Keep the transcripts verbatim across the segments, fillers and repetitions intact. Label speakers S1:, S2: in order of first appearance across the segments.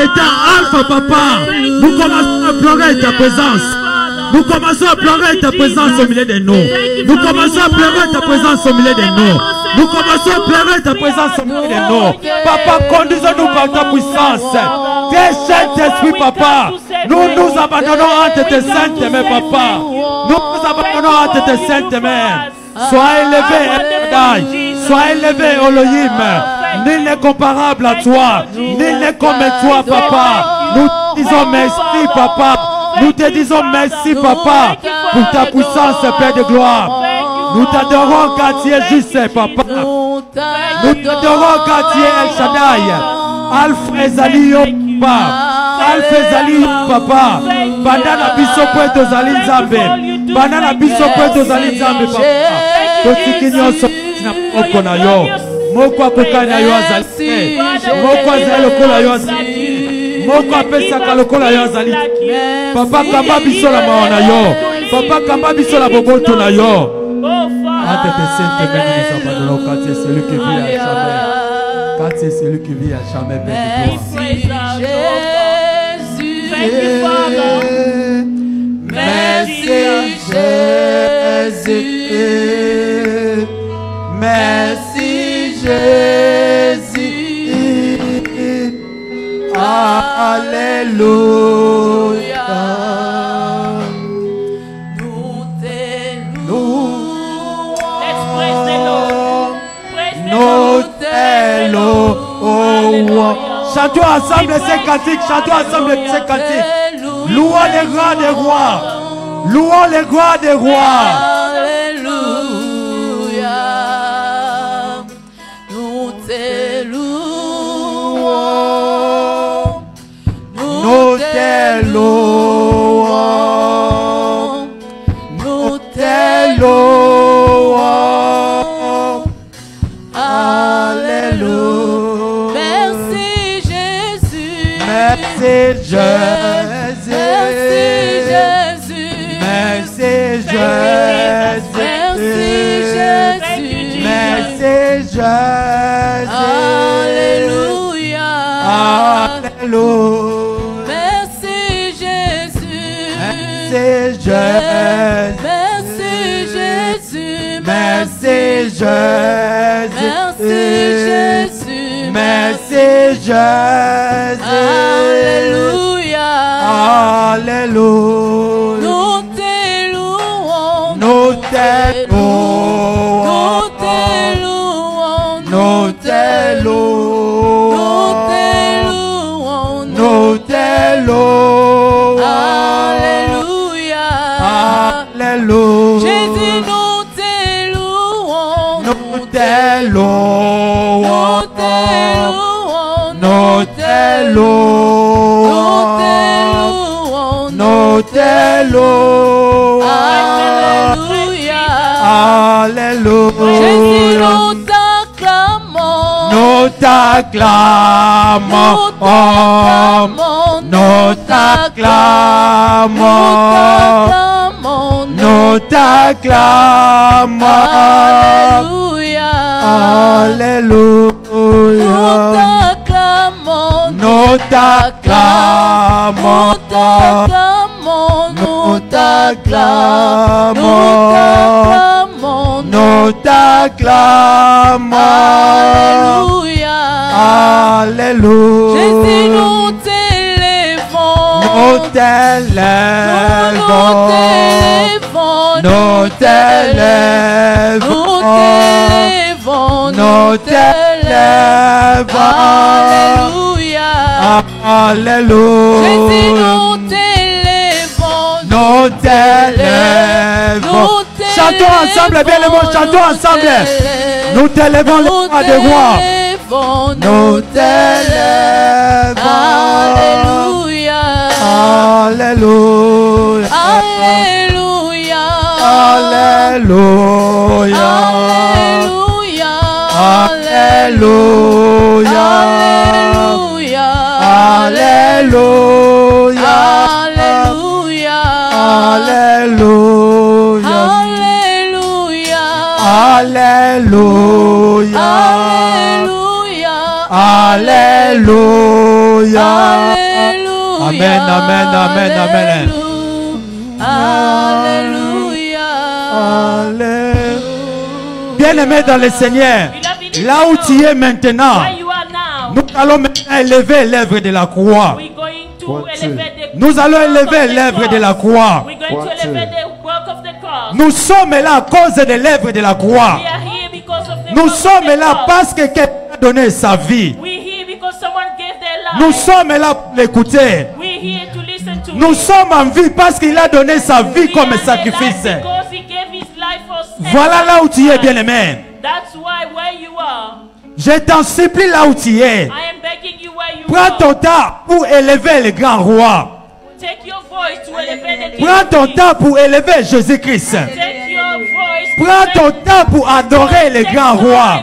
S1: étant Alpha, Papa, nous commençons à pleurer ta présence. Nous commençons à pleurer ta présence au milieu de nous. Nous commençons à pleurer ta présence au milieu de nous. Nous commençons à pleurer ta présence au milieu de nous. Papa, conduisons-nous par ta puissance. Tes Saint-Esprit, Papa. Nous nous abandonnons entre tes saintes mains, Papa. Nous nous abandonnons entre tes saintes mains. Sois élevé, Adonai. Sois élevé, Elohim. Nul n'est comparable à toi. Nul n'est comme toi, Papa. Nous te disons merci, Papa. Nous te disons merci, Papa, pour ta puissance, Père de gloire. Nous t'adorons car tu es juste, Papa. Nous t'adorons car tu es El Shaddai. Alpha Ezali, Papa. Alpha Ezali, Papa. Banana biso poeto zali nzambe. Banana biso poeto zali nzambe, Papa. Totiki nyonso na moko na yo. Moko akokana yo azali. Moko azali lokola yo azali. Moko apesaka lokola yo azali. Papa kamba biso la mawa na yo. Papa kamba biso la boboto na yo. Ante te sainte mains nous abandonnons quand c'est celui qui vit à jamais. Quand c'est celui qui vit à jamais, Père de gloire.
S2: Merci Jésus. Merci Jésus. Alléluia. Nous t'élouons. Nous t'élouons.
S1: Chantons ensemble ces cantiques. Chantons ensemble ces cantiques. Louons les rois des rois. Louons les rois des rois.
S2: Alléluia. Nous t'élouons. Nous t'élouons. Nous t'élouons. Alléluia. Merci Jésus.
S1: Merci Jésus.
S2: Merci Jésus. Merci Jésus. Alléluia.
S1: Alléluia.
S2: Merci Jésus.
S1: Merci Jésus.
S2: Merci Jésus.
S1: Merci Jésus.
S2: Merci Jésus. Alléluia.
S1: Alléluia.
S2: Nous t'élouons.
S1: Nous t'élouons.
S2: Nous t'élouons.
S1: Nous t'élouons.
S2: Alléluia.
S1: Alléluia.
S2: Jésus, nous t'élouons.
S1: Nous t'élouons.
S2: Nous t'élouons.
S1: Nous t'élouons.
S2: Alléluia.
S1: Alléluia.
S2: Jésus, nous t'acclamons.
S1: Nous t'acclamons. Nous t'acclamons. Nous t'acclamons.
S2: Alléluia.
S1: Alléluia.
S2: Nous t'acclamons.
S1: Nous
S2: Nous
S1: t'acclamons.
S2: t'acclamons.
S1: Nous t'acclamons.
S2: Alléluia.
S1: Alléluia.
S2: Jésus, nous t'élèvons.
S1: Nous t'élèvons.
S2: Nous t'élèvons.
S1: Nous t'élèvons.
S2: Alléluia.
S1: Alléluia.
S2: Jésus, nous t'élèvons.
S1: Nous t'élèvons. Chantons ensemble, bien les mots, chantons ensemble. Nous t'élèvons le roi des rois. Nous t'élèvons.
S2: Alléluia.
S1: Alléluia.
S2: Alléluia.
S1: Alléluia.
S2: Alléluia.
S1: Alléluia.
S2: Alléluia.
S1: Alléluia.
S2: Alléluia.
S1: Alléluia.
S2: Alléluia.
S1: Alléluia. Amen, amen, amen, amen.
S2: Alléluia.
S1: Alléluia. Bien-aimé dans le Seigneur, là où tu es maintenant, nous allons maintenant élever l'œuvre de la croix. Nous allons élever l'œuvre de la croix. Nous sommes là à cause de l'œuvre de la croix. Nous sommes là parce que quelqu'un a donné sa vie. Nous sommes là pour l'écouter. Nous sommes en vie parce qu'il a donné sa vie comme sacrifice. Voilà là où tu es, bien-aimé. Je t'en supplie là où tu es. Prends ton temps pour élever le grand roi. Prends ton temps pour élever Jésus-Christ. Prends ton temps pour adorer le grand roi.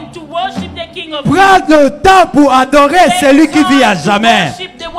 S1: Prends le temps pour adorer celui qui vit à jamais.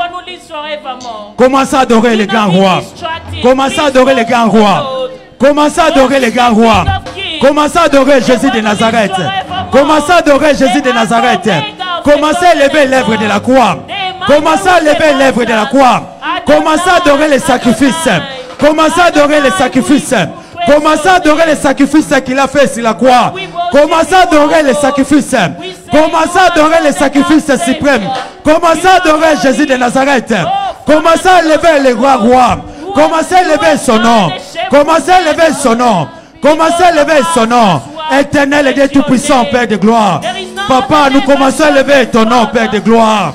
S1: Commence à adorer le grand roi. Commence à adorer le grand roi. Commence à adorer le grand roi. Commence à adorer Jésus de Nazareth. Commence à adorer Jésus de Nazareth. Commencez à élever l'œuvre de la croix. Commencez à élever l'œuvre de la croix. Commencez à adorer les sacrifices. Commencez à adorer les sacrifices. Commencez à adorer les sacrifices qu'il a fait sur la croix. Commencez à adorer les sacrifices. Commencez à adorer les sacrifices suprêmes. Commencez à adorer Jésus de Nazareth. Commencez à élever le roi roi. Commencez à élever son nom. Commencez à élever son nom. Commencez à élever son nom. Éternel et Dieu Tout-Puissant, Père de gloire. Papa, nous commençons à élever ton nom, Père de gloire.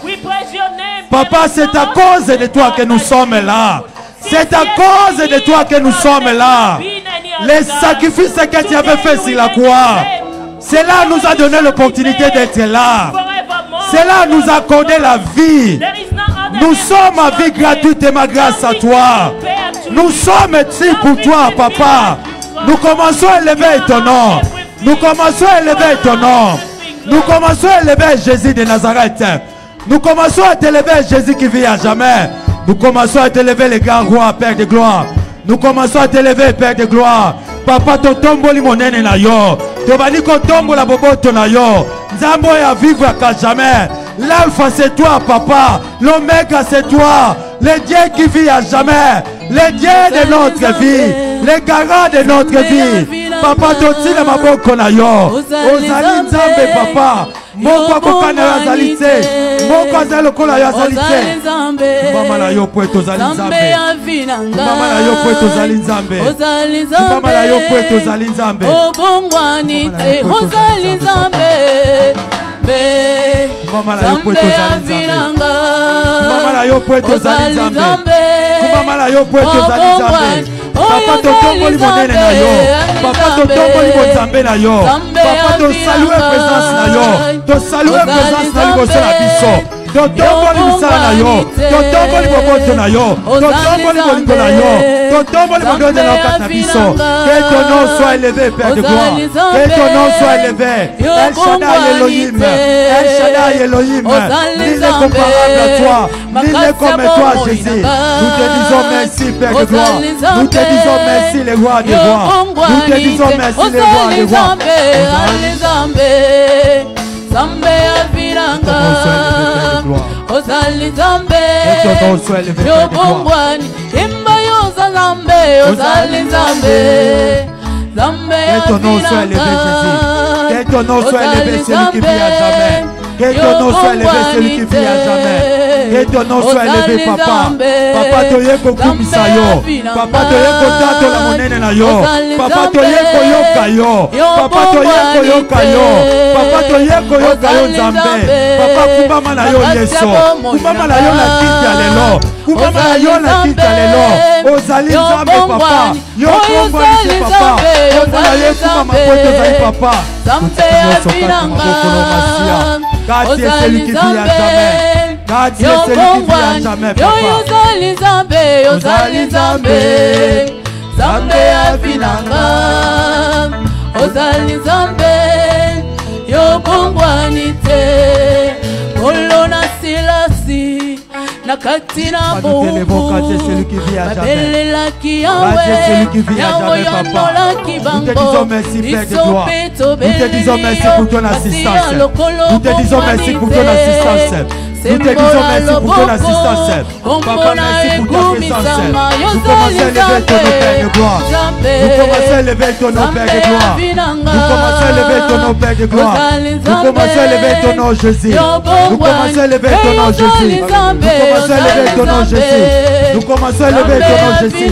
S1: Papa, c'est à cause de toi que nous sommes là. C'est à cause de toi que nous sommes là. Les sacrifices que tu avais fait sur la croix, cela nous a donné l'opportunité d'être là. Cela nous a accordé la vie. Nous sommes à vie gratuitement grâce à toi. Nous sommes ici pour toi, Papa. Nous commençons à élever ton nom. Nous commençons à élever ton nom. Nous commençons à élever Jésus de Nazareth. Nous commençons à t'élever Jésus qui vit à jamais. Nous commençons à t'élever le grand roi, Père de gloire. Nous commençons à t'élever, Père de gloire. Papa, ton tombo li monene na yo. Tobani ko tombo la boboto na yo. Nzambo ya vivre à jamais. L'alpha c'est toi, Papa. L'oméga c'est toi. Le Dieu qui vit à jamais. Le Dieu de notre vie. Le garant de notre vie. Papa, toti la maboko na yo. Ozali nzambe, Papa. Moko akokana yo azali te. Moko azali lokola yo azali te. Mama na yo po etozali nzambe. Mama na yo po etozali nzambe. Mama na yo po etozali nzambe.
S2: Obongwani te ozali nzambe.
S1: Mama na yo po etozali nzambe. Mama na yo po etozali nzambe. Mama na yo po etozali nzambe. Papa totombo li monene na yo. Papa totombo li monzambe na yo. Papa to saluer présence na yo. To saluer présence na liboso na biso. Totombo li misala na yo. Totombo li boboto na yo. Totombo li bolingo na yo. Totombo li bolingo na kata na biso. Que ton nom soit élevé, Père de gloire. Que ton nom soit élevé. El Shaddai Elohim. El Shaddai Elohim. Nul n'est comparable à toi. Nul n'est comme toi, Jésus. Nous te disons merci, Père de gloire. Nous te disons merci, les rois des rois. Nous te disons merci, les rois des rois.
S2: Zambe aviranga ozali zambe yobongwani imba yoza zambe ozali zambe zambe aviranga
S1: que ton nom soit élevé celui qui vit à jamais. Que ton nom soit élevé celui qui vit à jamais. Que ton nom soit élevé, Papa. Papa toyeko kumisa yo. Papa toyeko tato la monene na yo. Papa toyeko yoka yo. Papa toyeko yoka yo. Papa toyeko yoka yo nzambe. Papa kumbama na yo yeso. Kumbama na yo na kiti lelo. Kumbama na yo na kiti lelo. Ozali nzambe, Papa. Yo kombo ni Papa. Kombo na ye kumbama poto zali, Papa.
S2: Zambe aviranga
S1: Car tu es celui qui vit à jamais. Car tu es celui qui vit à jamais, Papa.
S2: Ozali zambe, ozali zambe, zambe aviranga, ozali zambe, yobongwani te, olona silasi, nakati na bobo, babelelaki yawe, yawe yondolaki bango.
S1: Nous te disons merci, Père de gloire. Nous te disons merci pour ton assistance. Nous te disons merci pour ton assistance. Nous te disons merci pour ton assistance. Papa, merci pour ta présence. Nous commençons à élever ton nom, Père de gloire. Nous commençons à élever ton nom, Père de gloire. Nous commençons à élever ton nom, Père de gloire. Nous commençons à élever ton nom, Jésus. Nous commençons à élever ton nom, Jésus. Nous commençons à élever ton nom, Jésus. Nous commençons à élever ton nom, Jésus.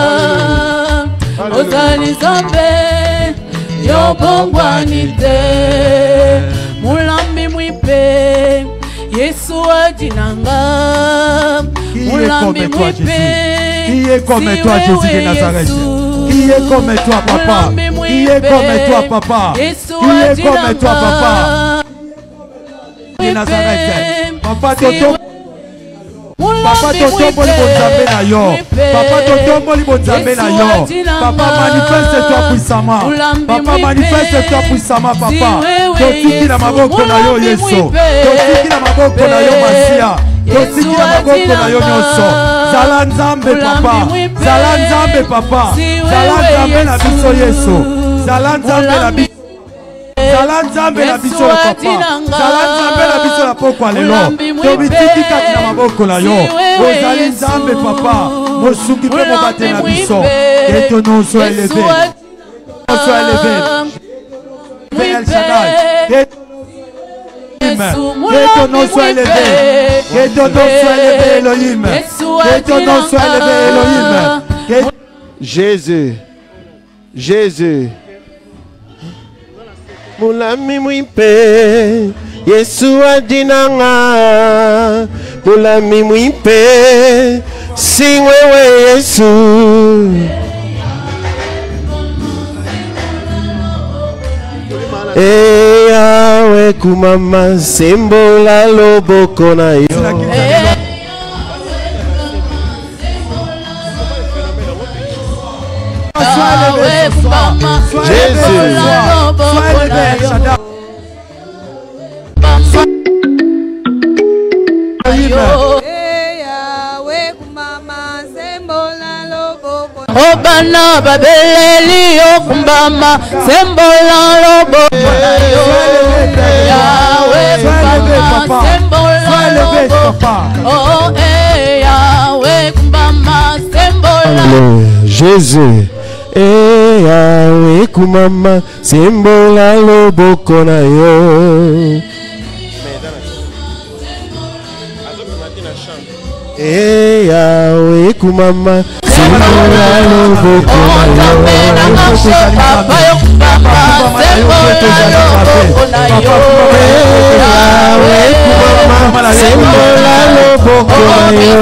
S2: Ozali Zambe, yo bongwanite, mulambi mwipe, Yesu adinanga.
S1: Qui est comme toi, Jésus? Qui est comme toi, Jésus de Nazareth? Qui est comme toi, Papa? Qui est comme toi, Papa? Qui est comme toi, Papa? De Nazareth. Papa, Toto. Papa, Toto, Moli Bonzambe na yo. Papa, Toto, Moli Bonzambe na yo. Papa, manifeste-toi puissamment. Papa, manifeste-toi puissamment, Papa. Totiki na maboko na yo, Yesu. Totiki na maboko na yo, Masia. Totiki na maboko na yo, Nyonso. Zala Nzambe, Papa. Zala Nzambe, Papa. Zala Nzambe na biso, Yesu. Zala Nzambe na biso. Zala Nzambe na biso la papa. Zala Nzambe na biso la pokwa lelo. Tobitiki kati na maboko na yo. Ozali Nzambe papa. Mosuki pe mobate na biso. Que ton nom soit élevé. Soit élevé. El Shaddai. Que ton nom soit élevé. Que ton nom soit élevé Elohim. Que ton nom soit élevé Elohim.
S3: Jésus. Jésus. Mulami mwipe Yesu adinanga. Mulami mwipe singwewe Yesu. E yawe kumama sembola loboko na yo. Jésus.
S2: Obana babeleli okumbama sembola loboko na yo. Yahweh kumbama sembola loboko. Oh eh Yahweh kumbama sembola.
S3: Jésus. Eh Yahweh kumama sembola loboko na yo. Eh Yahweh kumama sembola loboko na yo. Yahweh kumama sembola loboko na yo.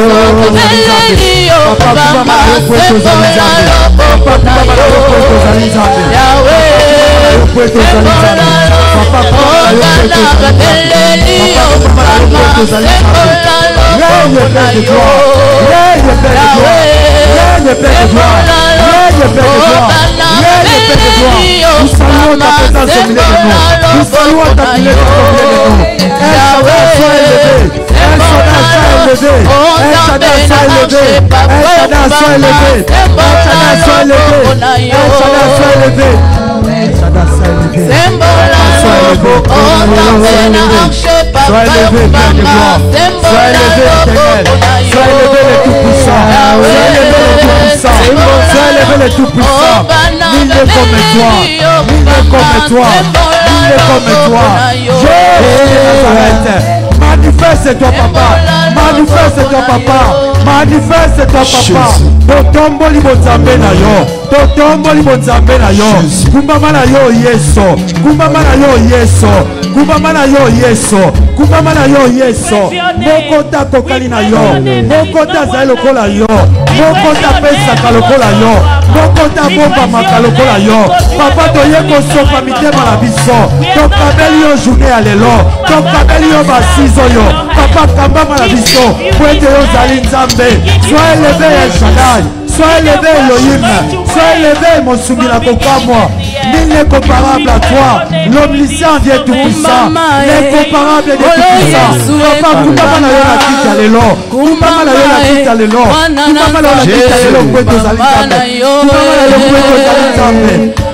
S1: Sois élevé, Père de gloire. Sois élevé, éternel. Sois élevé le tout-puissant. Sois élevé le tout-puissant. Sois élevé le tout-puissant. Nul n'est comme toi. Nul n'est comme toi. Nul n'est comme toi. Jésus de Nazareth. Manifeste-toi, papa. Manifeste-toi, papa. Manifeste-toi, papa. Totomboli bonzambe na yo. Totomboli bonzambe na yo. Kumbama na yo yeso. Kumbama na yo yeso. Kumbama na yo yeso. Kumbama na yo yeso. Mokota kokali na yo. Mokota zai lokola yo. Mokota pesaka lokola yo. Mokota bomba maka lokola yo. Papa toye kosopa mitema na biso. Tokabeli yo journée ya lelo. Tokabeli yo basizo yo. Papa kambama na biso. Kwete yo zali nzambe. Sois élevé El Shaddai. Sois élevé Elohim. Sois élevé mon soumila kokamwa. Nul n'est comparable à toi. L'omniscient Dieu tout-puissant. L'incomparable Dieu tout-puissant. Papa, kumbama na yo na kita lelo. Kumbama na yo na kita lelo. Kumbama na yo na kita lelo kweto zali nzambe. Kumbama na yo kweto zali nzambe.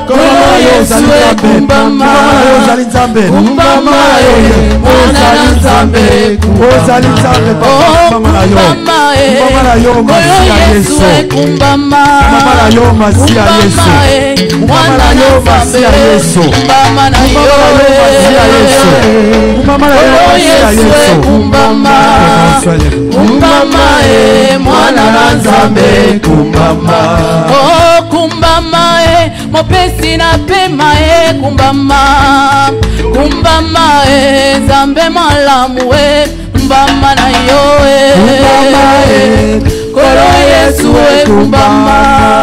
S2: Kolo Yesu kumbama
S1: ozali nzambe
S2: kumbama mwana na nzambe
S1: ozali nzambe kumbama na yo kumbama na yo masiya Yesu
S2: kumbama
S1: kumbama na yo masiya Yesu kumbama na yo masiya Yesu
S2: kumbama na yo
S1: masiya Yesu kumbama na yo masiya Yesu
S2: kumbama kumbama mwana na nzambe kumbama oh kumbama mopesi na pema e kumbama kumbama e nzambe malamu e kumbama na yo e kumbama e kolo Yesu e kumbama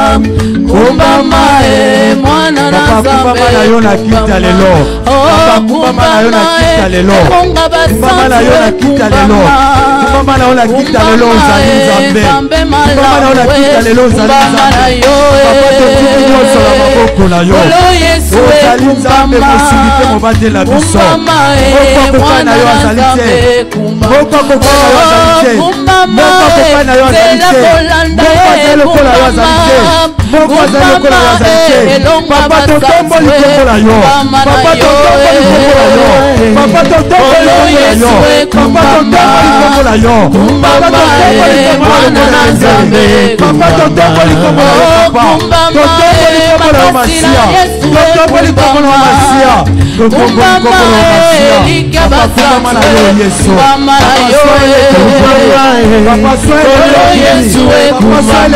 S2: kumbama e mwana na nzambe
S1: kumbama na yo na kita lelo kumbama na yo na kita lelo kumbama na yo na kita lelo kumbama na yo na kita lelo ozali nzambe kumbama na yo na kita lelo ozali nzambe papa tokiki nyonso na maboko na yo ozali nzambe mosilite mobatela biso moko kokai na yo azali te moko kokai na yo azali te moko kokai na yo azali te moko azali lokola yo azali te moko azali lokola yo azali te papa totomboli kombo na yo papa totomboli kombo na yo papa totomboli kombo na yo papa totomboli kombo na yo papa totomboli kombo na nzambe papa totomboli kombo na yo papa totomboli kombo na yo masiya totomboli kombo na yo masiya totomboli kombo na yo masiya papa kumbama na yo Yesu papa soye papa soye Yesu papa soye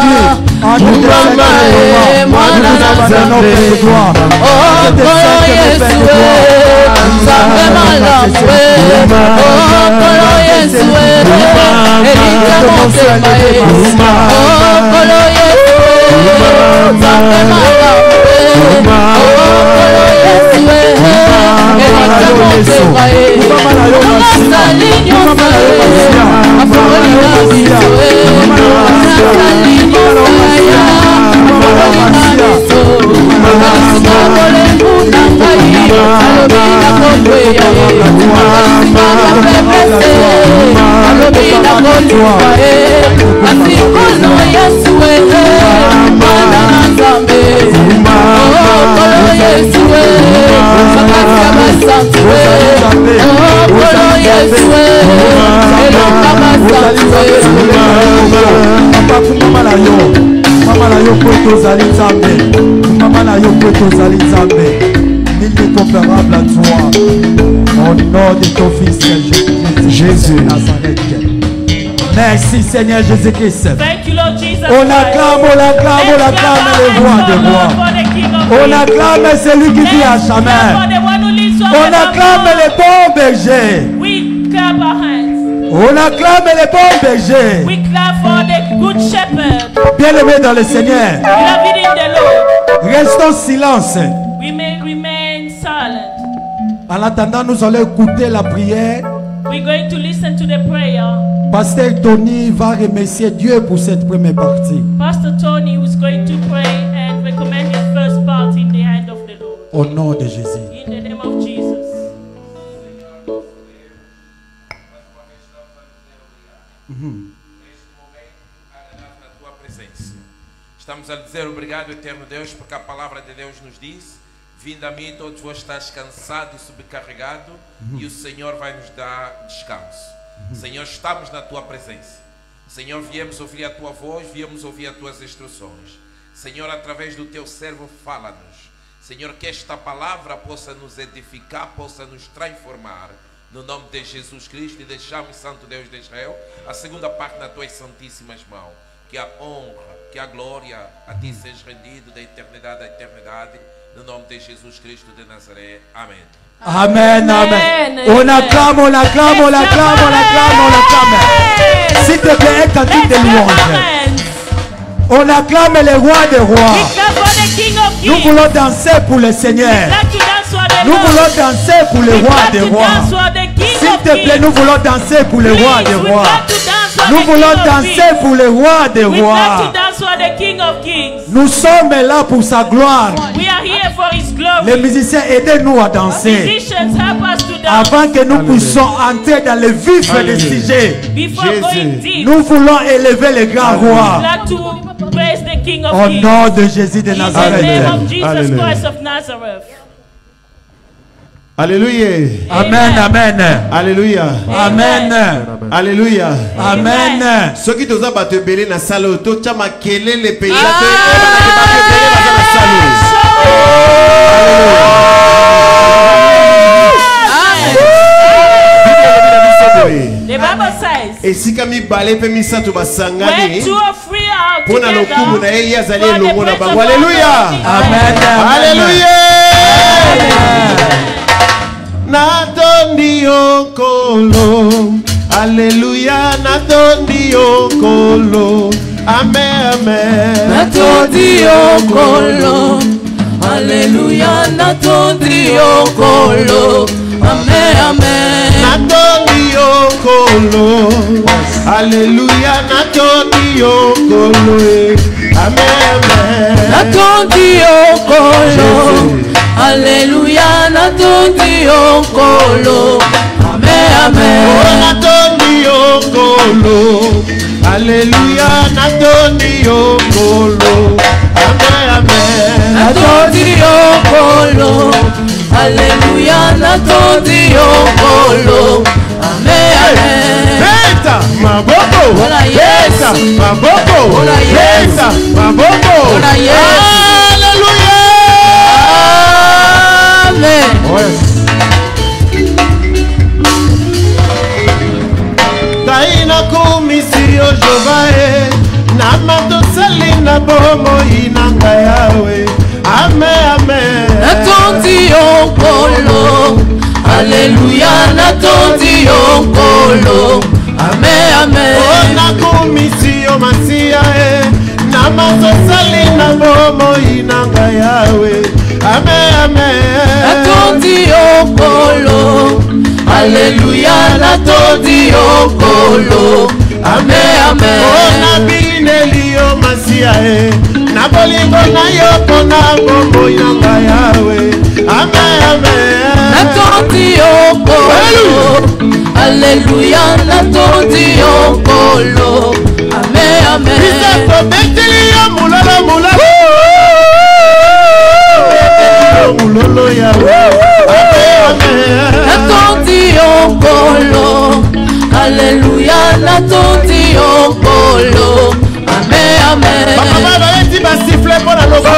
S1: kumbama mwana na nzambe oh kolo Yesu nzambe malamu oh kolo Yesu elika motema oh kolo Yesu nzambe malamu oh kolo Yesu elika motema nasali nyonso afoli na biso nasali nyonso Mama na yo kwetu ozali nzambe mama na yo kwetu ozali nzambe il est comparable à toi au nom de ton fils Jésus de Nazareth. Merci Seigneur Jésus-Christ. On acclame, on acclame, on acclame les rois des rois. On acclame celui qui vit à jamais. On acclame les bons bergers. On acclame les bons bergers.
S4: We clap for the good shepherd.
S1: Bien-aimés dans le Seigneur,
S4: Beloved in the Lord,
S1: restons silence.
S4: we may remain silent.
S1: En attendant, nous allons écouter la prière.
S4: We're going to listen to the prayer.
S1: Pasteur Tony va remercier Dieu pour cette première partie.
S4: Pastor Tony is going to pray and recommend his first part in the hand of the Lord.
S1: Au nom de Jésus.
S4: In the name of Jesus.
S1: Mm-hmm.
S5: Estamos a dizer obrigado, eterno Deus, porque a palavra de Deus nos diz: vindo a mim, todos vós estáis cansados e sobrecarregados, uhum. e o Senhor vai nos dar descanso. Uhum. Senhor, estamos na tua presença. Senhor, viemos ouvir a tua voz, viemos ouvir as tuas instruções. Senhor, através do teu servo, fala-nos. Senhor, que esta palavra possa nos edificar, possa nos transformar. No nome de Jesus Cristo, e deixamos, Santo Deus de Israel, a segunda parte nas tuas santíssimas mãos. Que a honra, que a glória a ti seja rendido da eternidade à eternidade, no nome de Jesus Cristo de Nazaré. Amém.
S1: Amen, amen. On acclame, on acclame, on acclame, on acclame, on acclame. S'il te plaît, un cantique de louange. On acclame les rois des rois. Nous voulons danser pour le Seigneur. Nous voulons danser pour les rois des rois. S'il te plaît, nous voulons danser pour les rois des rois. Nous voulons danser pour le roi des rois. Nous sommes là pour sa gloire. Les musiciens, aidez-nous à danser avant que nous puissions entrer dans le vif des sujets. Nous voulons élever le grand roi.
S4: King of
S1: Au
S4: Kings.
S1: nom de Jésus de
S4: In the name
S1: Nazareth.
S4: of Jesus
S3: Hallelujah.
S4: Christ of Nazareth.
S3: Alléluia.
S1: Amen, amen.
S3: Alléluia.
S1: Amen.
S3: Alléluia.
S1: Amen.
S3: Ceux qui t'osent battre belé na salle auto, tu as maquillé les pays.
S4: The Bible says,
S3: Et si kami balé pe misa tu
S4: when
S3: basangani,
S4: two or three are
S3: pour na
S4: together,
S3: lokumu na yeye azali
S4: for the
S3: longo na
S4: praise
S3: bango.
S4: of God
S3: Alléluia.
S4: will be
S1: Amen.
S4: there.
S3: Alléluia. Natondi okolo. Alléluia. Natondi okolo. Amen, amen.
S2: Natondi okolo. Alléluia, natondi okolo. Amen, amen.
S3: Natondi okolo. Alléluia. Natondi okolo. Amen, amen.
S2: Natondi okolo. Alléluia, natondi okolo. Amen, amen.
S3: Oh, natondi okolo. Alléluia. Natondi okolo. Amen, amen.
S2: Natondi okolo. Alléluia, natondi okolo. Amen, amen.
S3: Leta maboko.
S2: Hola, yes.
S3: Leta maboko.
S2: Hola, yes.
S3: Leta maboko.
S2: Hola, yes.
S3: Alléluia.
S2: Amen.
S3: Taina kumisi ojovae na matosali na bomo inanga yawe. Amen, amen.
S2: Natondi okolo. Alléluia, natondi okolo. Amen, amen.
S3: Ona kumisi o masia e na matosali na bomo inanga yawe. Amen, amen.
S2: Natondi okolo. Alléluia, natondi okolo. Amen, amen.
S3: Ona bineli o masia e na bolingo na yo pona bombo inanga yawe. Amen, amen.
S2: Natondi okolo. Alléluia, natondi okolo. Amen, amen.
S3: Bisato beteli yo mulolo mulolo. Mulolo ya. Amen, amen.
S2: Natondi okolo. Alléluia, natondi okolo. Amen, amen.
S3: Papa baba eti basifle pona logo.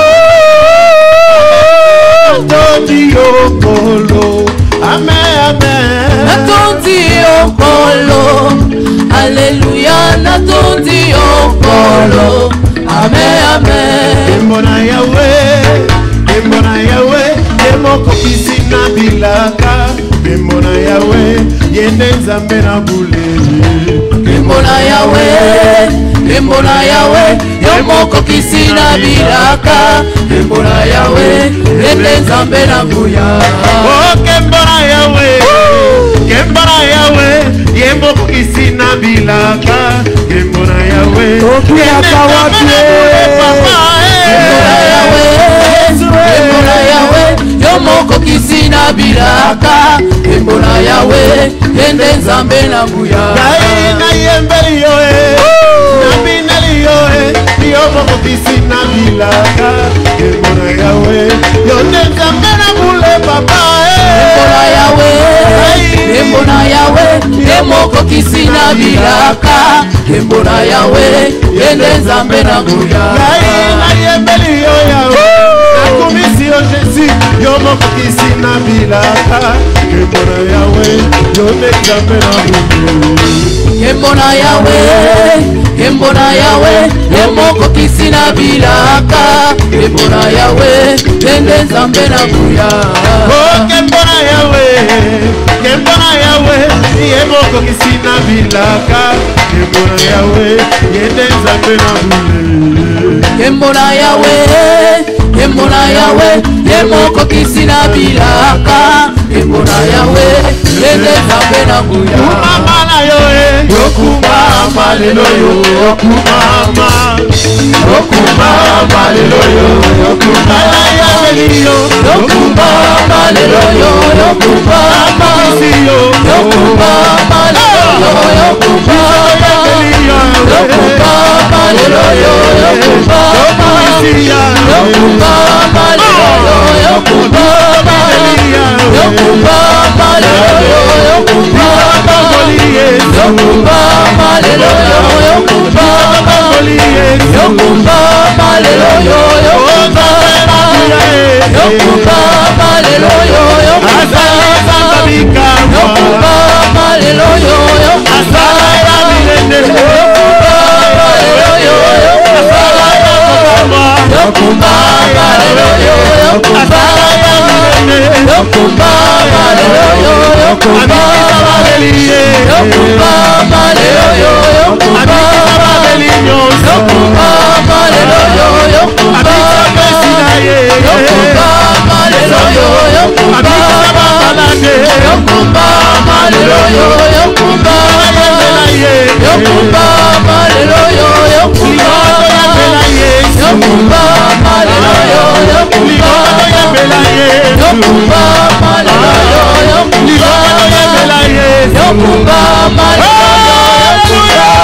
S3: Natondi okolo. Amen, amen.
S2: Natondi okolo. Alléluia, natondi okolo. Amen, amen.
S3: Mbona yawe, mbona yawe, yemoko kisi na bilaka. Mbona yawe, yende nzambe na bule.
S2: Mbona yawe, mbona yawe, yomoko kisi na bilaka. Mbona yawe, yende nzambe na nguya.
S3: Oh, kembona yawe, kembona yawe, yemoko kisi na bilaka. Kembona yawe, yende nzambe na bule papa.
S2: Mbona yawe, mbona yawe, yomoko kisi na bilaka. Mbona yawe, yende nzambe na nguya.
S3: Ngai na yembeli yo e, na bineli yo e, yomoko kisi na bilaka. Kembona yawe, yende nzambe na bule papa.
S2: Mbona yawe, mbona yawe, yomoko kisi na bilaka. Mbona yawe, yende nzambe na nguya.
S3: Ngai na yembeli yo yawe, nakumisi yo Jésus, yomoko kisi na bilaka. Kembona yawe, yende nzambe na bule.
S2: Mbona yawe, mbona yawe, yomoko kisi na bilaka. Mbona yawe, yende nzambe na nguya.
S3: Oh, kembona yawe, kembona yawe, yemoko kisi na bilaka. Kembona yawe, yende nzambe na bule.
S2: Mbona yawe, mbona yawe, yemoko kisi na bilaka. Mbona yawe, yende nzambe na nguya.
S3: Kumama na yo e, yokumama lelo yo, yokumama, yokumama lelo yo, yokumama yameli yo,
S2: Yokumama lelo yo, yokumama
S3: kisi yo,
S2: yokumama lelo yo, yokumama
S3: yameli yo,
S2: yokumama lelo yo, yokumama yokumba malelo yo yokumba yokumba malelo yo yokumba yokumba malelo yo yokumba yokumba malelo yo yokumba yokumba malelo yo yokumba yokumba malelo yo yokumba yokumba malelo yo yokumba yokumba malelo yo yokumba yokumba malelo yo yokumba yokumba malelo yo yokumba yokumba malelo yo yokumba yokumba malelo yo yokumba yokumba malelo yo yokumba yokumba malelo yo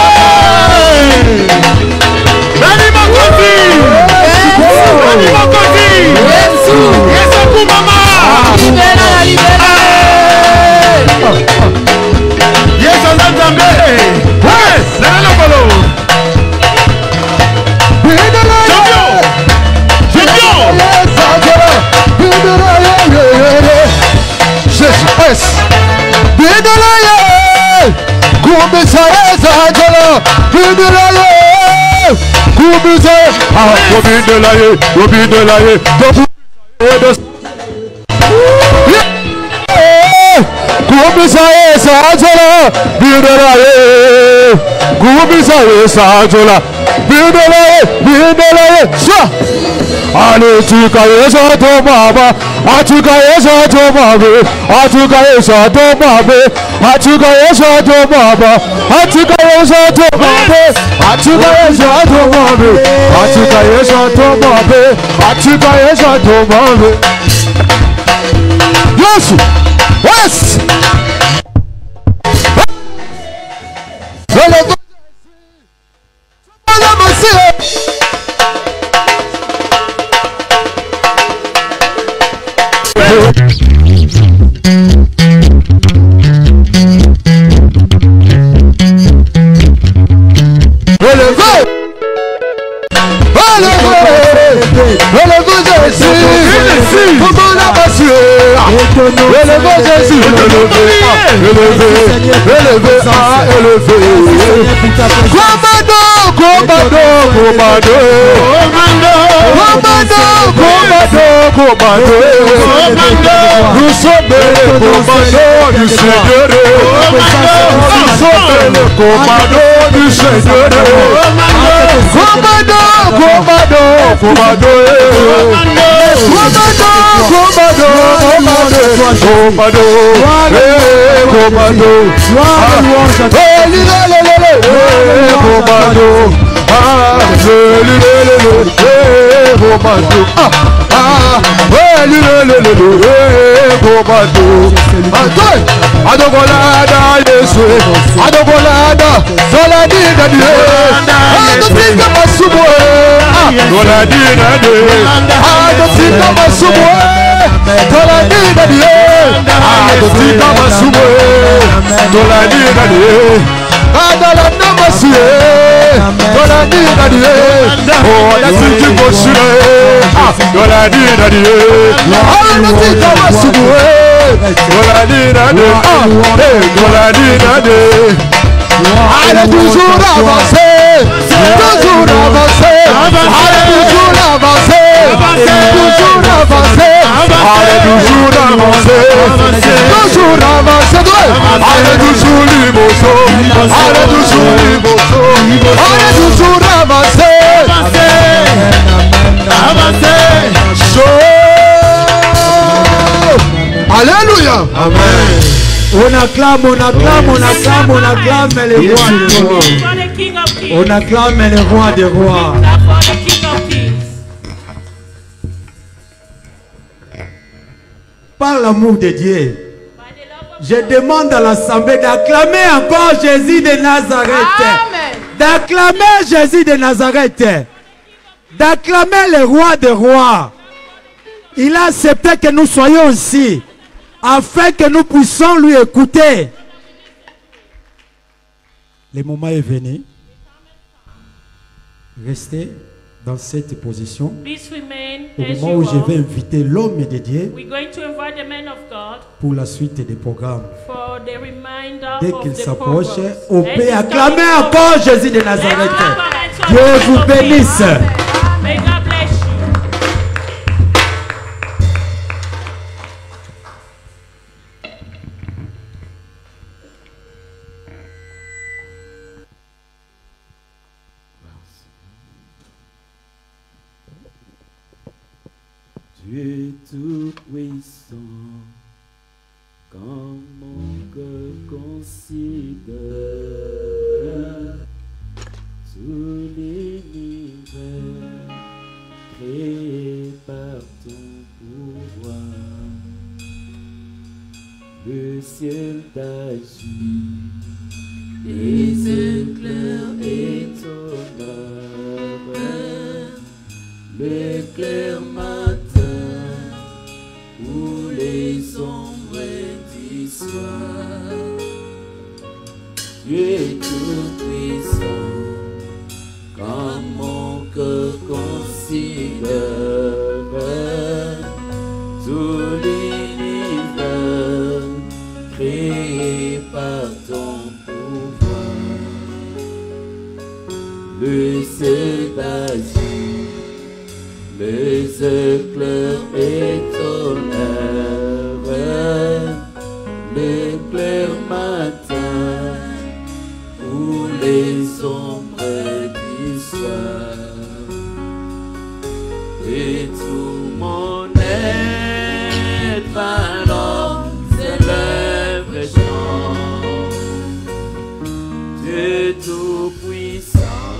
S3: Nani makofi Nani makofi
S2: Yesu
S3: Yesu kumama
S2: libera libera
S3: Yesu Nzambe Ouais Nana Kolo
S6: Jesus Christ. Bidalaye, kumbisaya zajala. Bidalaye, kumbisaya. Ah, kubidalaye, kubidalaye, kubidalaye. Kumbisaya zajala. Bidalaye, kumbisaya zajala. Bidalaye, bidalaye. Sha. Atuka Yesu to baba, atuka Yesu to baba, atuka Yesu to baba, atuka Yesu to baba, atuka Yesu to baba, atuka Yesu to baba, atuka Yesu to baba, atuka Yesu to baba. Yes, yes. Hello, hello, Élevez Jésus, élevez, élevez, ah, élevez. Commando, commando, commando, commando, commando, commando. Nous sommes les commandos du Seigneur. Nous sommes les commandos du Seigneur. Commando, commando, commando. Commando, commando, commando, commando, eh, commando, ah, li, le, le, le, le, eh, commando, ah, le, li, le, le, le, eh, commando, ah, ah, eh, li, le, le, le, le, eh, commando, ah, adogolada, Yesu, adogolada, soladina, ah, dotinga masubo, ah, soladina, ah, dotinga masubo. Tola nina die, ah, dotika masumo, tola nina die, adala namasie, tola nina die, oh, dasiki koshire, ah, tola nina die, ah, dotika masumo, tola nina die, ah, tola nina die, allez toujours avancer, toujours avancer, allez toujours avancer, toujours avancer. Allez toujours avancer, toujours avancer, allez toujours l'émotion, allez toujours l'émotion, allez toujours avancer, avancer, chaud. Alléluia. Amen.
S1: On acclame, on acclame, on acclame, on acclame les rois des rois. On acclame les rois des rois. Par l'amour de Dieu, je demande à l'Assemblée d'acclamer encore Jésus de Nazareth. D'acclamer Jésus de Nazareth. D'acclamer le roi des rois. Il a accepté que nous soyons ici, afin que nous puissions lui écouter. Le moment est venu. Restez dans cette position.
S4: Please remain
S1: Au
S4: as
S1: moment
S4: you
S1: où je
S4: are.
S1: vais inviter l'homme de Dieu
S4: We're going to invite the man of God
S1: pour la suite des programmes.
S4: for the reminder
S1: Dès
S4: of
S1: qu'il
S4: the
S1: s'approche,
S4: programs.
S1: on
S4: As
S1: peut
S4: he's
S1: acclamer
S4: coming
S1: encore
S4: forward,
S1: Jésus de
S4: let's
S1: Nazareth.
S4: clap our hands for
S1: Dieu
S4: the
S1: vous
S4: King of Kings.
S1: bénisse.
S4: May God bless you.
S7: Dieu tout-puissant, quand mon cœur considère tout l'univers créé par ton pouvoir, le ciel d'agir, les éclairs et ton œuvre, l'éclair matin où les ombres du soir. Tu es tout puissant, quand mon cœur considère tout l'univers créé par ton pouvoir. Le ciel d'azur, les éclairs et ton œuvre, l'éclair matin ou les ombres du soir. Et tout mon être alors s'élève et chante. Dieu tout-puissant,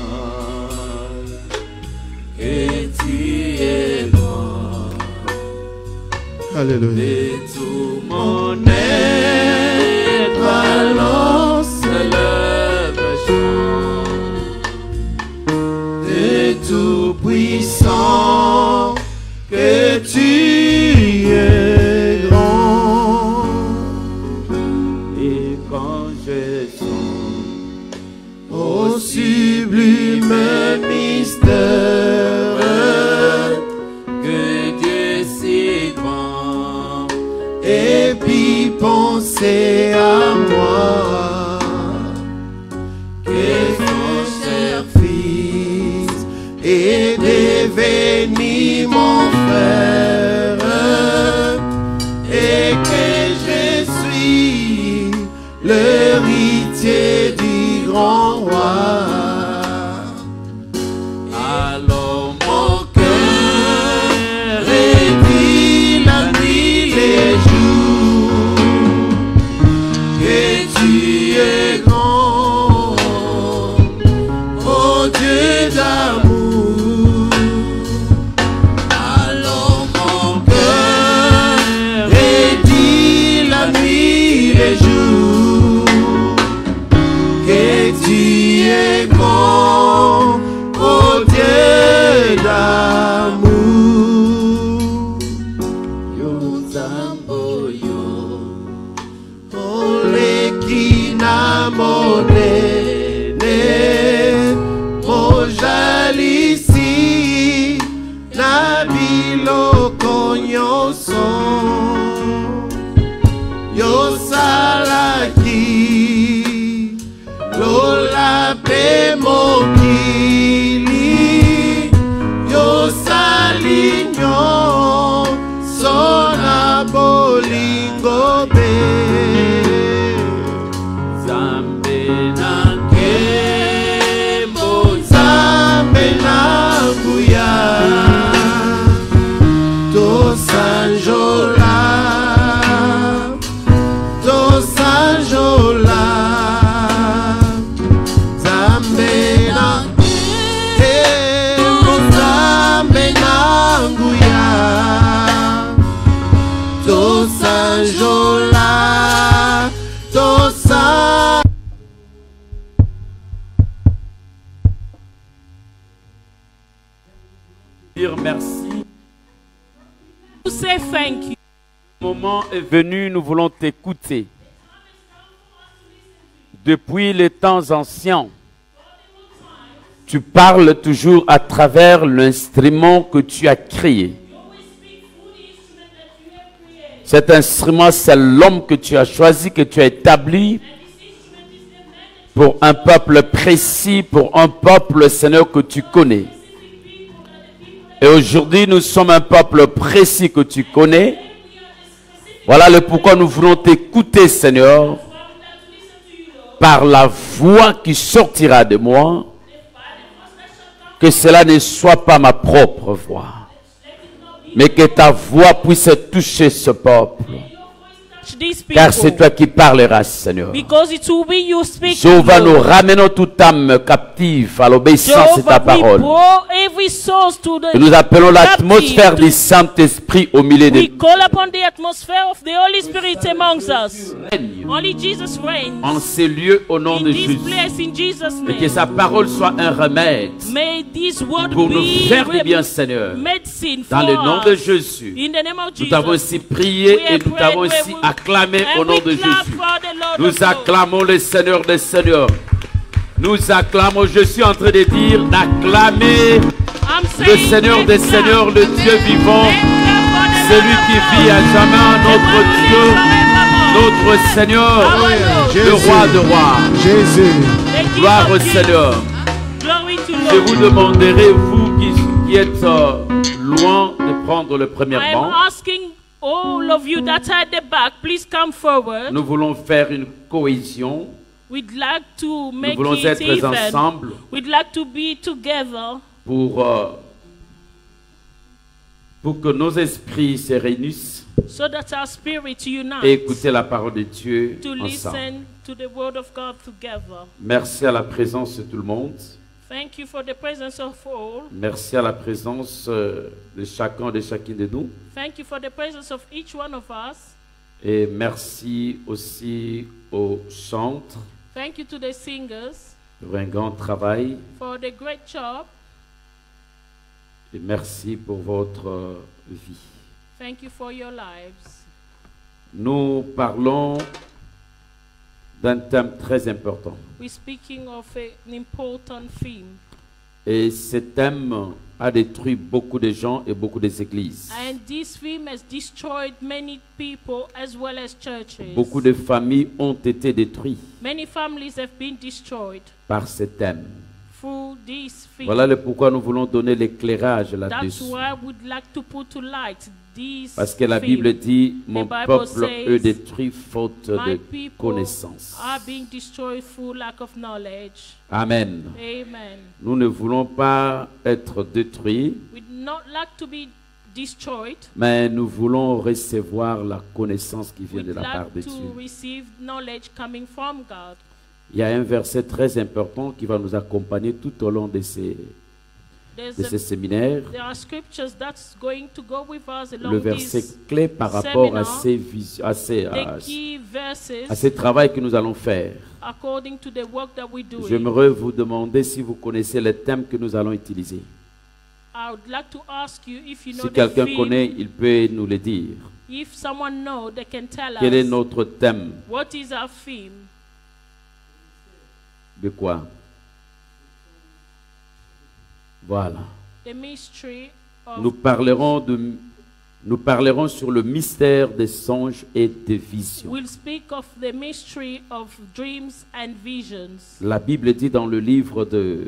S7: et tu es grand.
S3: Alléluia.
S7: Et tout mon être alors s'élève et chante. Et tout-puissant, que tu es grand. Et quand je songe au sublime mystère que Dieu si grand, et puis penser à moi que son cher fils est devenu mon frère et que je suis l'héritier du grand roi. Alors mon cœur redit la nuit les jours que tu es grand, oh Dieu d'amour. Alors mon cœur redit la nuit les jours que tu es grand, oh Dieu d'amour. Yo zambo yo, ole kina monene, mo jalisi na biloko nyonso. Yo salaki lola pe mokili, yo salinyo sona bolingo be. Zambe na kembo, zambe na nguya, to sanjola, to sanjola. Zambe na kembo, zambe na nguya, to sanjola, to sanjola. Dire merci.
S4: To say thank you.
S7: Le moment est venu, nous voulons t'écouter.
S8: Depuis les temps anciens, tu parles toujours à travers l'instrument que tu as créé. Cet instrument, c'est l'homme que tu as choisi, que tu as établi pour un peuple précis, pour un peuple, Seigneur, que tu connais. Et aujourd'hui, nous sommes un peuple précis que tu connais. Voilà le pourquoi nous voulons t'écouter, Seigneur, par la voix qui sortira de moi, que cela ne soit pas ma propre voix, mais que ta voix puisse toucher ce peuple. Car c'est toi qui parleras, Seigneur. Jéhovah, nous ramenons toute âme captive à l'obéissance de ta parole. Et nous appelons l'atmosphère du Saint-Esprit au milieu de nous. En ces lieux, au nom de Jésus. Et que sa parole soit un remède pour nous faire du bien, Seigneur. Dans le nom de Jésus. Nous t'avons aussi prié et nous t'avons aussi acclamé au nom de Jésus. Nous acclamons le Seigneur des Seigneurs. Nous acclamons, je suis en train de dire, d'acclamer le Seigneur des Seigneurs, le Dieu vivant, celui qui vit à jamais, notre Dieu, notre Seigneur, le roi de rois. Jésus. Gloire au Seigneur. Je vous demanderai, vous qui, qui êtes euh, loin, de prendre le premier banc.
S4: All of you that are at the back, please come forward.
S8: Nous voulons faire une cohésion.
S4: We'd like to make
S8: Nous voulons
S4: it
S8: être
S4: even.
S8: ensemble.
S4: We'd like to be together.
S8: Pour, euh, pour que nos esprits se réunissent.
S4: So that our spirit unites.
S8: Et écouter la parole de Dieu
S4: to
S8: ensemble.
S4: listen to the word of God together.
S8: Merci à la présence de tout le monde.
S4: Thank you for the presence of all.
S8: Merci à la présence euh, de chacun et de chacune de nous.
S4: Thank you for the presence of each one of us.
S8: Et merci aussi aux chantres
S4: Thank you to the singers
S8: pour un grand travail.
S4: for the great job.
S8: Et merci pour votre euh, vie.
S4: Thank you for your lives.
S8: Nous parlons d'un thème très important.
S4: We're speaking of a, an important theme.
S8: Et ce thème a détruit beaucoup de gens et beaucoup des églises.
S4: And this theme has destroyed many people as well as churches.
S8: Beaucoup de familles ont été détruites
S4: Many families have been destroyed
S8: par ce thème.
S4: through this theme.
S8: Voilà le pourquoi nous voulons donner l'éclairage
S4: That's
S8: là-dessus.
S4: why we'd like to put to light this
S8: Parce que la
S4: theme.
S8: Bible dit, mon
S4: The Bible
S8: peuple
S4: says,
S8: est détruit faute
S4: My
S8: de
S4: people
S8: connaissance.
S4: are being destroyed through lack of knowledge.
S8: Amen.
S4: Amen.
S8: Nous ne voulons pas être détruits,
S4: We'd not like to be destroyed.
S8: mais nous voulons recevoir la connaissance qui vient
S4: We'd
S8: de la part de
S4: like to
S8: Dieu.
S4: receive knowledge coming from God.
S8: Il y a un verset très important qui va nous accompagner tout au long de ces,
S4: There's
S8: de
S4: a-
S8: ces séminaires.
S4: There are scriptures that's going to go with us along
S8: Le verset
S4: this
S8: clé par rapport à
S4: seminar.
S8: ces, vis- à ces, à,
S4: The key verses
S8: à ce travail que nous allons faire.
S4: according to the work that we do.
S8: J'aimerais vous demander si vous connaissez les thèmes que nous allons utiliser.
S4: I would like to ask you if you know
S8: Si
S4: the
S8: quelqu'un
S4: theme.
S8: connaît, il peut nous le dire.
S4: If someone know, they can tell
S8: Quel est
S4: us
S8: notre thème?
S4: what is our theme.
S8: De quoi? Voilà.
S4: The mystery of
S8: Nous parlerons, de, nous parlerons sur le mystère des songes et des visions.
S4: We'll speak of the mystery of dreams and visions.
S8: La Bible dit dans le livre de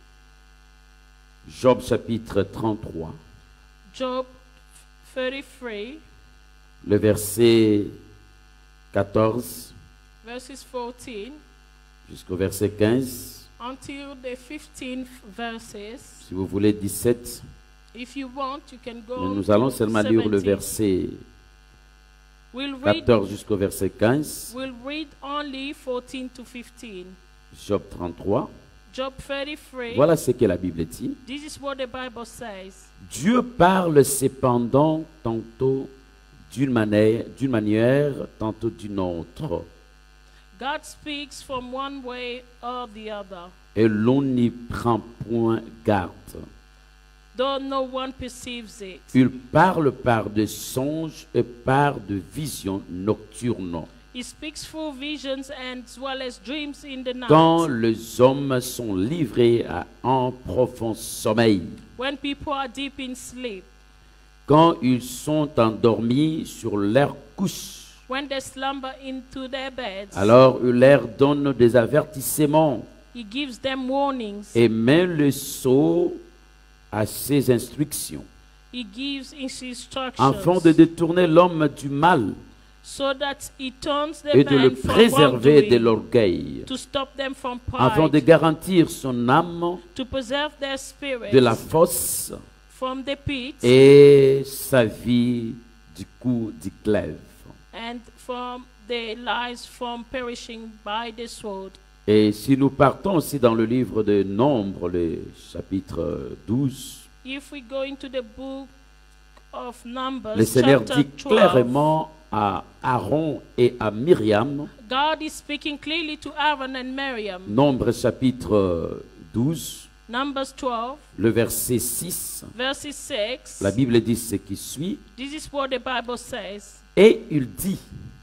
S8: Job chapitre trente-trois,
S4: Job thirty-three,
S8: le verset quatorze
S4: verses fourteen
S8: jusqu'au verset quinze,
S4: until the fifteenth verses.
S8: si vous voulez dix-sept,
S4: If you want, you can go
S8: mais nous allons
S4: to
S8: seulement lire le
S4: seventeen.
S8: verset
S4: We'll read,
S8: quatorze jusqu'au verset quinze,
S4: we'll read only fourteen to fifteen.
S8: Job trente-trois.
S4: Job thirty-three.
S8: Voilà ce que la Bible dit.
S4: This is what the Bible says.
S8: Dieu parle cependant tantôt d'une manière, d'une manière, tantôt d'une autre.
S4: God speaks from one way or the other,
S8: Et l'on n'y prend point garde.
S4: though no one perceives it.
S8: Il parle par des songes et par de visions nocturnes.
S4: He speaks through visions and as well as dreams in the night.
S8: Quand les hommes sont livrés à un profond sommeil,
S4: When people are deep in sleep.
S8: quand ils sont endormis sur leur couche,
S4: When they slumber into their beds.
S8: alors il leur donne des avertissements
S4: He gives them warnings.
S8: et met le sceau à ses instructions,
S4: He gives his instructions.
S8: afin de détourner l'homme du mal
S4: So that he turns the
S8: et de le
S4: man from
S8: préserver de
S4: wrongdoing,
S8: l'orgueil,
S4: to stop them from
S8: afin de
S4: pride,
S8: garantir son âme
S4: to preserve their spirit
S8: de la fosse
S4: from the pit
S8: et sa vie du coup du glaive.
S4: and from their lives from perishing by the sword.
S8: Et si nous partons aussi dans le livre de Nombres, le chapitre douze,
S4: If we go into the book of Numbers,
S8: le Seigneur
S4: chapter
S8: dit
S4: twelve,
S8: clairement à Aaron et à Myriam,
S4: God is speaking clearly to Aaron and Miriam.
S8: Nombres chapitre douze,
S4: Numbers twelve,
S8: le verset six,
S4: verse six.
S8: la Bible dit ce qui suit,
S4: This is what the Bible says.
S8: et il dit,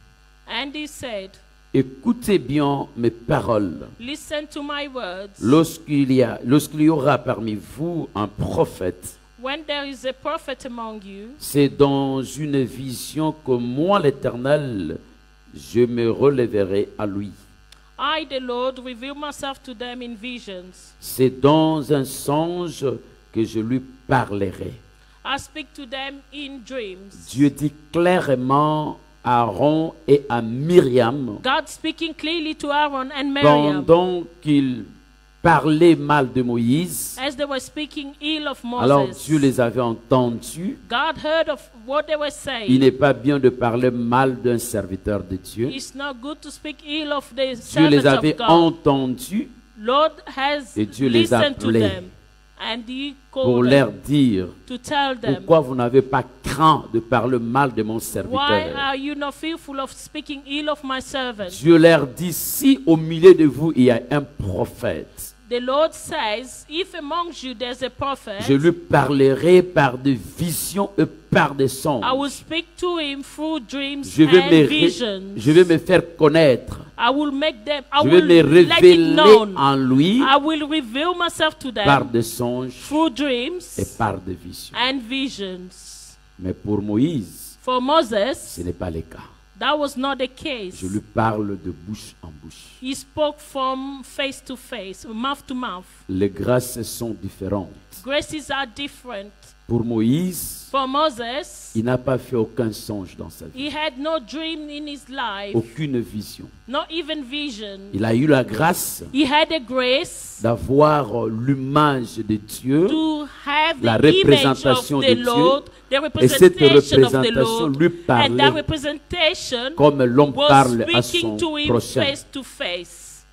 S4: And he said,
S8: écoutez bien mes paroles.
S4: listen to my words.
S8: Lorsqu'il y a, lorsqu'il y aura parmi vous un prophète,
S4: When there is a prophet among you,
S8: c'est dans une vision que moi, l'Éternel, je me relèverai à lui.
S4: I, the Lord, reveal myself to them in visions.
S8: C'est dans un songe que je lui parlerai.
S4: I speak to them in dreams.
S8: Dieu dit clairement à Aaron et à Myriam,
S4: God speaking clearly to Aaron and Miriam
S8: pendant qu'il parlait mal de Moïse,
S4: as they were speaking ill of
S8: alors
S4: Moses.
S8: Dieu les avait entendus.
S4: God heard of what they were
S8: Il
S4: saying.
S8: n'est pas bien de parler mal d'un serviteur de Dieu.
S4: It's not good to speak ill of the
S8: Dieu les
S4: servants
S8: avait
S4: of God.
S8: entendus
S4: Lord has
S8: et Dieu les
S4: listened to
S8: appelait
S4: them, and he
S8: pour
S4: called
S8: leur
S4: them
S8: dire
S4: to tell them,
S8: pourquoi vous n'avez pas craint de parler mal de mon
S4: why
S8: serviteur.
S4: are you not fearful of speaking ill of my servant?
S8: Dieu leur dit, si au milieu de vous il y a un prophète,
S4: The Lord says, if amongst you there's a prophet,
S8: je lui parlerai par des visions et par des songes.
S4: I will speak to him through dreams
S8: Je vais,
S4: and
S8: me ré-
S4: visions.
S8: je vais me faire connaître.
S4: I will make them, I
S8: Je vais
S4: will
S8: me
S4: let it
S8: révéler
S4: known.
S8: en lui
S4: I will reveal myself to them
S8: par des songes
S4: through
S8: et
S4: dreams
S8: par des visions.
S4: and visions.
S8: Mais pour Moïse,
S4: For Moses,
S8: ce n'est pas le cas.
S4: that was not the case.
S8: Je lui parle de bouche en bouche.
S4: He spoke from face to face, mouth to mouth.
S8: Les grâces sont différentes.
S4: Graces are different.
S8: Pour Moïse,
S4: For Moses,
S8: il n'a pas fait aucun songe dans sa vie,
S4: he had no dream in his life,
S8: aucune vision.
S4: not even vision.
S8: Il a eu la grâce
S4: He had a grace
S8: d'avoir l'image de Dieu,
S4: to have
S8: la
S4: the image of
S8: représentation
S4: the
S8: de Dieu,
S4: Lord, the
S8: et cette
S4: representation of the
S8: représentation
S4: Lord,
S8: lui
S4: and that
S8: parlait
S4: representation
S8: comme l'homme
S4: was
S8: parle à son
S4: speaking to him
S8: prochain.
S4: face to face.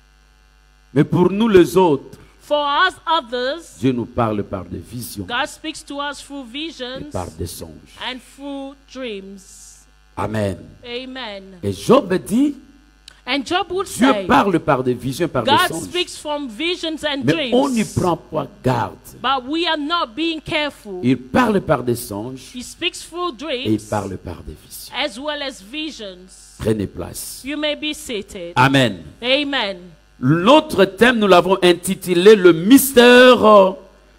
S8: Mais pour nous les autres,
S4: For us others,
S8: Dieu nous parle par des visions
S4: God speaks to us through
S8: et
S4: visions
S8: par des songes.
S4: and through dreams.
S8: Amen.
S4: Amen.
S8: Et Job dit,
S4: And Job would
S8: Dieu
S4: say,
S8: parle par des visions, par des
S4: God
S8: songes.
S4: speaks from visions and
S8: Mais on n'y
S4: dreams,
S8: prend pas garde.
S4: but we are not being careful.
S8: Il parle par des songes
S4: He speaks through
S8: et il
S4: dreams
S8: parle par des visions.
S4: as well as visions.
S8: Prenez place.
S4: You may be seated.
S8: Amen.
S4: Amen.
S8: L'autre thème, nous l'avons intitulé le mystère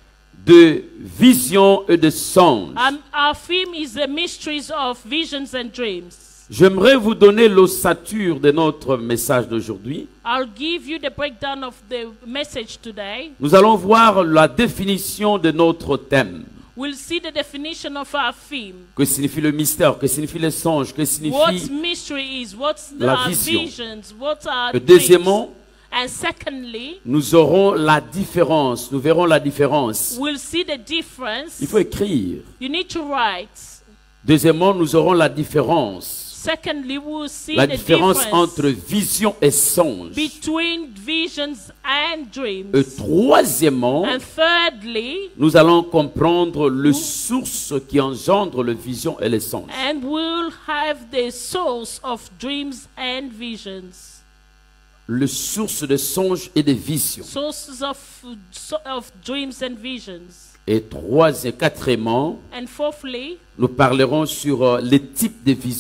S8: de vision et de songes.
S4: Um, our theme is the mysteries of visions and dreams.
S8: J'aimerais vous donner l'ossature de notre message d'aujourd'hui.
S4: I'll give you the breakdown of the message today.
S8: Nous allons voir la définition de notre thème.
S4: We'll see the definition of our theme.
S8: Que signifie le mystère, que signifie le songe, que
S4: What
S8: signifie...
S4: mystery is, what's the,
S8: la
S4: our
S8: vision.
S4: visions, what are
S8: Et
S4: dreams.
S8: deuxièmement,
S4: And secondly,
S8: nous aurons la différence, nous verrons la différence.
S4: we'll see the difference.
S8: Il faut écrire.
S4: You need to write.
S8: Deuxièmement, nous aurons la différence.
S4: Secondly, we'll see
S8: La
S4: the
S8: différence
S4: difference
S8: entre vision et songe.
S4: between visions and dreams.
S8: Et troisièmement,
S4: And thirdly,
S8: nous allons comprendre le source qui engendre le vision et les songes.
S4: and we'll have the source of dreams and visions.
S8: Le source de songes et de visions.
S4: Sources of, of dreams and visions.
S8: Et trois et quatrièmement,
S4: And fourthly,
S8: nous parlerons sur euh, les types de visions.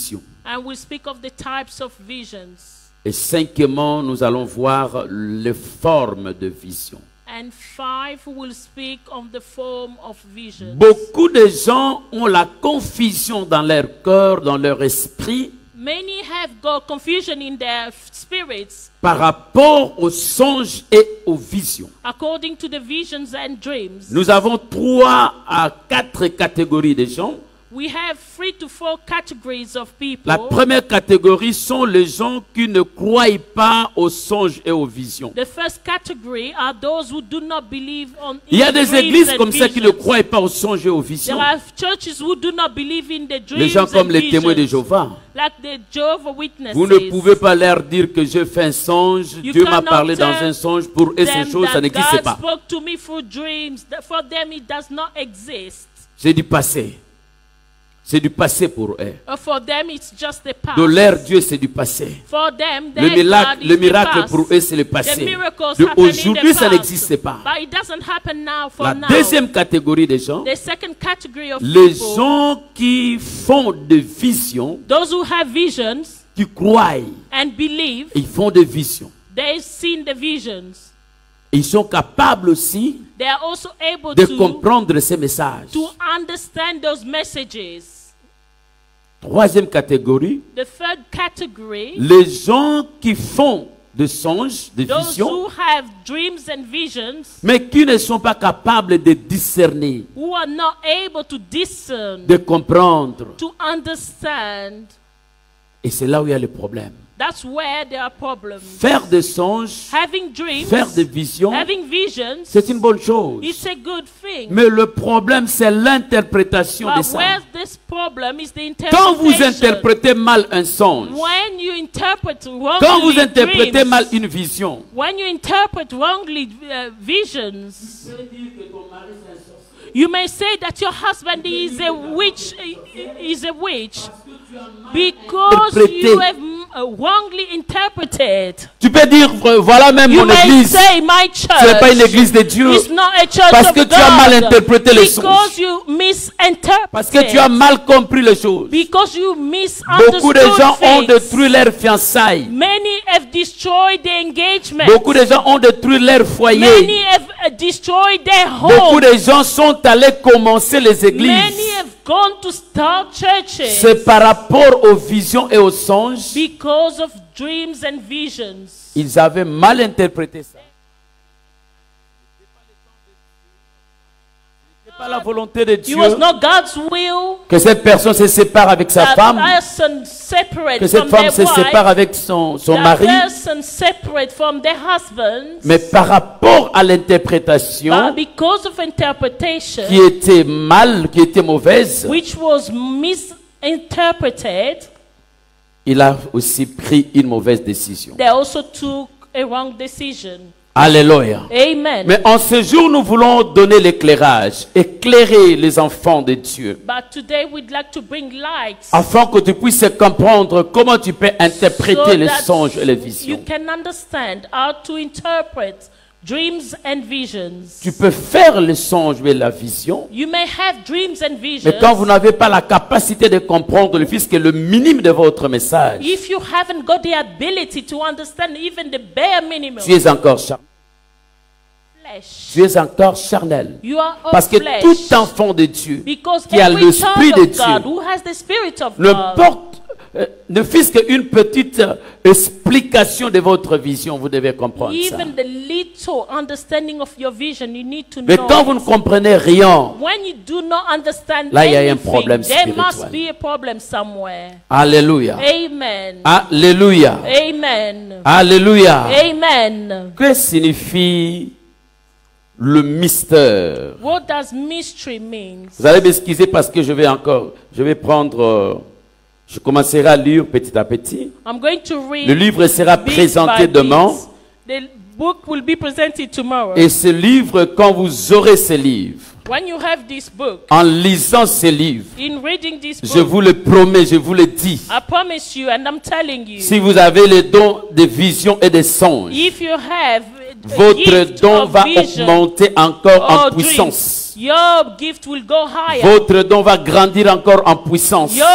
S4: And we'll speak of the types of visions.
S8: Et cinquièmement, nous allons voir les formes de vision.
S4: And five will speak of the form of vision.
S8: Beaucoup de gens ont la confusion dans leur cœur, dans leur esprit,
S4: Many have got confusion in their spirits
S8: par rapport aux songes et aux visions.
S4: according to the visions and dreams.
S8: Nous avons trois à quatre catégories de gens.
S4: We have three to four categories of people.
S8: La première catégorie sont les gens qui ne croient pas aux songes et aux visions.
S4: The first category are those who do not believe on in
S8: Il y a des
S4: dreams
S8: églises
S4: and
S8: comme ça qui ne
S4: visions.
S8: croient pas aux songes et aux visions.
S4: There are churches who do not believe in the dreams
S8: Les gens comme
S4: and
S8: les témoins de
S4: visions.
S8: Jéhovah.
S4: Like the Jehovah Witnesses.
S8: Vous ne pouvez pas leur dire que je fais un songe,
S4: You
S8: Dieu m'a
S4: cannot
S8: parlé dans
S4: tell
S8: un songe, pour eux ces
S4: them
S8: choses, ça
S4: that
S8: n'existe
S4: God
S8: pas.
S4: spoke to me through dreams. That for them it does not exist.
S8: C'est du passé. C'est du passé pour eux.
S4: Or for them it's just the past.
S8: De leur Dieu, c'est du passé.
S4: For them,
S8: Le
S4: their
S8: miracle,
S4: God
S8: le
S4: is the
S8: miracle
S4: past.
S8: pour eux, c'est le
S4: The
S8: passé.
S4: miracles
S8: De
S4: happen in
S8: aujourd'hui,
S4: the
S8: ça
S4: past.
S8: n'existe pas.
S4: But it doesn't happen now for
S8: La
S4: now.
S8: deuxième catégorie des gens,
S4: The second category of
S8: les
S4: people,
S8: gens qui font des visions,
S4: those who have visions
S8: qui croient,
S4: and believe,
S8: ils font des visions.
S4: they've seen the visions.
S8: Ils sont capables aussi
S4: They are also able
S8: de
S4: to,
S8: comprendre ces messages.
S4: to understand those messages.
S8: Troisième catégorie,
S4: The third category,
S8: les gens qui font des songes, des
S4: those
S8: visions,
S4: who have dreams and visions,
S8: mais qui ne sont pas capables de discerner,
S4: who are not able to discern,
S8: de comprendre.
S4: to understand.
S8: Et c'est là où il y a le problème.
S4: That's where there are problems.
S8: Faire des songes,
S4: Having dreams,
S8: faire des visions,
S4: having visions,
S8: c'est une bonne chose.
S4: it's a good thing.
S8: Mais le problème, c'est l'interprétation de
S4: But
S8: ça.
S4: where's this problem is the
S8: Quand vous
S4: interpretation.
S8: interprétez mal un songe,
S4: When you interpret wrongly
S8: quand vous interprétez
S4: dreams,
S8: mal une vision,
S4: when you interpret wrongly uh, visions, you may say that your husband is a witch, is a witch, because you have uh, wrongly interpreted.
S8: tu peux dire, voilà même
S4: You
S8: mon
S4: may
S8: église,
S4: say my
S8: ce n'est pas une
S4: church
S8: église de Dieu,
S4: is not a church
S8: parce
S4: of
S8: que tu as mal
S4: God,
S8: interprété les
S4: because
S8: songes,
S4: you misinterpret.
S8: parce que tu as mal compris les choses.
S4: Because you
S8: Beaucoup de
S4: misunderstood
S8: gens ont
S4: things.
S8: détruit leur fiançailles.
S4: Many have destroyed their engagement.
S8: Beaucoup de gens ont détruit leur foyer.
S4: Many have uh, destroyed their
S8: Beaucoup
S4: home.
S8: de gens sont allés commencer les
S4: Many
S8: églises.
S4: have gone to start churches
S8: C'est par rapport aux visions et aux songes.
S4: because of dreams and visions.
S8: Ils avaient mal interprété ça. Ce n'est pas la volonté de
S4: It
S8: Dieu
S4: was not God's will
S8: que cette personne se sépare avec sa
S4: that
S8: femme,
S4: person separate
S8: que cette
S4: from
S8: femme
S4: their
S8: se sépare
S4: wife,
S8: avec son, son
S4: that
S8: mari,
S4: person separate from their husband,
S8: mais par rapport à l'interprétation
S4: but because of interpretation,
S8: qui était mal, qui était mauvaise,
S4: which was misinterpreted,
S8: il a aussi pris une mauvaise décision.
S4: they also took a wrong decision.
S8: Alléluia.
S4: Amen.
S8: Mais en ce jour, nous voulons donner l'éclairage, éclairer les enfants de Dieu,
S4: But today we'd like to bring light
S8: afin que tu puisses comprendre comment tu peux interpréter
S4: so
S8: les
S4: that
S8: songes et les
S4: you
S8: visions.
S4: can understand how to interpret dreams and visions.
S8: Tu peux faire les songes et la vision,
S4: You may have dreams and visions.
S8: mais quand vous n'avez pas la capacité de comprendre le fils, qui est le minimum de votre message,
S4: If you haven't got the ability to understand even the bare minimum
S8: tu es encore charnel.
S4: flesh,
S8: Tu es encore charnel.
S4: you are of
S8: Parce que
S4: flesh.
S8: tout enfant de Dieu
S4: Because
S8: qui a
S4: every
S8: l'esprit
S4: child
S8: de
S4: of God
S8: Dieu
S4: who has the spirit of
S8: ne
S4: God,
S8: porte, euh, ne fût-ce qu'une petite euh, explication de votre vision, vous devez comprendre ça.
S4: even the little understanding of your vision, you need to
S8: Mais
S4: know.
S8: quand vous ne comprenez rien,
S4: When you do not understand
S8: là, il y a un
S4: anything,
S8: problème
S4: there must
S8: spirituel.
S4: be a problem somewhere.
S8: Alléluia.
S4: Amen.
S8: Alléluia.
S4: Amen.
S8: Alléluia.
S4: Amen.
S8: Que signifie le mystère?
S4: What does mystery mean?
S8: Vous allez m'excuser parce que je vais encore, je vais prendre, euh, je commencerai à lire petit à petit.
S4: I'm going to read.
S8: Le livre sera
S4: bit
S8: présenté
S4: by
S8: demain.
S4: bit. The book will be presented tomorrow.
S8: Et ce livre, quand vous aurez ce livre,
S4: When you have this book,
S8: en lisant ce livre,
S4: in reading this
S8: je
S4: book,
S8: vous le promets, je vous le dis,
S4: I promise you, and I'm telling you,
S8: si vous avez les dons de vision et de songes,
S4: if you have a
S8: votre
S4: gift
S8: don
S4: of
S8: va
S4: vision
S8: augmenter encore en
S4: or
S8: puissance.
S4: dreams, your gift will go higher.
S8: Votre don va grandir encore en puissance.
S4: Your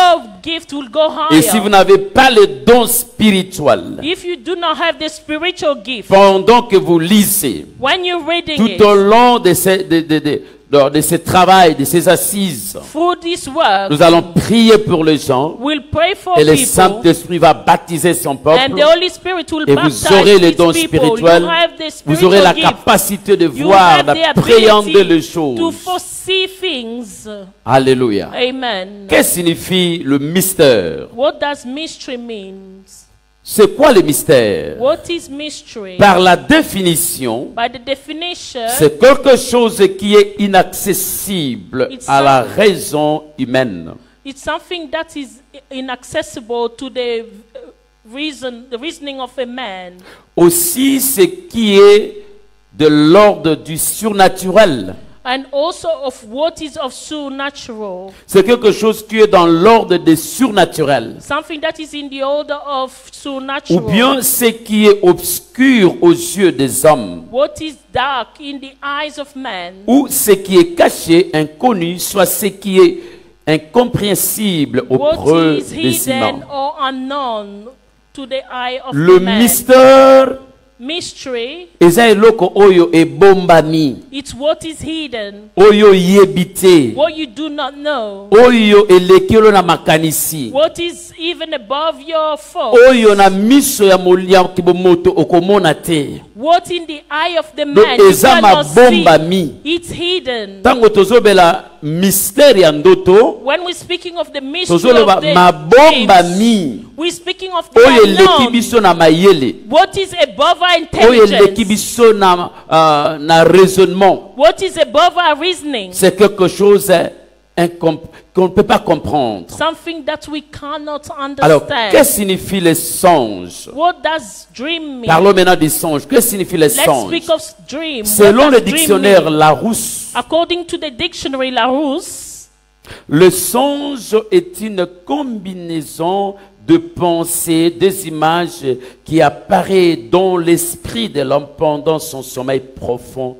S4: gift will go
S8: Et si vous
S4: higher.
S8: n'avez pas le don spirituel,
S4: If you do not have the spiritual gift,
S8: pendant que vous lisez,
S4: when you're reading
S8: tout
S4: it,
S8: au long de ce, de, de, de, de, de ce travail, de ces assises,
S4: through this work,
S8: nous allons prier pour les gens
S4: we'll pray for
S8: et le
S4: people,
S8: Saint-Esprit va baptiser son
S4: and
S8: peuple.
S4: the Holy Spirit will
S8: Et
S4: baptize
S8: vous aurez les
S4: these
S8: dons
S4: people.
S8: spirituels,
S4: You have the
S8: vous aurez la
S4: spiritual gift.
S8: capacité de
S4: You
S8: voir,
S4: have the
S8: d'appréhender les
S4: ability to
S8: choses.
S4: foresee things.
S8: Alléluia.
S4: Amen.
S8: Qu'est-ce que signifie le mystère?
S4: What does mystery mean?
S8: C'est quoi le mystère?
S4: What is mystery?
S8: Par la définition,
S4: By the definition,
S8: c'est quelque chose qui est inaccessible
S4: It's
S8: à la
S4: some-
S8: raison humaine.
S4: it's something that is inaccessible to the uh, reason, the reasoning of a man.
S8: Aussi, ce qui est de l'ordre du surnaturel.
S4: And also of what is of supernatural.
S8: C'est quelque chose qui est dans l'ordre des surnaturels.
S4: Something that is in the order of
S8: Ou
S4: supernatural.
S8: bien ce qui est obscur aux yeux des hommes.
S4: What is dark in the eyes of man.
S8: Ou ce qui est caché, inconnu, soit ce qui est incompréhensible
S4: What
S8: auprès
S4: is
S8: des humains.
S4: hidden or unknown to the eye of
S8: Le
S4: the man.
S8: mystère,
S4: Mystery,
S8: eza eloko oyo ebombami,
S4: it's what is hidden,
S8: oyo yebite,
S4: what you do not know,
S8: oyo elekelo na makanisi,
S4: what is even above your fault,
S8: oyo na miso ya molia kibomoto okomona te.
S4: what in the eye of the
S8: Donc
S4: man you
S8: eza
S4: cannot see.
S8: mabombami.
S4: It's hidden.
S8: Tango tozobela mystère ya ndoto,
S4: When we're speaking of the mystery
S8: tozoloba
S4: of the dreams,
S8: mabombami,
S4: we're speaking of the
S8: oyo eleki
S4: unknown.
S8: biso na mayele,
S4: What is above our
S8: oyo eleki
S4: intelligence?
S8: biso na, uh, na raisonnement.
S4: What is above our reasoning?
S8: C'est quelque chose hein, incom- qu'on ne peut pas comprendre.
S4: Something that we cannot
S8: Alors,
S4: understand.
S8: qu'est-ce que signifie les songes?
S4: What does dream mean?
S8: Parlons maintenant des songes. Qu'est-ce que signifie les
S4: Let's
S8: songes?
S4: speak of dream.
S8: Selon
S4: What
S8: le
S4: does dream
S8: dictionnaire
S4: mean?
S8: Larousse,
S4: According to the dictionary Larousse,
S8: le songe est une combinaison de pensées, des images qui apparaît dans l'esprit de l'homme pendant son sommeil profond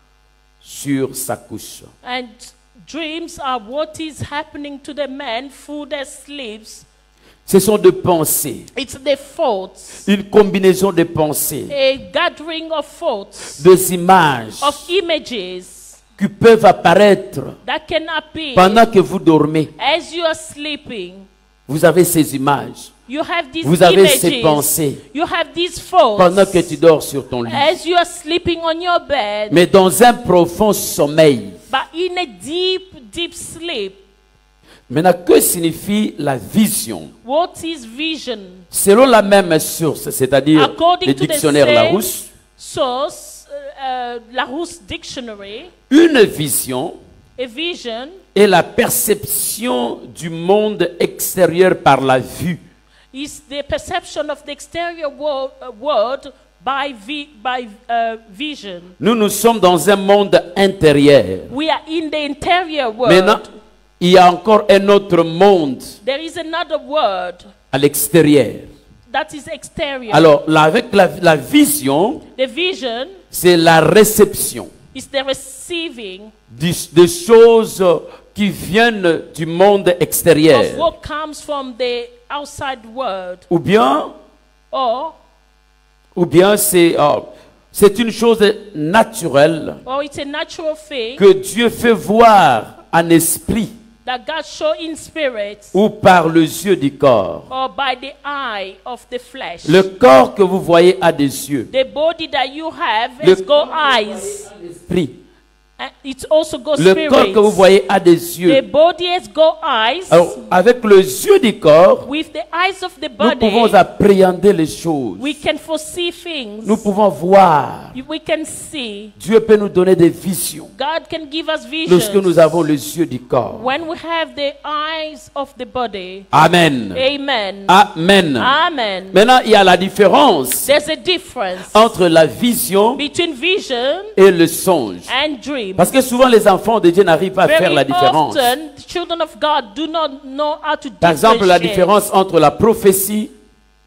S8: sur sa couche.
S4: and dreams are what is happening to the man through their sleeps.
S8: Ce sont des pensées,
S4: It's the thoughts,
S8: une combinaison de pensées,
S4: a gathering of thoughts,
S8: des images
S4: of images
S8: qui peuvent apparaître
S4: that can appear
S8: pendant que vous dormez.
S4: as you are sleeping.
S8: Vous avez ces images,
S4: You have these
S8: vous avez
S4: images.
S8: ces pensées
S4: You have these thoughts
S8: pendant que tu dors sur ton lit.
S4: as you are sleeping on your bed.
S8: Mais dans un profond sommeil.
S4: But in a deep, deep sleep,
S8: Maintenant, que signifie la vision?
S4: what is vision?
S8: Selon la même source, c'est-à-dire
S4: According
S8: le
S4: to the
S8: dictionnaire
S4: same
S8: Larousse,
S4: source, uh, uh, Larousse Dictionary,
S8: une vision
S4: a vision
S8: est la perception du monde extérieur par la vue.
S4: is the perception of the exterior world, uh, world by, vi- by uh, vision.
S8: Nous, nous sommes dans un monde intérieur.
S4: We are in the interior world.
S8: Maintenant, il y a encore un autre monde
S4: There is another world
S8: à l'extérieur.
S4: that is exterior.
S8: Alors, là, avec la, la vision,
S4: The vision
S8: c'est la réception
S4: is the receiving
S8: des, des choses qui viennent du monde
S4: of
S8: extérieur.
S4: what comes from the outside world.
S8: Ou bien,
S4: Or,
S8: ou bien c'est oh, c'est une chose naturelle
S4: or it's a natural thing
S8: que Dieu fait voir en esprit
S4: that God show in spirit
S8: ou par les yeux du corps.
S4: or by the eye of the flesh.
S8: Le corps que vous voyez a des yeux.
S4: The body that you have
S8: Le-
S4: has got eyes.
S8: L'esprit.
S4: And it also got
S8: Le
S4: spirit.
S8: corps que vous voyez a des
S4: The
S8: yeux.
S4: body has got eyes.
S8: Alors, avec les yeux du corps,
S4: With the eyes of the
S8: nous
S4: body,
S8: pouvons appréhender les choses.
S4: we can foresee things.
S8: Nous pouvons voir.
S4: We can see.
S8: Dieu peut nous donner des visions
S4: God can give us
S8: lorsque nous
S4: visions
S8: avons les yeux du corps.
S4: when we have the eyes of the body.
S8: Amen.
S4: Amen.
S8: Amen.
S4: Amen.
S8: Maintenant, il y a la différence
S4: There's a difference
S8: entre la vision
S4: between vision
S8: et le songe.
S4: and dream.
S8: Parce que souvent les enfants de Dieu n'arrivent pas à faire
S4: Very
S8: la différence.
S4: often, the children of God do not know how to
S8: Par exemple, la
S4: differentiate.
S8: différence entre la prophétie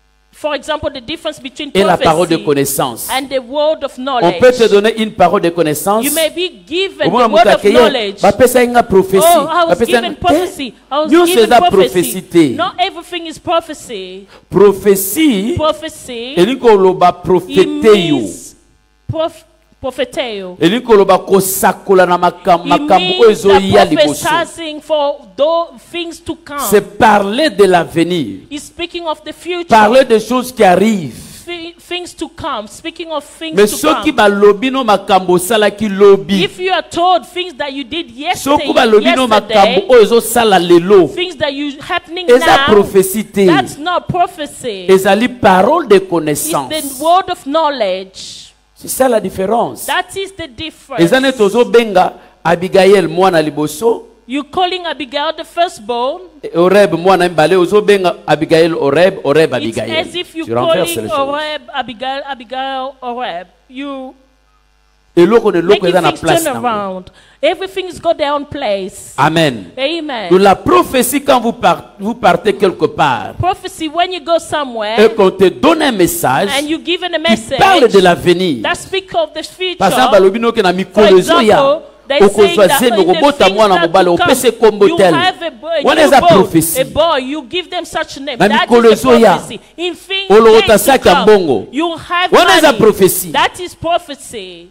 S4: For example, the difference between
S8: et la parole de
S4: prophecy
S8: connaissance.
S4: and the word of
S8: On
S4: knowledge.
S8: peut te donner une parole de connaissance.
S4: You may be given
S8: Au
S4: the
S8: moins,
S4: word of
S8: accueillir,
S4: knowledge.
S8: bapesa une prophétie.
S4: Oh, I was
S8: Bapesa
S4: given
S8: une-
S4: prophecy. I was
S8: Nous,
S4: given
S8: c'est la
S4: prophecy.
S8: prophétie.
S4: Not everything is prophecy.
S8: Prophétie,
S4: Prophecy,
S8: eliko loba
S4: it
S8: prophétéo.
S4: means prof, propheteo.
S8: Eliko loba kosakola na makam-
S4: It
S8: makambo
S4: means
S8: ezoya
S4: that
S8: liboso.
S4: prophesying for those things to come.
S8: C'est parler de l'avenir.
S4: He's speaking of the future.
S8: Parler des choses qui arrivent.
S4: Thi- Things to come. Speaking of things
S8: Mais
S4: to
S8: ceux qui
S4: come.
S8: balobi no makambo sala ki lobby.
S4: If you are told things that you did
S8: Ceux qui
S4: yesterday,
S8: balobi no
S4: yesterday
S8: makambo oyo ezosala lelo.
S4: things that you happening
S8: Eza
S4: now,
S8: prophétie te.
S4: that's not prophecy.
S8: Ezali parole de
S4: It's
S8: connaissance.
S4: the word of knowledge.
S8: C'est ça la différence.
S4: That is the difference.
S8: Eza ne tozo benga Abigail mwana liboso.
S4: You calling Abigail the firstborn.
S8: Oreb mwana mbale ozo benga Abigail Oreb Oreb
S4: It's
S8: Abigail.
S4: as if you
S8: Tu renverses
S4: calling
S8: les choses.
S4: Oreb Abigail Abigail Oreb. You
S8: Eloko ne loko
S4: making
S8: eza na
S4: things
S8: place
S4: turn
S8: nango.
S4: around. Everything's got their own place.
S8: Amen.
S4: Amen.
S8: Donc la prophétie quand vous, part- vous partez quelque part
S4: Prophecy, when you go somewhere
S8: et qu'on te donne un message
S4: and you given a
S8: qui
S4: message
S8: parle de l'avenir.
S4: that speak of the future.
S8: Par exemple, balobi no ke na
S4: For
S8: mikolo ezo ya.
S4: example, they say that
S8: Okozwaze
S4: in the
S8: nokobota
S4: things
S8: mwana
S4: that
S8: mobali
S4: to come,
S8: opese kombo
S4: you
S8: tel.
S4: have a boy,
S8: Wana
S4: you
S8: eza
S4: boy,
S8: prophétie.
S4: a boy, you give them such a name.
S8: Na
S4: That
S8: mikolo
S4: is a
S8: ezo ya.
S4: prophecy. In things
S8: Ologota
S4: days to
S8: saki ya
S4: come,
S8: mbongo.
S4: you have
S8: Wana eza
S4: money.
S8: prophétie.
S4: That is prophecy.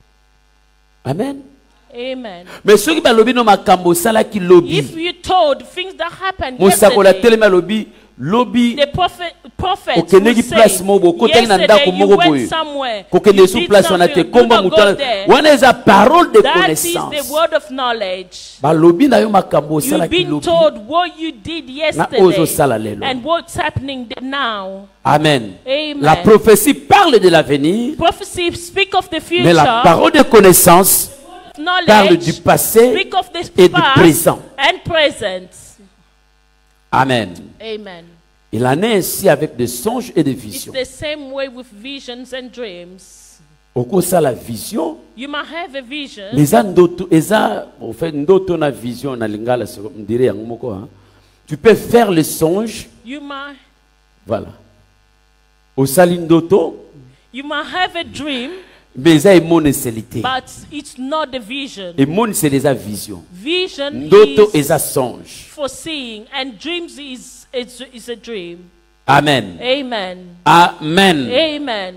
S8: Amen.
S4: Amen.
S8: Mais ceux qui balobi no makambo sala ki lobby.
S4: If you told things that happened
S8: Mosakola
S4: yesterday,
S8: telema lobby lobby.
S4: the prophet, prophets
S8: Okende
S4: will
S8: ki
S4: say,
S8: place moko kotengi na ndako
S4: yesterday you
S8: moko
S4: went
S8: boye.
S4: somewhere,
S8: Kokende
S4: you
S8: sous
S4: did
S8: place wana te
S4: something,
S8: komba
S4: do not go
S8: mutala.
S4: there.
S8: Wana eza parole de
S4: That is the
S8: connaissance.
S4: word of knowledge.
S8: Balobi na yo makambo sala
S4: You've
S8: ki
S4: been
S8: lobby.
S4: told what you did yesterday
S8: ozo sala lelo.
S4: and what's happening now.
S8: Amen.
S4: Amen.
S8: La prophétie parle de l'avenir,
S4: Prophecy speak of the future.
S8: mais la parole de connaissance
S4: knowledge
S8: parle du passé
S4: speak of the
S8: et du
S4: past
S8: présent.
S4: and present.
S8: Amen.
S4: Amen.
S8: Il en est ainsi avec des songes et des
S4: It's
S8: visions.
S4: the same way with visions and dreams.
S8: Au cours de la vision,
S4: You might have a vision.
S8: les ndoto, eza, en fait, ndoto na vision na lingala, on dirait yango moko, hein. Tu peux faire les songes,
S4: You might
S8: voilà. Au sali ndoto,
S4: you might have a dream,
S8: mais eza emone selité.
S4: but it's not the vision.
S8: Emone c'est les vision.
S4: Vision
S8: Ndoto
S4: is
S8: eza songe.
S4: foreseeing, and dreams is is, is a dream.
S8: Amen.
S4: Amen.
S8: Amen.
S4: Amen.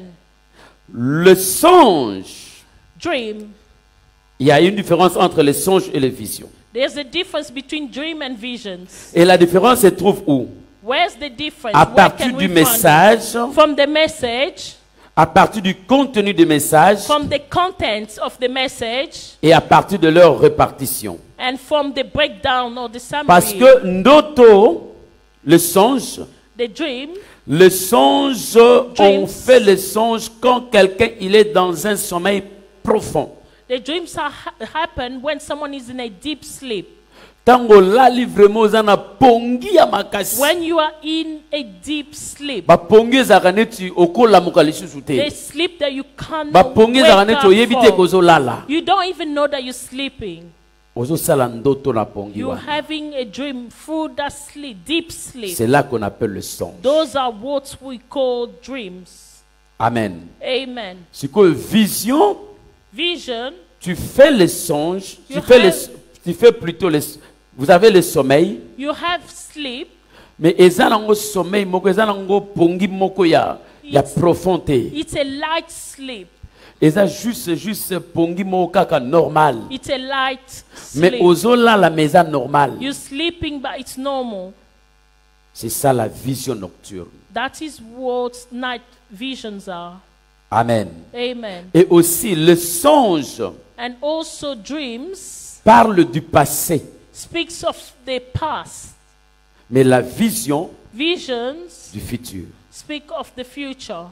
S8: Le songe,
S4: Dream.
S8: il y a une différence entre les songes et les visions.
S4: There's a difference between dream and visions.
S8: Et la différence se trouve où?
S4: Where's the difference?
S8: À
S4: Where
S8: partir
S4: can we
S8: du
S4: find
S8: message,
S4: it? From the message,
S8: à partir du contenu du message
S4: from the contents of the message,
S8: et à partir de leur répartition.
S4: and from the breakdown or the summary.
S8: Parce que ndoto, le songe,
S4: The dream,
S8: le songe, on
S4: Dreams.
S8: fait le songe quand quelqu'un il est dans un sommeil profond.
S4: the dreams are, ha- happen when someone is in a deep sleep.
S8: Tango lali vraiment zana pongi ya makasi.
S4: When you are in a deep sleep,
S8: Ba pongi ezaka neti okola muka lisusu te.
S4: the sleep that you can't
S8: Ba pongi ezaka
S4: wake
S8: neti oyebi te
S4: up from.
S8: kozolala.
S4: You don't even know that you're sleeping.
S8: Ozosala ndoto na pongi
S4: You're
S8: wana.
S4: having a dream through that sleep, deep sleep.
S8: C'est là qu'on appelle le songe.
S4: Those are what we call dreams.
S8: Amen.
S4: Amen.
S8: C'est que vision,
S4: Vision,
S8: tu fais les songes, tu
S4: You
S8: fais,
S4: have-
S8: les, tu fais plutôt les... Vous avez le sommeil,
S4: you have sleep.
S8: mais eza nango sommeil moko, eza nango pongi moko ya, ya
S4: It's-
S8: profondé.
S4: It's a light sleep.
S8: Eza juste, juste pongi moko kaka normal.
S4: It's a light
S8: Mais
S4: sleep.
S8: ozola la maison normale.
S4: You're sleeping, but it's normal.
S8: C'est ça la vision nocturne.
S4: That is what night visions are.
S8: Amen.
S4: Amen.
S8: Et aussi, le songe
S4: And also dreams
S8: parle du passé,
S4: speaks of the past.
S8: mais la vision
S4: Visions
S8: du futur.
S4: speak of the future.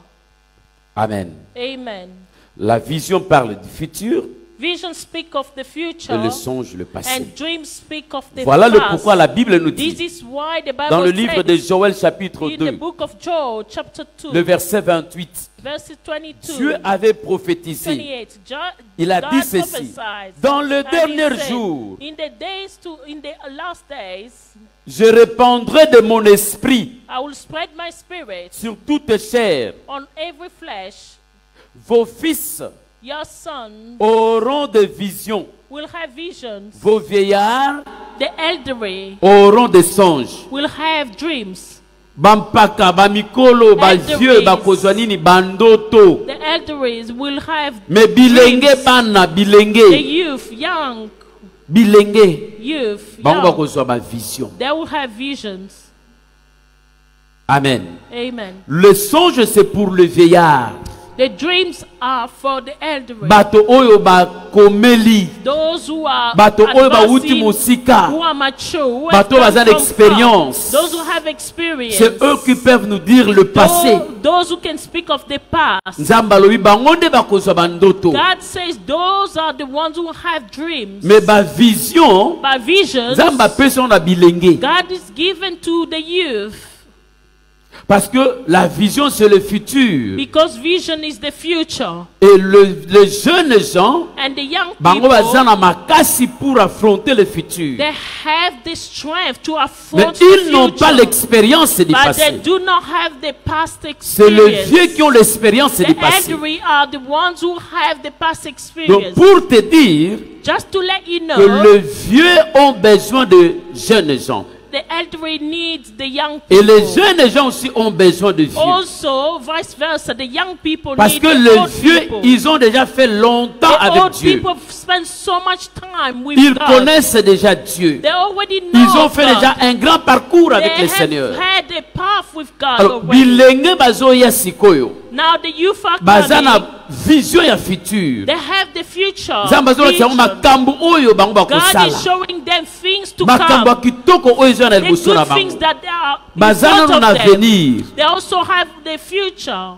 S8: Amen.
S4: Amen.
S8: La vision parle du futur
S4: Visions speak of the
S8: et
S4: future.
S8: le songe le passé.
S4: And dreams speak of the
S8: Voilà le
S4: past.
S8: pourquoi la Bible nous
S4: This
S8: dit
S4: is why the Bible
S8: dans le livre
S4: says
S8: de Joël chapitre
S4: in the
S8: deux,
S4: book of Joel chapter two,
S8: le verset vingt-huit
S4: Verse twenty-two.
S8: Dieu avait prophétisé.
S4: twenty-eight. Jo-
S8: Il a
S4: God
S8: dit ceci.
S4: prophesied.
S8: Dans le
S4: And he
S8: dernier
S4: said,
S8: jour,
S4: in the days to in the last days,
S8: je répandrai de mon esprit
S4: I will spread my spirit
S8: sur toute chair.
S4: on every flesh.
S8: Vos fils
S4: Your sons
S8: auront des visions.
S4: will have visions.
S8: Vos vieillards
S4: The elderly
S8: auront des songes.
S4: will have dreams.
S8: Bampaka, bamikolo, bavieux, bakozwa nini, bandoto.
S4: The elderly will have
S8: Mais bilenge
S4: dreams.
S8: bana,
S4: The
S8: bilenge,
S4: youth, young
S8: bilenge.
S4: youth,
S8: Bango
S4: young,
S8: bakozwa ba vision.
S4: they will have visions.
S8: Amen.
S4: Amen.
S8: Le songe c'est pour le vieillard.
S4: The dreams are for the elderly.
S8: Bato oyo ba komeli.
S4: Those who are
S8: Bato oyo ba uti
S4: advancing,
S8: musika.
S4: who are mature, who
S8: Bato
S4: have
S8: baza
S4: come from
S8: l'expérience.
S4: far. Those who have experience.
S8: C'est eux qui peuvent nous dire le passé.
S4: Those, those who can speak of the past.
S8: Nzamba alobi bango nde bakozwa bandoto.
S4: God says those are the ones who have dreams.
S8: Mais ba vision,
S4: By visions,
S8: Nzamba apesa na bilenge.
S4: God is given to the youth.
S8: Parce que la vision c'est le futur.
S4: Because vision is the future.
S8: Et le, les jeunes gens,
S4: And the young
S8: bango
S4: people,
S8: baza na makasi pour affronter le futur.
S4: they have the strength to
S8: Mais
S4: afford the
S8: ils n'ont pas
S4: future.
S8: l'expérience du
S4: But they
S8: passé.
S4: do not have the past
S8: C'est les
S4: experience.
S8: vieux qui ont l'expérience
S4: The
S8: du passé.
S4: elderly are the ones who have the past
S8: Donc
S4: experience.
S8: pour te dire
S4: Just to let you
S8: que
S4: know,
S8: les vieux ont besoin de jeunes gens.
S4: the elderly needs the young
S8: Et
S4: people.
S8: les jeunes gens aussi ont besoin de vieux.
S4: Also, vice versa, the young people
S8: Parce
S4: need
S8: que
S4: the
S8: les
S4: old
S8: vieux,
S4: people.
S8: ils ont déjà fait longtemps
S4: The
S8: avec
S4: old
S8: Dieu.
S4: people spend so much time with
S8: Ils
S4: God.
S8: connaissent déjà Dieu.
S4: They already know
S8: Ils ont fait
S4: God.
S8: déjà un grand parcours avec
S4: They
S8: le
S4: have
S8: Seigneur.
S4: had a path with God
S8: Alors,
S4: already.
S8: bilenge bazoya sikoyo.
S4: Now the youth are
S8: Baza
S4: coming.
S8: na vision ya futur.
S4: They have the future.
S8: Nzambe azola
S4: vision.
S8: tiango makambo oyo bango
S4: God
S8: bakosala.
S4: is showing them things to
S8: Makambo ya
S4: come.
S8: kitoko oyo eza na
S4: The
S8: liboso na
S4: good things
S8: bango.
S4: that are in
S8: Baza
S4: front
S8: nano na
S4: of them.
S8: avenir.
S4: They also have the future.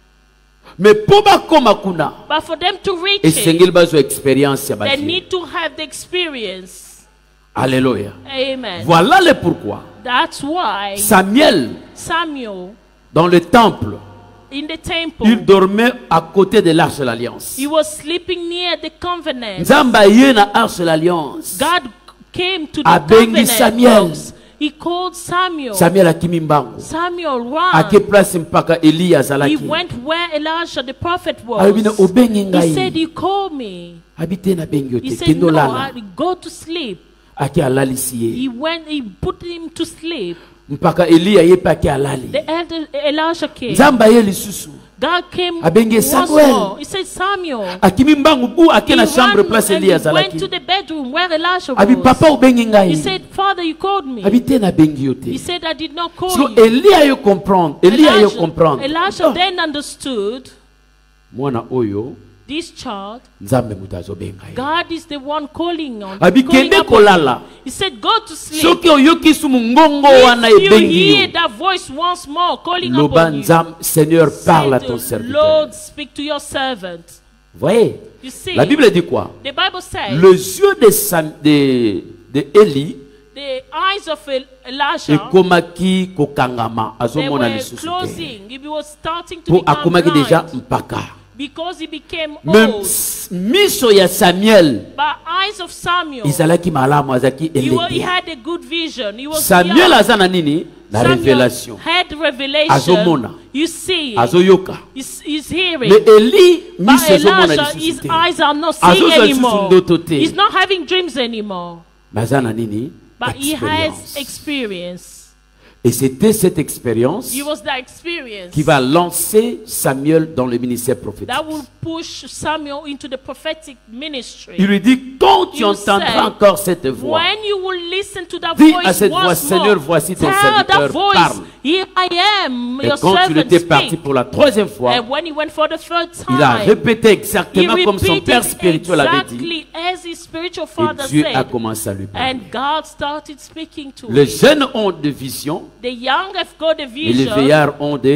S8: Mais po bakoma kuna,
S4: But for them to reach
S8: esengeli
S4: it,
S8: bazwa expérience ya
S4: they
S8: bavieux.
S4: need to have the experience.
S8: Alléluia.
S4: Amen.
S8: Voilà le pourquoi.
S4: That's why
S8: Samuel,
S4: Samuel,
S8: dans le temple,
S4: in the temple,
S8: il dormait à côté de l'arche de l'alliance.
S4: he was sleeping near the covenant.
S8: Nzamba ye na arche de l'alliance.
S4: God came to the
S8: Abengi
S4: covenant
S8: Samuel.
S4: box. He called Samuel.
S8: Samuel akimi mbango.
S4: Samuel
S8: Ake
S4: ran.
S8: place mpaka Eliya
S4: He
S8: azalaki.
S4: went where Elijah the prophet
S8: Alobi na
S4: was.
S8: obengi
S4: He said,
S8: ngai.
S4: you call me.
S8: Abi na bengi yo
S4: He
S8: te
S4: said,
S8: kendo
S4: no,
S8: lala.
S4: I go to sleep.
S8: Ake alalisi ye.
S4: He went, he put him to sleep.
S8: Mpaka Eliya ye pe ake alali.
S4: The elder Elijah came.
S8: Nzamba ye lisusu.
S4: God came
S8: Abengi
S4: once
S8: Samuel.
S4: more. He said, Samuel.
S8: Akimi mbangu bu ake
S4: He
S8: na chambre
S4: ran
S8: place
S4: and
S8: Eliya
S4: he went
S8: azalaki.
S4: to the bedroom where Elijah
S8: Abi papa
S4: was.
S8: obengi
S4: He
S8: ngai.
S4: said, Father, you called me.
S8: Abi te na bengi yo te.
S4: He said, I did not call
S8: So
S4: you.
S8: Eliya yo comprendre. Eliya yo comprendre.
S4: Elijah
S8: Oh,
S4: then understood
S8: mwana oyo
S4: this child.
S8: Nzambe mutu azobenga ye.
S4: God is the one calling on.
S8: Abi
S4: calling
S8: kende
S4: upon
S8: kolala.
S4: him. He said, go to sleep.
S8: Soki oyoki sumu ngongo wana
S4: If you
S8: ebengi
S4: hear
S8: yo.
S4: that voice once more calling
S8: Loba
S4: upon you,
S8: nzam, Seigneur parle à
S4: say
S8: ton
S4: the
S8: serviteur.
S4: Lord, speak to your servant.
S8: Voyez,
S4: You see,
S8: la Bible dit quoi?
S4: the Bible says
S8: Les yeux de, Sam, de, de Eli
S4: the eyes of El- Elijah,
S8: ekomaki kokangama
S4: they
S8: azomona
S4: were
S8: lisusu te.
S4: closing. He was starting to
S8: Po
S4: become
S8: akomaki déjà
S4: blind
S8: mpaka.
S4: because he became
S8: Même
S4: old.
S8: miso ya Samuel
S4: But eyes of Samuel,
S8: ezalaki malamu azalaki
S4: he, wa- he
S8: elenge.
S4: had a good vision. He was
S8: Samuel
S4: young.
S8: aza na nini? Na
S4: Samuel
S8: révélation.
S4: had revelation.
S8: Azomona.
S4: You see,
S8: Azoyoka.
S4: he's, he's hearing.
S8: Mais Eli
S4: But
S8: miso ezomona
S4: Elijah,
S8: lisusu
S4: his
S8: te.
S4: eyes are not seeing
S8: Azozwa lisusu
S4: anymore.
S8: ndoto te.
S4: He's not having dreams anymore.
S8: Baza na nini?
S4: But he has
S8: Expérience.
S4: experience.
S8: Et c'était cette expérience
S4: It was that experience
S8: qui va lancer Samuel dans le ministère prophétique.
S4: that will push Samuel into the prophetic ministry.
S8: Il lui dit, quand tu
S4: You
S8: entendras
S4: said,
S8: encore cette voix,
S4: When you will listen to that
S8: dis à
S4: voice
S8: cette voix,
S4: once
S8: Seigneur,
S4: more,
S8: voici ton
S4: tell
S8: serviteur,
S4: that voice,
S8: parle.
S4: here I am,
S8: Et
S4: your
S8: quand il
S4: servant,
S8: était parti
S4: speak.
S8: pour la troisième fois,
S4: And when he went for the third
S8: il a
S4: time,
S8: répété
S4: he
S8: exactement comme son père
S4: repeated
S8: spirituel avait dit.
S4: exactly as his spiritual father
S8: Et Dieu a
S4: said.
S8: commencé à lui parler.
S4: And God started speaking to
S8: Les
S4: him.
S8: jeunes ont des visions
S4: The young have got a
S8: et les
S4: vision,
S8: vieillards ont des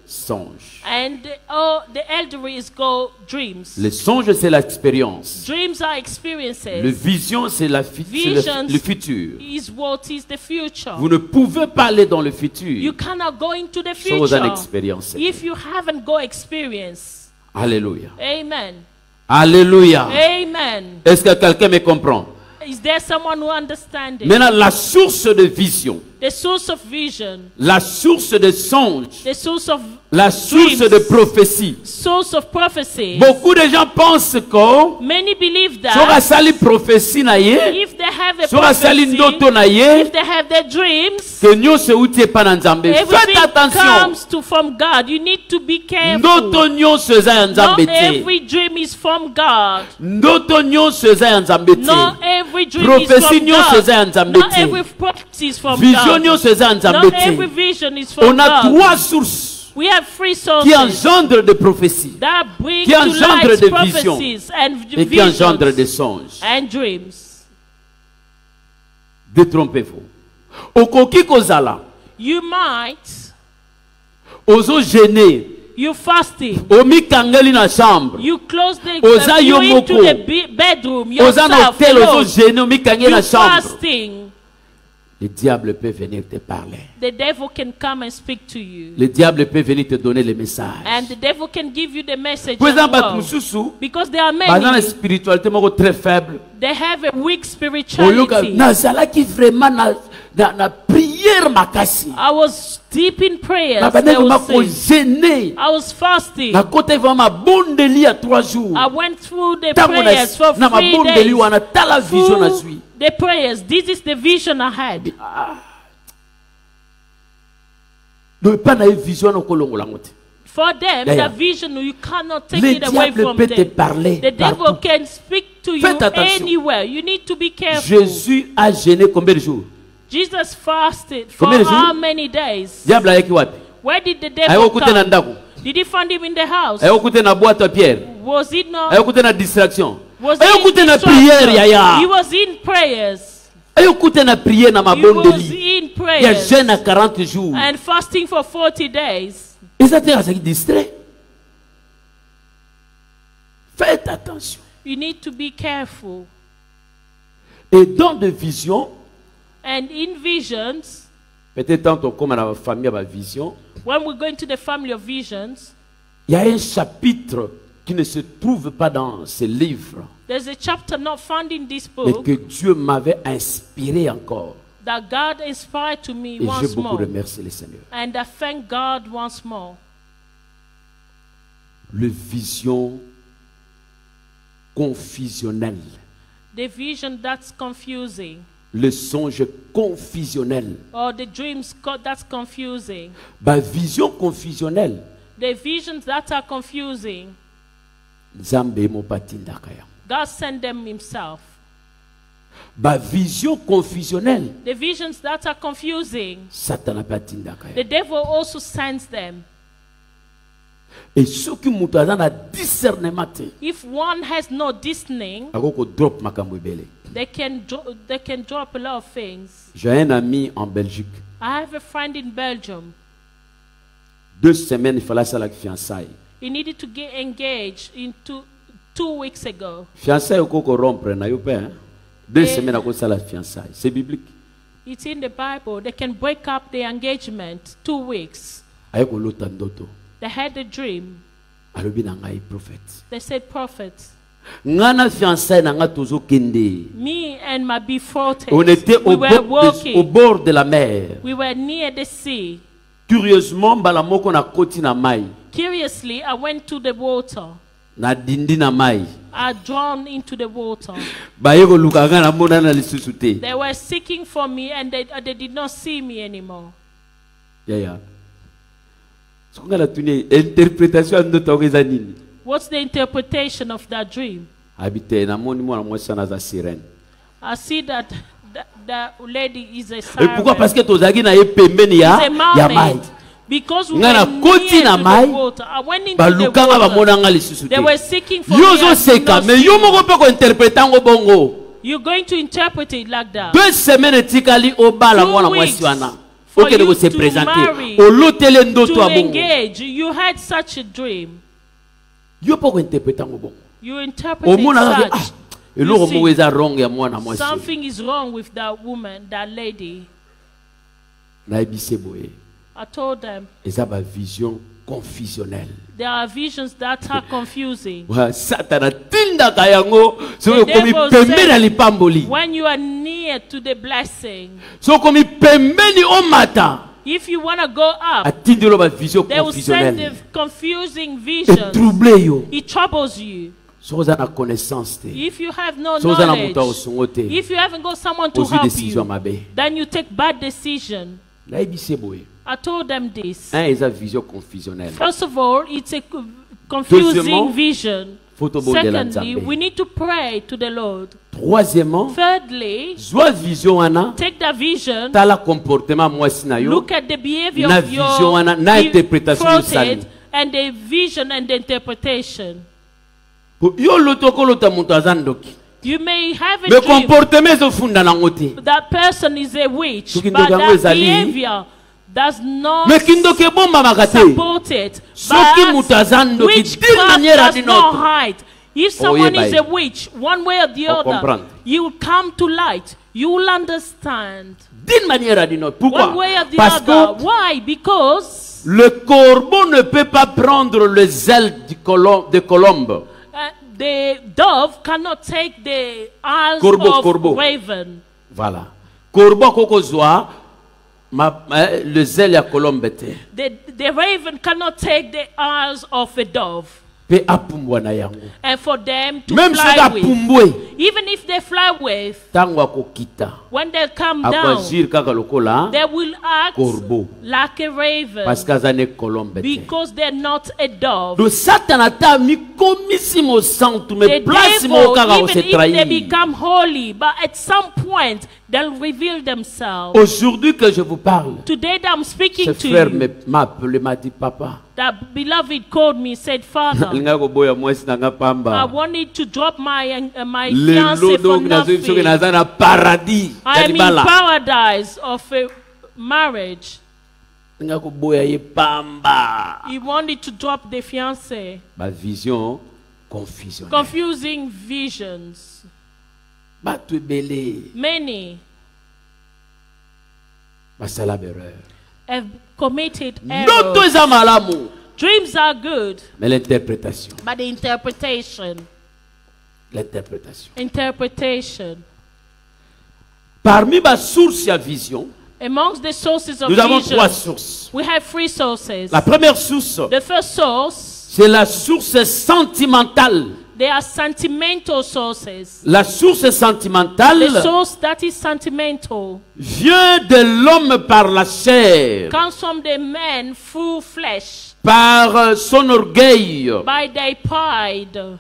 S8: songe.
S4: And oh, the elder is called dreams.
S8: Le songe, c'est l'expérience.
S4: Dreams are experiences.
S8: Le vision, c'est la fi- c'est
S4: Visions
S8: le, le futur.
S4: is what is the future.
S8: Vous ne pouvez pas aller dans le futur
S4: You cannot go into the
S8: sans une
S4: future
S8: expérience.
S4: if you haven't got experience.
S8: Alléluia.
S4: Amen.
S8: Alléluia.
S4: Amen.
S8: Est-ce que quelqu'un me comprend?
S4: Is there someone who understands it?
S8: Maintenant, la source de vision,
S4: The source of vision,
S8: la source de songe,
S4: the source of
S8: la source
S4: dreams,
S8: de prophétie.
S4: source of prophecy.
S8: Beaucoup de gens pensent que
S4: Many believe
S8: sora
S4: that
S8: sali prophétie na ye,
S4: if they have a
S8: sora sali
S4: prophecy,
S8: ndoto na ye,
S4: if they have their dreams,
S8: que nyonso euti epa na Nzambe. Faites
S4: everything
S8: attention.
S4: comes to from God. You need to be careful.
S8: Ndoto nyonso eza ya
S4: Not
S8: Nzambe te.
S4: every dream is from God.
S8: Ndoto nyonso eza ya Nzambe te.
S4: Not every dream
S8: Prophecy
S4: is from
S8: nyonso eza ya
S4: God.
S8: Nzambe
S4: Not
S8: te.
S4: every prophecy is from
S8: Vision
S4: God.
S8: nyonso eza ya Nzambe
S4: Not every
S8: te.
S4: vision is from
S8: On a
S4: God.
S8: trois sources
S4: We have three
S8: qui
S4: sources
S8: engendrent des prophéties
S4: that bring
S8: qui
S4: to
S8: engendrent
S4: light
S8: des
S4: prophecies and
S8: et qui engendrent des
S4: visions
S8: songes.
S4: and dreams.
S8: Détrompez-vous. Okoki kozala,
S4: You might,
S8: ozo gêné,
S4: you fasting,
S8: omikangeli na chambre,
S4: you close the
S8: Oza
S4: uh, you
S8: yo
S4: into
S8: moko.
S4: the be- bedroom
S8: oza na
S4: yourself
S8: hôtel, ozo
S4: alone.
S8: gêné, omikangeli na
S4: You
S8: chambre.
S4: fasting.
S8: Le diable peut venir te parler.
S4: The devil can come and speak to you.
S8: Le diable peut venir te donner le message.
S4: And the devil can give you the message
S8: Par
S4: as
S8: exemple, bato
S4: well.
S8: mususu,
S4: Because there are
S8: baza na
S4: many,
S8: spiritualité moko très faible.
S4: they have a weak
S8: Oyoka,
S4: spirituality.
S8: nazalaki vraiment na, na, na prière makasi.
S4: I was deep in prayers.
S8: Na
S4: they
S8: bande
S4: will
S8: vraiment
S4: say.
S8: gêné.
S4: I was fasting.
S8: Na kote vraiment bondeli à trois jours.
S4: I went through the
S8: Tango na,
S4: prayers for
S8: na
S4: three
S8: mabondeli
S4: days.
S8: wana tala vision na
S4: Through
S8: zwi.
S4: the prayers. This is the vision I had.
S8: Donc pas na vision na kolongola ngote.
S4: For them,
S8: Yeah, yeah.
S4: the vision, you cannot take
S8: Le
S4: it away
S8: diable
S4: from
S8: peut te
S4: them.
S8: parler
S4: The devil
S8: partout.
S4: can speak to you
S8: Faites attention.
S4: anywhere. You need to be careful.
S8: Jésus a gêné combien de jours?
S4: Jesus fasted for
S8: Combien de
S4: how
S8: jours?
S4: many days?
S8: Diable ayaki wapi?
S4: Where did the devil
S8: Ayokute na
S4: come?
S8: ndako.
S4: Did he find him in the house?
S8: Ayokute na boîte à pierre.
S4: Was it not?
S8: Ayokute na distraction.
S4: Was he
S8: Ayokute
S4: in
S8: na
S4: instruction?
S8: prière yaya.
S4: He was in prayers.
S8: Ayokute na prière na
S4: He was
S8: mabondeli.
S4: in
S8: Il y a
S4: prayers
S8: jeûne à quarante jours.
S4: and fasting for forty days.
S8: Et ça t'est distrait. Faites attention.
S4: You need to be careful.
S8: Et dans des visions,
S4: And in visions,
S8: peut-être tantôt comme dans la famille à la vision,
S4: when we go into the family of visions,
S8: il y a un chapitre qui ne se trouve pas dans ce livre,
S4: there's a chapter not found in this
S8: mais
S4: book
S8: que Dieu m'avait inspiré encore.
S4: that God inspired to me
S8: Et j'ai
S4: once
S8: beaucoup
S4: more.
S8: remercié le Seigneur.
S4: And I thank God once more.
S8: Le vision confusionnel.
S4: The vision that's confusing,
S8: Le songe confusionnel.
S4: or the dreams co- that's confusing,
S8: Ba vision confusionnelle.
S4: the visions that are confusing,
S8: Nzambe mo patindaka ya.
S4: God sent them himself.
S8: Ba vision confusionnelle.
S4: The visions that are confusing,
S8: Satan patindaka
S4: the
S8: ya.
S4: devil also sends them.
S8: Et ceux qui mutu aza na discernement te,
S4: If one has no discerning,
S8: akoko drop makambo ebele.
S4: they can dro- they can drop a lot of things.
S8: J'ai un ami en Belgique.
S4: I have a friend in Belgium.
S8: Deux semaines, il fallait ça la fiançailles.
S4: He needed to get engaged in two, two weeks ago.
S8: Fiançailles au coco rompre na yo père. Deux
S4: Eh.
S8: semaines à cause de la fiançailles. C'est biblique.
S4: It's in the Bible. They can break up the engagement two weeks.
S8: Ayeko lota ndoto.
S4: They had a dream.
S8: Alobi na ngai prophète.
S4: They said, prophet,
S8: Ngana fiançailles na nga tozo kende.
S4: me and my betrothed,
S8: On était
S4: we
S8: au
S4: were
S8: bord, de,
S4: walking.
S8: au bord de la mer.
S4: We were near the sea.
S8: Curieusement, mbala moko na koti na mai.
S4: Curiously, I went to the water.
S8: Na dindi na mai.
S4: I drowned into the water.
S8: Bayeko luka nga na mona na lisusu te.
S4: They were seeking for me and they, uh, they did not see me anymore.
S8: Ya ya. Sokonga la tuni interprétation ya ndoto yango eza nini?
S4: What's the interpretation of that dream?
S8: Habite na moni mwana mwasi wana aza sirène.
S4: I see that the, the lady is a
S8: Et pourquoi?
S4: siren.
S8: Parce que tozaki na ye pembeni ya
S4: It's a
S8: ya mai.
S4: mermaid. Because we
S8: Nga na
S4: were
S8: koti
S4: near
S8: na
S4: to
S8: mai,
S4: the water. I went into the
S8: balukanga
S4: water.
S8: bamona nga lisusu
S4: They
S8: te.
S4: were seeking for
S8: Yo
S4: me. I
S8: zo
S4: did
S8: seka
S4: not
S8: mais
S4: see
S8: yo
S4: them.
S8: moko pe ko interpréter ngo bongo.
S4: You're going to interpret it like that.
S8: Deux semaines etikali obala mwana
S4: Two
S8: mwasi
S4: weeks
S8: wana.
S4: for
S8: okende
S4: you
S8: kose
S4: to
S8: présenter
S4: marry,
S8: olotele ndoto
S4: to
S8: ya bongo
S4: engage. You had such a dream.
S8: yo poko interpreta ngo bongo
S4: You interpreted
S8: omona
S4: such.
S8: ah
S4: You
S8: eloko
S4: see,
S8: moko eza wrong ya mwana mwasi
S4: something is wrong with that woman, that lady.
S8: nayebise boye
S4: I told them
S8: eza ba vision confusionnelle.
S4: there are visions that are confusing.
S8: Wa satana tindaka yango so
S4: The
S8: komi
S4: devil
S8: pembeni ya
S4: says,
S8: lipamboli
S4: when you are near to the blessing,
S8: so komi pembeni omata
S4: if you want to go up,
S8: atindelo ba vision
S4: they will send the
S8: confusionnelle
S4: confusing visions.
S8: trouble yo
S4: It troubles you.
S8: so oza na connaissance te
S4: If you have no
S8: so oza na moto
S4: knowledge,
S8: osongo te
S4: if you haven't got someone to
S8: ozwi
S4: help
S8: décision
S4: you,
S8: mabe
S4: then you take bad decision.
S8: nayebise boye
S4: I told them this.
S8: un eza vision confusionnelle
S4: First of all, it's a co- confusing
S8: Deuxièmement,
S4: vision.
S8: faut tobondela
S4: Secondly,
S8: Nzambe.
S4: we need to pray to the Lord.
S8: troisièmement
S4: Thirdly,
S8: zwa vision wana
S4: take that vision,
S8: tala comportement mwasi na yo
S4: look at the behavior
S8: na
S4: of
S8: vision
S4: your
S8: wana na interpretation yo sali
S4: fruited, and the vision and the interpretation.
S8: Po- yo loto kolota moto aza ndoki
S4: You may have a
S8: me
S4: dream
S8: comportement ezofunda nango te
S4: that person is a witch,
S8: Soki
S4: but
S8: ndoto yango
S4: that
S8: ezali-
S4: behavior does not
S8: me kindoki ebombamaka te
S4: support it.
S8: Soki moto aza
S4: But
S8: ndoki d'une
S4: witchcraft
S8: manière
S4: does
S8: d'une
S4: not
S8: autre
S4: hide. If someone
S8: yeah,
S4: is
S8: bye.
S4: a witch, one way or the
S8: On
S4: other,
S8: comprend.
S4: you will come to light. You will understand.
S8: d'une manière d'une autre pourquoi
S4: One way or the
S8: parce
S4: other.
S8: que
S4: Why? Because
S8: le corbeau ne peut pas prendre le zèle du colom- de colombe
S4: uh, the dove cannot take the eyes
S8: Corbeau,
S4: of
S8: corbeau.
S4: raven.
S8: voilà corbeau kokozwa ma, eh, le zèle ya colombe te
S4: The, the raven cannot take the eyes of a dove.
S8: mpe apumbwa na yango
S4: And for them to
S8: même soki
S4: fly with.
S8: apumbwe
S4: Even if they fly with,
S8: ntango akokita
S4: when they come down,
S8: akoagir kaka lokola
S4: they will act
S8: corbeau
S4: like a raven.
S8: parce que aza ne colombe te
S4: Because they're not a dove.
S8: do satana ata mikomisi mosantu me
S4: The
S8: place moko
S4: devil,
S8: kaka
S4: even if they
S8: kosetrahir
S4: become holy, but at some point they'll reveal themselves.
S8: aujourd'hui que je vous parle
S4: Today that I'm speaking
S8: ce
S4: to
S8: frère
S4: you,
S8: me- m'a appelé m'a dit papa
S4: that beloved called me, said, Father,
S8: alinga koboya mwasi nanga
S4: I
S8: pamba
S4: wanted to drop my uh, my
S8: lelo
S4: fiancé for
S8: donc nazoyi soki
S4: nothing.
S8: naza na paradis
S4: I
S8: ya
S4: am in
S8: libala
S4: paradise of a marriage.
S8: alinga koboya ye pamba
S4: He wanted to drop the fiancé.
S8: bavision confusion
S4: Confusing visions.
S8: bato ebele
S4: Many
S8: basala berreur
S4: have committed
S8: ndoto
S4: errors.
S8: eza malamu
S4: Dreams are good,
S8: mais l'interprétation
S4: but the interpretation,
S8: l'interprétation
S4: interpretation.
S8: parmi basource ya vision
S4: Amongst the sources of
S8: nous avons trois
S4: vision,
S8: sources
S4: we have three sources.
S8: la première source
S4: The first source,
S8: c'est la source sentimentale
S4: they are sentimental sources.
S8: la source sentimentale
S4: The source that is sentimental
S8: vient de l'homme par la chair,
S4: comes from the man through flesh,
S8: par euh, son orgueil,
S4: by their pride,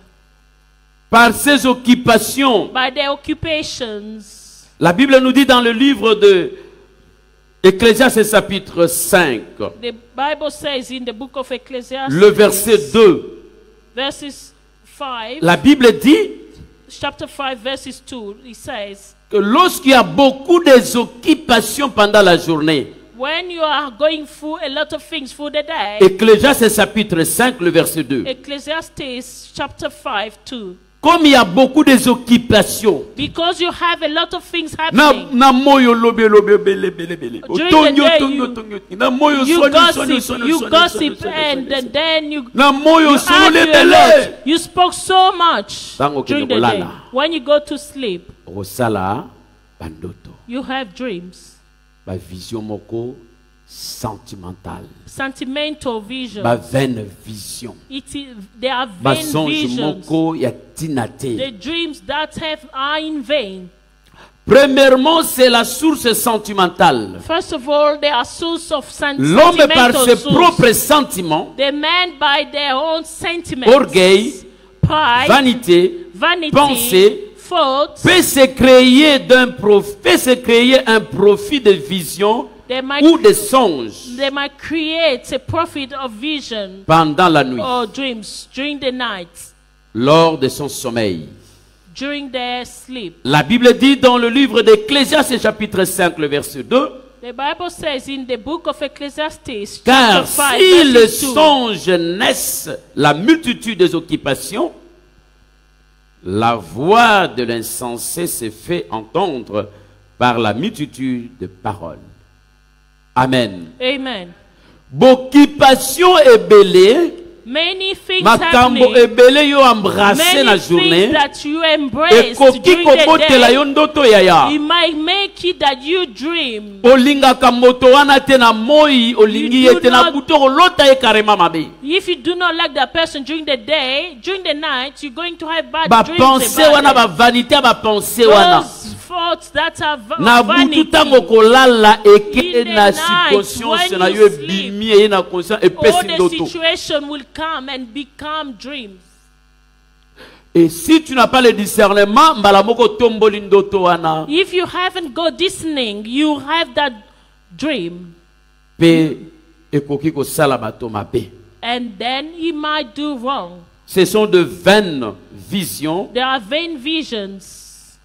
S8: par ses occupations.
S4: by their occupations.
S8: La Bible nous dit dans le livre de Ecclésiaste chapitre cinq,
S4: The Bible says in the book of Ecclesiastes,
S8: le verset deux,
S4: verses five,
S8: la Bible dit
S4: chapter five, verses two, it says,
S8: que lorsqu'il y a beaucoup des occupations pendant la journée,
S4: when you are going through a lot of things through the day,
S8: Ecclésiaste chapitre cinq, le verset deux,
S4: Ecclesiastes chapter five, two,
S8: comme il y a beaucoup des occupations,
S4: because you have a lot of things
S8: na
S4: happening,
S8: na moyo lobe lobe bele bele bele
S4: During the
S8: otonyo
S4: day,
S8: tonyo
S4: you-
S8: tonyo na moyo
S4: you
S8: soni soni
S4: gossip,
S8: soni
S4: you
S8: soni,
S4: gossip,
S8: soni, soni,
S4: and
S8: soni, soni.
S4: then you
S8: na moyo
S4: you
S8: solo
S4: argue a
S8: lebele
S4: lot. You spoke so much
S8: Tango
S4: during the
S8: kende
S4: day.
S8: kolala.
S4: When you go to sleep,
S8: okosala bandoto
S4: you have dreams,
S8: bavision moko sentimentale
S4: sentimental visions.
S8: bavaine vision
S4: It is, they are vain
S8: basonge
S4: visions.
S8: moko ya tina
S4: The
S8: te.
S4: dreams that have are in vain.
S8: Premièrement, c'est la source sentimentale.
S4: First of all, they are source of sen-
S8: L'homme par
S4: sentimental
S8: ses
S4: source.
S8: propres sentiments,
S4: The man by their own sentiments,
S8: orgueil,
S4: pride,
S8: vanité,
S4: vanity,
S8: pensée,
S4: thoughts.
S8: peut se créer d'un prof- peut se créer un profit de vision
S4: They might,
S8: ou de songe
S4: they might create a profit of vision
S8: pendant la nuit,
S4: or dreams during the night,
S8: lors de son sommeil.
S4: during their sleep.
S8: La Bible dit dans le livre d'Ecclésiaste chapitre cinq, le verset deux,
S4: The The Bible says in the book of Ecclesiastes,
S8: Car
S4: chapter five,
S8: si le
S4: verse two,
S8: songe naisse la multitude des occupations, la voix de l'insensé se fait entendre par la multitude de paroles. Amen.
S4: Amen.
S8: Occupation ébélée,
S4: Many things
S8: makambo
S4: happening,
S8: ébélé yo embrassé na
S4: many
S8: journée,
S4: things that you embrace
S8: ekoki
S4: during the
S8: kobotela yo
S4: day,
S8: ndoto yaya.
S4: it might make it that you dream.
S8: Olingaka moto wana te na moi, olingi
S4: You do
S8: ete na
S4: not-
S8: buto olota ye karema mabe.
S4: If you do not like that person during the day, during the night, you're going to have bad
S8: Ba
S4: dreams
S8: pensée
S4: about
S8: wana
S4: them.
S8: ba vanité ba pensée wana.
S4: Those thoughts that are va-
S8: Na butu
S4: vanity.
S8: tango kolala eke
S4: In the
S8: na
S4: night,
S8: subconscience
S4: when
S8: na
S4: you
S8: yo
S4: sleep,
S8: ebimi ye na conscience
S4: All
S8: epesi
S4: the
S8: ndoto.
S4: situation will come and become dreams.
S8: Et si tu n'as pas le discernement, mbala moko tomboli ndoto wana.
S4: If you haven't got listening, you have that dream,
S8: Pe ekoki kosala bato mabe.
S4: and then you might do wrong.
S8: Ce sont de vaines visions,
S4: There are vain visions,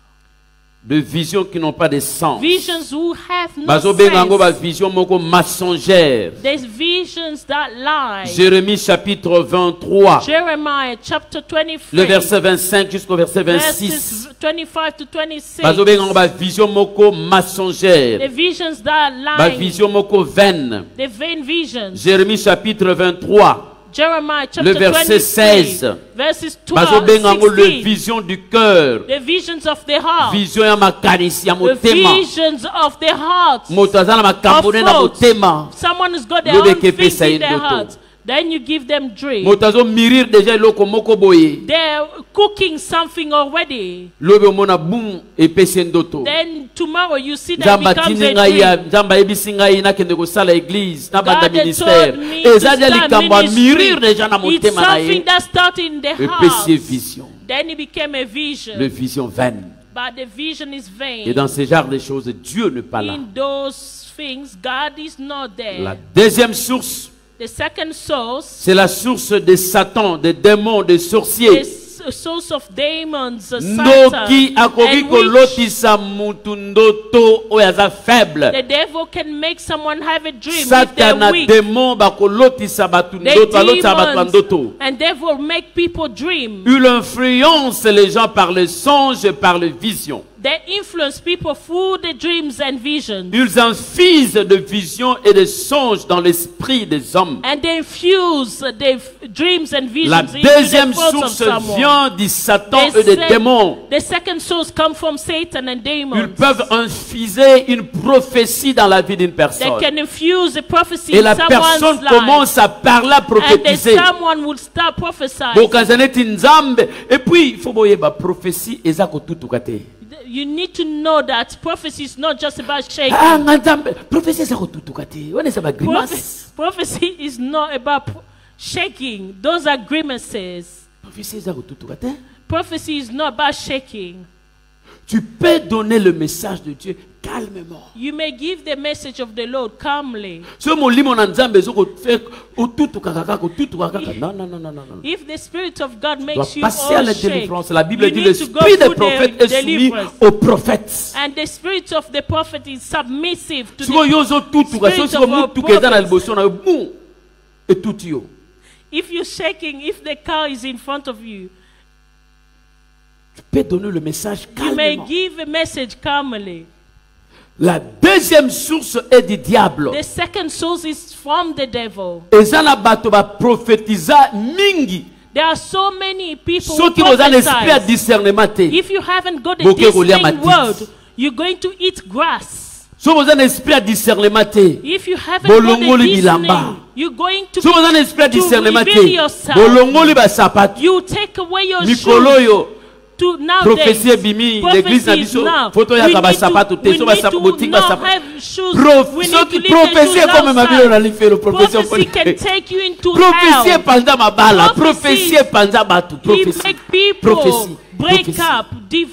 S8: de visions qui n'ont pas de sens.
S4: visions who have no
S8: Bazobengango ba
S4: sense.
S8: vision moko mensongère.
S4: There's visions that lie.
S8: Jérémie chapitre vingt-trois,
S4: Jeremiah chapter
S8: le
S4: twenty-three,
S8: verset vingt-cinq jusqu'au verset vingt-six.
S4: verses twenty-five to twenty-six.
S8: Bazobengango ba vision moko
S4: The
S8: mensongère.
S4: visions that
S8: Ba
S4: lie,
S8: vision moko vaine.
S4: the vain visions.
S8: Jérémie chapitre vingt-trois,
S4: Jeremiah
S8: le
S4: chapter
S8: verset seize.
S4: twenty-three, verses twelve,
S8: Bazobengango le
S4: sixteen.
S8: vision du cœur.
S4: The visions of the heart.
S8: Vision ya makanisi ya
S4: The
S8: motema.
S4: visions of the heart.
S8: Moto aza na makambo ne na
S4: Of thoughts.
S8: motema.
S4: Someone has got their
S8: Lobe
S4: own
S8: ke
S4: things
S8: pesa ye
S4: in their
S8: ndoto.
S4: heart. Then you give them dream.
S8: Moto azo mirir déjà eloko moko boye.
S4: They're cooking something already.
S8: Lobe omona boum epesi ndoto.
S4: Then tomorrow you see that
S8: Nzamba
S4: becomes
S8: tindi
S4: a
S8: ngai ya
S4: dream.
S8: nzamba yebisi ngai nakende kosala église na banda
S4: God had
S8: ministère.
S4: told me to
S8: Eza dia
S4: start
S8: likambo ya
S4: ministry.
S8: mirir déjà na
S4: It's
S8: motema na
S4: something
S8: ye.
S4: that started in the
S8: Epesi ye
S4: heart.
S8: vision.
S4: Then it became a vision.
S8: Le vision vaine.
S4: But the vision is vain.
S8: Et dans ce genre de choses, Dieu n'est pas là.
S4: In those things, God is not there.
S8: La deuxième source,
S4: The second source,
S8: c'est la source de Satan, des démons, des
S4: the
S8: sorciers.
S4: s- source of demons, uh,
S8: Ndoki
S4: Satan,
S8: akoki
S4: and which
S8: kolotisa mutu ndoto oyo aza faible.
S4: the devil can make someone have a dream if
S8: Satan
S4: they're
S8: na
S4: weak.
S8: démon bakolotisa batu
S4: The
S8: ndoto alotisa batu ya
S4: demons,
S8: ndoto.
S4: and devil make people dream.
S8: Il influence les gens par les songes et par les visions.
S4: They influence people through the dreams and visions.
S8: Ils infusent de visions et de songes dans l'esprit des hommes.
S4: And they infuse the f- dreams and visions
S8: La
S4: into
S8: deuxième
S4: the thoughts of
S8: source
S4: someone.
S8: vient du Satan
S4: The
S8: et des
S4: sec-
S8: démons.
S4: The second source comes from Satan and
S8: Ils
S4: demons.
S8: peuvent infuser une prophétie dans la vie d'une
S4: They
S8: personne.
S4: can infuse a prophecy
S8: Et
S4: in
S8: la personne
S4: someone's life.
S8: commence à parler, à
S4: And then
S8: prophétiser.
S4: someone will start prophesying.
S8: Bokazaneti nzambe. Et puis, il faut boyeba prophétie eza kotutuka te.
S4: You need to know that prophecy is not just about shaking.
S8: Ah, nga nzambe. Prophétie eza kotutuka te. Wana eza ba grimace.
S4: Prophe- prophecy is not about pro- shaking. Those are grimaces.
S8: Prophétie eza kotutuka te.
S4: Prophecy is not about shaking.
S8: Tu peux donner le message de Dieu calmement.
S4: You may give the message of the Lord calmly.
S8: Ce molimo na nzambe ezo kofe otutuka kaka kotutuka kaka. Non, non, non, non, non. non.
S4: If the Spirit of God
S8: Tu
S4: makes
S8: dois
S4: you
S8: passer à
S4: all
S8: la
S4: shake,
S8: délivrance. La Bible
S4: you
S8: dit
S4: need
S8: le
S4: to go
S8: spirit des
S4: through
S8: prophètes
S4: the
S8: est soumis
S4: deliverance.
S8: aux prophètes.
S4: And the spirit of the prophet is submissive to
S8: Siko
S4: the
S8: yo zo tutuka,
S4: spirit
S8: siko
S4: of our
S8: mutuka eza na
S4: prophets.
S8: liboso na yo, boum, etuti yo.
S4: If you're shaking, if the car is in front of you,
S8: Tu peux donner le message
S4: you may
S8: calmement.
S4: give a message calmly.
S8: La deuxième source est du diable.
S4: The second source is from the devil.
S8: Eza na bato ba prophétisa mingi.
S4: There are so many people who
S8: Soki boza l'esprit à
S4: prophesy.
S8: discernement te.
S4: If you haven't got a
S8: Boke kolia
S4: discerning
S8: matiti.
S4: word, you're going to eat grass.
S8: So boza l'esprit à discernement te.
S4: If you haven't got a
S8: Bolongoli
S4: discerning,
S8: bilamba.
S4: you're going to,
S8: So boza l'esprit à
S4: to
S8: discernement
S4: reveal
S8: te.
S4: yourself.
S8: Bolongoli ba sapato.
S4: You take away your
S8: Mikolo
S4: shoes.
S8: yo.
S4: To nowadays,
S8: Prophétie bimi, l'église na
S4: prophecies
S8: biso.
S4: now.
S8: Photo
S4: We
S8: ya
S4: need
S8: ba
S4: to-
S8: sapato te.
S4: we
S8: So ba
S4: need to
S8: sapato boutique ba
S4: not
S8: sapato.
S4: have shoes.
S8: Prof,
S4: We need
S8: soki
S4: to leave the
S8: prophétie
S4: shoes
S8: comme ma vie on a
S4: outside.
S8: fait le prophétie.
S4: Prophecy can take you into
S8: Prophétie
S4: hell.
S8: panza mabala.
S4: Prophecies
S8: Prophétie panza batu.
S4: It
S8: Prophétie.
S4: make people
S8: Prophétie.
S4: break
S8: Prophétie.
S4: up,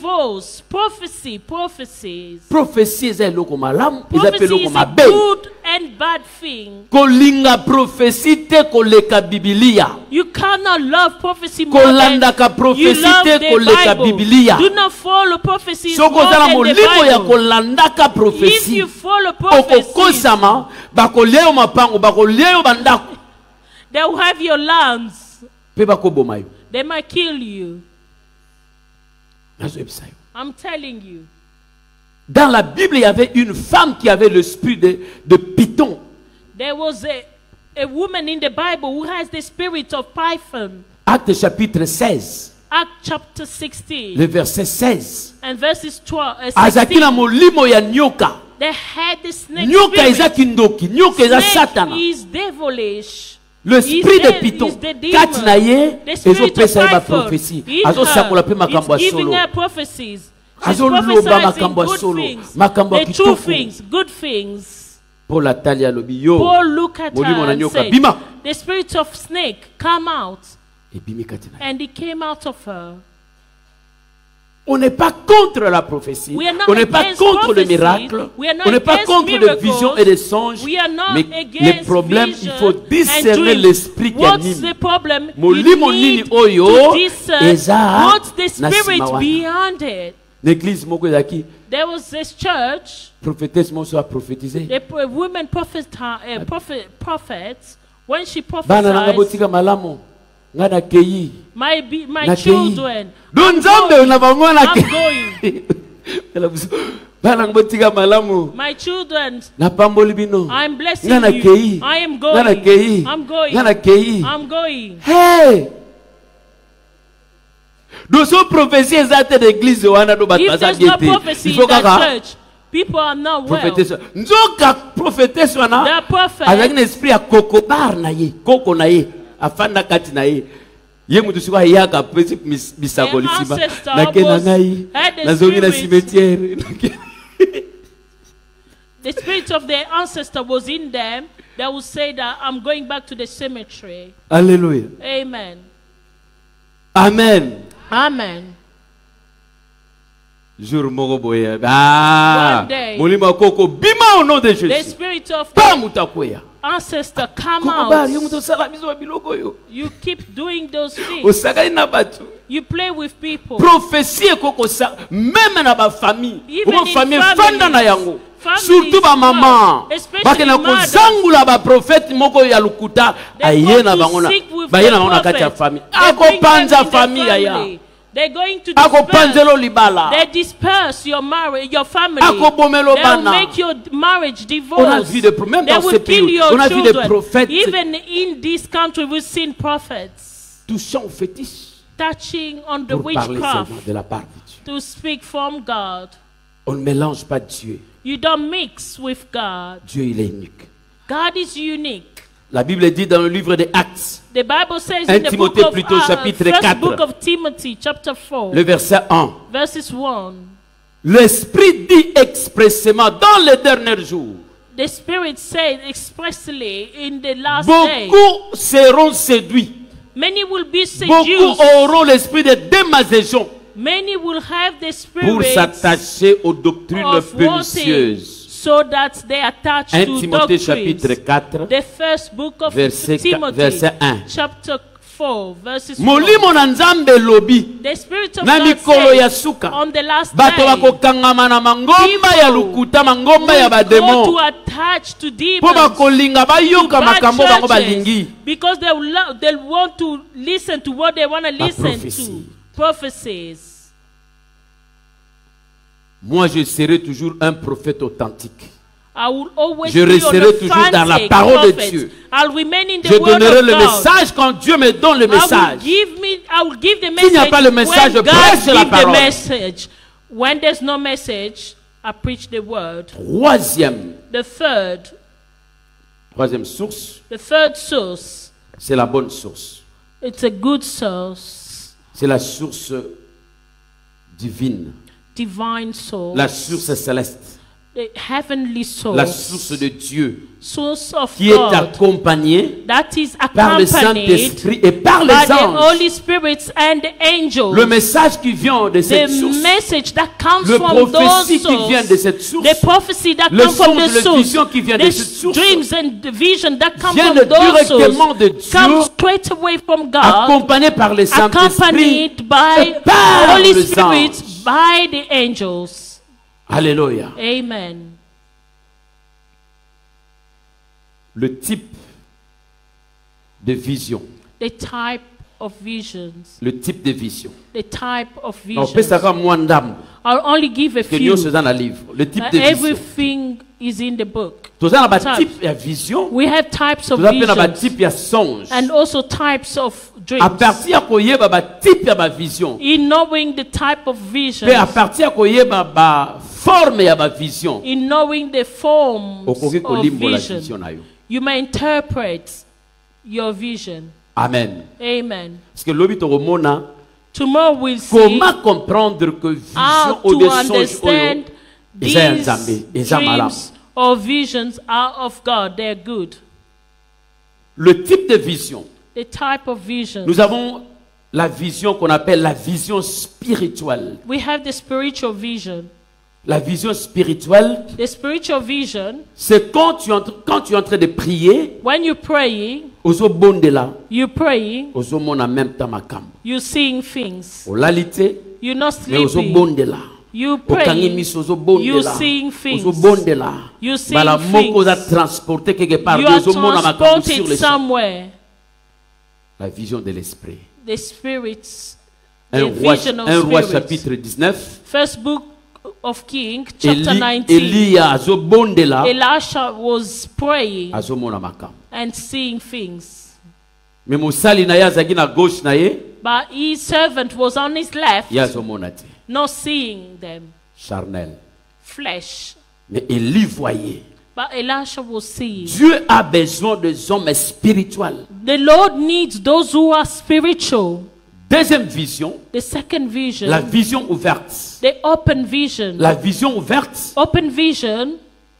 S4: divorce. Prophecy, prophecies.
S8: Prophétie eza eloko malamu, eza pe
S4: Prophecy
S8: eloko
S4: is a
S8: mabe.
S4: good and bad thing.
S8: Kolinga prophétie te koleka Biblia.
S4: You cannot love prophecy more than
S8: Kolandaka
S4: you
S8: prophétie
S4: love
S8: te
S4: the
S8: koleka
S4: Bible.
S8: Biblia.
S4: Do not follow prophecies
S8: Soko
S4: more
S8: zala
S4: than the
S8: molimo ya
S4: Bible.
S8: kolandaka
S4: If
S8: prophétie.
S4: you follow prophecies,
S8: Okokosama bakoleo mapango bakoleo bandako.
S4: they will have your lands.
S8: Pe bakoboma yo.
S4: They might kill you.
S8: Nazoyebisa yo.
S4: I'm telling you.
S8: Dans la Bible, il y avait une femme qui avait l'esprit de, de Python.
S4: There was a, a woman in the Bible who has the spirit of Python.
S8: Acte chapitre seize,
S4: Act chapter sixteen
S8: le verset seize.
S4: and verses twelve. Uh,
S8: Azaki na
S4: sixteen.
S8: molimo ya nyoka.
S4: They had the snake
S8: Nyoka eza
S4: spirit.
S8: kindoki, nyoka eza
S4: Snake
S8: satana.
S4: is devilish.
S8: L'esprit
S4: He's
S8: de
S4: the-
S8: Python,
S4: he's the demon.
S8: kati na ye,
S4: The spirit of
S8: ezopesa ye ba
S4: Python
S8: prophétie.
S4: in
S8: Azosakola pe
S4: her.
S8: makambo ya
S4: It's giving
S8: solo.
S4: her prophecies. She's
S8: Azoloba
S4: prophesying
S8: makambo ya
S4: good
S8: solo,
S4: things.
S8: makambo ya
S4: The true
S8: kitoko.
S4: things, good things.
S8: Paul atali alobi yo.
S4: Paul look at
S8: Molimo
S4: her
S8: na
S4: and
S8: nyoka,
S4: said,
S8: bima.
S4: the spirit of snake come out.
S8: Ebimi kati na ye.
S4: And it came out of her.
S8: On n'est pas contre la prophétie.
S4: We are not
S8: On n'est pas
S4: against
S8: contre le
S4: prophecy.
S8: miracle.
S4: We are not
S8: On n'est pas
S4: against
S8: contre les
S4: miracles.
S8: visions et les songes.
S4: We are not
S8: Mais
S4: against
S8: le problème, il
S4: vision
S8: faut
S4: and
S8: discerner
S4: dreams.
S8: l'esprit qui
S4: What's
S8: anime.
S4: the problem?
S8: Molimo
S4: You
S8: nini
S4: need
S8: oyo,
S4: to discern
S8: eza
S4: what's the
S8: na
S4: spirit
S8: sima wana.
S4: behind it.
S8: L'église moko ezaki
S4: There was this church,
S8: prophétesse moso a prophétisé.
S4: the p- women prophet, uh, prophet, prophets, when she
S8: Bana nanga
S4: prophesied,
S8: botika malamu. Nga na kei.
S4: my, be, my
S8: Na kei.
S4: children,
S8: Do nzambe na bango na
S4: I'm
S8: kei. Bana nanga botika malamu.
S4: my children,
S8: Na pamboli bino.
S4: I'm blessing
S8: Nga na
S4: you.
S8: kei.
S4: I am
S8: Nga na
S4: going.
S8: kei.
S4: I'm going.
S8: Nga na kei.
S4: I'm going.
S8: Hey! Doso prophétie ezate d'église wana do bato
S4: If
S8: baza
S4: there's no
S8: bien te.
S4: prophecy
S8: Il
S4: in
S8: faut
S4: that
S8: kaka
S4: church, people are not well.
S8: prophétesse. Nzoka prophétesse wana
S4: The prophet,
S8: azaki na esprit ya kokobar na ye, koko na ye, afanda kati na ye. Ye mutu siko ayaka pesi bisakoli
S4: The
S8: sima.
S4: ancestor
S8: Nake na
S4: was-
S8: ngai.
S4: had the
S8: Nazongi na
S4: spirit.
S8: cimetière. Nake-
S4: the spirit of their ancestor was in them. They would say that I'm going back to the cemetery.
S8: Alléluia.
S4: Amen.
S8: Amen.
S4: Amen.
S8: Jour moko boye. Ah.
S4: One day.
S8: Molimo koko bima au nom de
S4: The
S8: Jésus.
S4: spirit of
S8: Pa
S4: the
S8: mutakoya.
S4: ancestor come
S8: Koko bari yo
S4: out.
S8: mutu osala biso ba biloko yo.
S4: You keep doing those things.
S8: Osakali na bato.
S4: You play with people.
S8: Prophétie ekoko sa même na ba famille.
S4: Even
S8: Omo
S4: in
S8: famille
S4: families.
S8: fanda na yango.
S4: Families
S8: Surtout ba maman.
S4: well, especially
S8: Bake na
S4: mothers.
S8: kozangula ba prophète moko ya lukuta
S4: They
S8: aye
S4: go
S8: na
S4: to
S8: bango na
S4: seek with
S8: baye
S4: the
S8: na bango na kati ya
S4: prophet.
S8: famille.
S4: They
S8: Ako
S4: bring them
S8: panza
S4: in the
S8: famille aya.
S4: family. They're going to
S8: Ako
S4: disperse.
S8: panzelo libala.
S4: They disperse your marriage, your family.
S8: Ako bomelo
S4: They will
S8: bana.
S4: make your marriage divorce.
S8: On a vu des pro- même
S4: They
S8: dans
S4: will
S8: ce pays,
S4: kill your
S8: on a vu des
S4: children.
S8: prophètes.
S4: Even in this country, we've seen prophets
S8: Touchant au fétiche
S4: touching on the
S8: pour parler
S4: witchcraft
S8: seulement de la part de Dieu.
S4: to speak from God.
S8: On ne mélange pas Dieu.
S4: You don't mix with God.
S8: Dieu il est unique.
S4: God is unique.
S8: La Bible dit dans le livre des Actes,
S4: The Bible says
S8: un
S4: in the book
S8: Timothée
S4: of,
S8: plutôt,
S4: uh,
S8: chapitre
S4: first
S8: quatre.
S4: book of Timothy, chapter four,
S8: le verset un.
S4: verses one.
S8: L'Esprit dit expressément dans les derniers jours,
S4: The Spirit said expressly in the last day,
S8: beaucoup seront séduits.
S4: many will be
S8: Beaucoup
S4: seduced.
S8: auront l'esprit de démaison
S4: Many will have the
S8: pour
S4: spirit
S8: s'attacher aux doctrines
S4: of wanting,
S8: pernicieuses.
S4: so that they attach
S8: un
S4: to
S8: Timothée
S4: doctrines.
S8: chapitre quatre,
S4: The first book of
S8: verset,
S4: Timothy,
S8: verset un.
S4: chapter four, verses
S8: Molimo na Nzambe lobi
S4: The Spirit of
S8: na
S4: God
S8: mikolo ya
S4: says,
S8: suka
S4: on the last
S8: bato
S4: day,
S8: bakokangama na mangomba ya lukuta mangomba ya
S4: will go
S8: bademo
S4: to attach to
S8: mpo
S4: demons,
S8: bakolinga
S4: to
S8: bayoka
S4: bad
S8: makambo bango
S4: churches,
S8: balingi.
S4: because they will lo- they want to listen to what they want to listen
S8: prophétie.
S4: to. Prophecies.
S8: Moi je serai toujours un prophète authentique.
S4: I will always
S8: Je
S4: be
S8: resterai
S4: an
S8: toujours dans la
S4: authentic
S8: parole de
S4: prophet.
S8: Dieu.
S4: I'll remain in the
S8: Je
S4: word
S8: donnerai
S4: of
S8: le
S4: God.
S8: message quand Dieu me donne le
S4: I will
S8: message.
S4: give me. I will give the
S8: S'il n'y a
S4: message
S8: pas le message, je
S4: when God
S8: prêche la
S4: give the
S8: parole.
S4: message. When there's no message, I preach the word.
S8: Troisième,
S4: The third,
S8: troisième source,
S4: the third source,
S8: c'est la bonne source.
S4: it's a good source,
S8: C'est la source divine,
S4: divine source,
S8: la source céleste.
S4: the heavenly source,
S8: la source de Dieu,
S4: source of
S8: qui est
S4: God,
S8: accompagnée
S4: that is
S8: par le
S4: accompanied
S8: Saint-Esprit et par
S4: by
S8: les
S4: the
S8: anges.
S4: Holy Spirits and the angels.
S8: Le message qui vient de cette
S4: The
S8: source,
S4: message that comes
S8: le
S4: from
S8: prophétie
S4: those
S8: qui vient de
S4: sources,
S8: cette source,
S4: the prophecy that
S8: le
S4: comes from
S8: songe,
S4: the
S8: la
S4: source,
S8: vision qui vient de cette
S4: the
S8: source,
S4: dreams and the vision that come
S8: viennent
S4: from those
S8: directement de
S4: sources, come
S8: Dieu,
S4: straight away from God,
S8: accompagné par le Saint-Esprit
S4: accompanied by
S8: et par
S4: Holy
S8: les
S4: Spirit,
S8: anges.
S4: by the angels.
S8: Alléluia.
S4: Amen.
S8: Le type de vision,
S4: The type of visions,
S8: le type de vision.
S4: the type of
S8: On peut
S4: visions.
S8: savoir moins d'âme
S4: I'll only give a
S8: que nous
S4: few.
S8: sommes dans le livre. Le type
S4: Uh,
S8: de vision.
S4: everything is in the book.
S8: Tous un
S4: Type.
S8: type de vision.
S4: We have types of
S8: Tous un
S4: visions
S8: type de songe.
S4: and also types of
S8: À
S4: dreams.
S8: partir de koyeba type de vision.
S4: In knowing the type of vision,
S8: Mais à partir de koyeba ba forme ya ba vision.
S4: in knowing the forms
S8: Okoki
S4: of
S8: kolimbo la vision
S4: vision,
S8: na yo.
S4: you may interpret your vision.
S8: Amen.
S4: Amen.
S8: Parce que lobi to mona
S4: Tomorrow we'll see
S8: comment comprendre que vision
S4: how
S8: ou
S4: to
S8: des songes
S4: understand
S8: oyo
S4: these
S8: eza ya Nzambe, eza malamu.
S4: dreams or visions are of God. They're good.
S8: Le type de vision.
S4: The type of vision.
S8: Nous avons la vision qu'on appelle la vision spirituelle.
S4: We have the spiritual vision.
S8: La vision spirituelle,
S4: The spiritual vision,
S8: c'est quand tu, entres- quand tu es en train de prier,
S4: when you're praying,
S8: ozo bondela,
S4: you're praying,
S8: ozo mona même temps makambo.
S4: you're seeing things.
S8: Olalite,
S4: You're not
S8: mais ozo
S4: sleeping.
S8: bondela.
S4: You
S8: Okangi
S4: pray.
S8: miso ozo
S4: You're
S8: bondela.
S4: seeing things.
S8: Ozo bondela.
S4: You're seeing
S8: Bala moko oza
S4: things.
S8: transporté quelque part.
S4: You are
S8: Ozo mona makambo sur
S4: transported
S8: les champs.
S4: somewhere.
S8: La vision de l'esprit.
S4: The spirits,
S8: Un
S4: the
S8: roi,
S4: vision of
S8: un roi
S4: spirits.
S8: chapitre dix-neuf.
S4: First book of King, chapter
S8: Eli,
S4: nineteen.
S8: Elia azo bondela.
S4: Elisha was praying
S8: Azo mona makambo.
S4: and seeing things.
S8: Mais mosali na ye azalaki na gauche na ye,
S4: But his servant was on his left,
S8: ye azomona te.
S4: not seeing them,
S8: Charnel.
S4: flesh.
S8: Mais Élie voyait.
S4: But Elisha was seeing.
S8: Dieu a besoin des hommes spirituels.
S4: The Lord needs those who are spiritual.
S8: Deuxième vision,
S4: The second vision,
S8: la vision ouverte.
S4: the open vision.
S8: La vision ouverte,
S4: Open vision,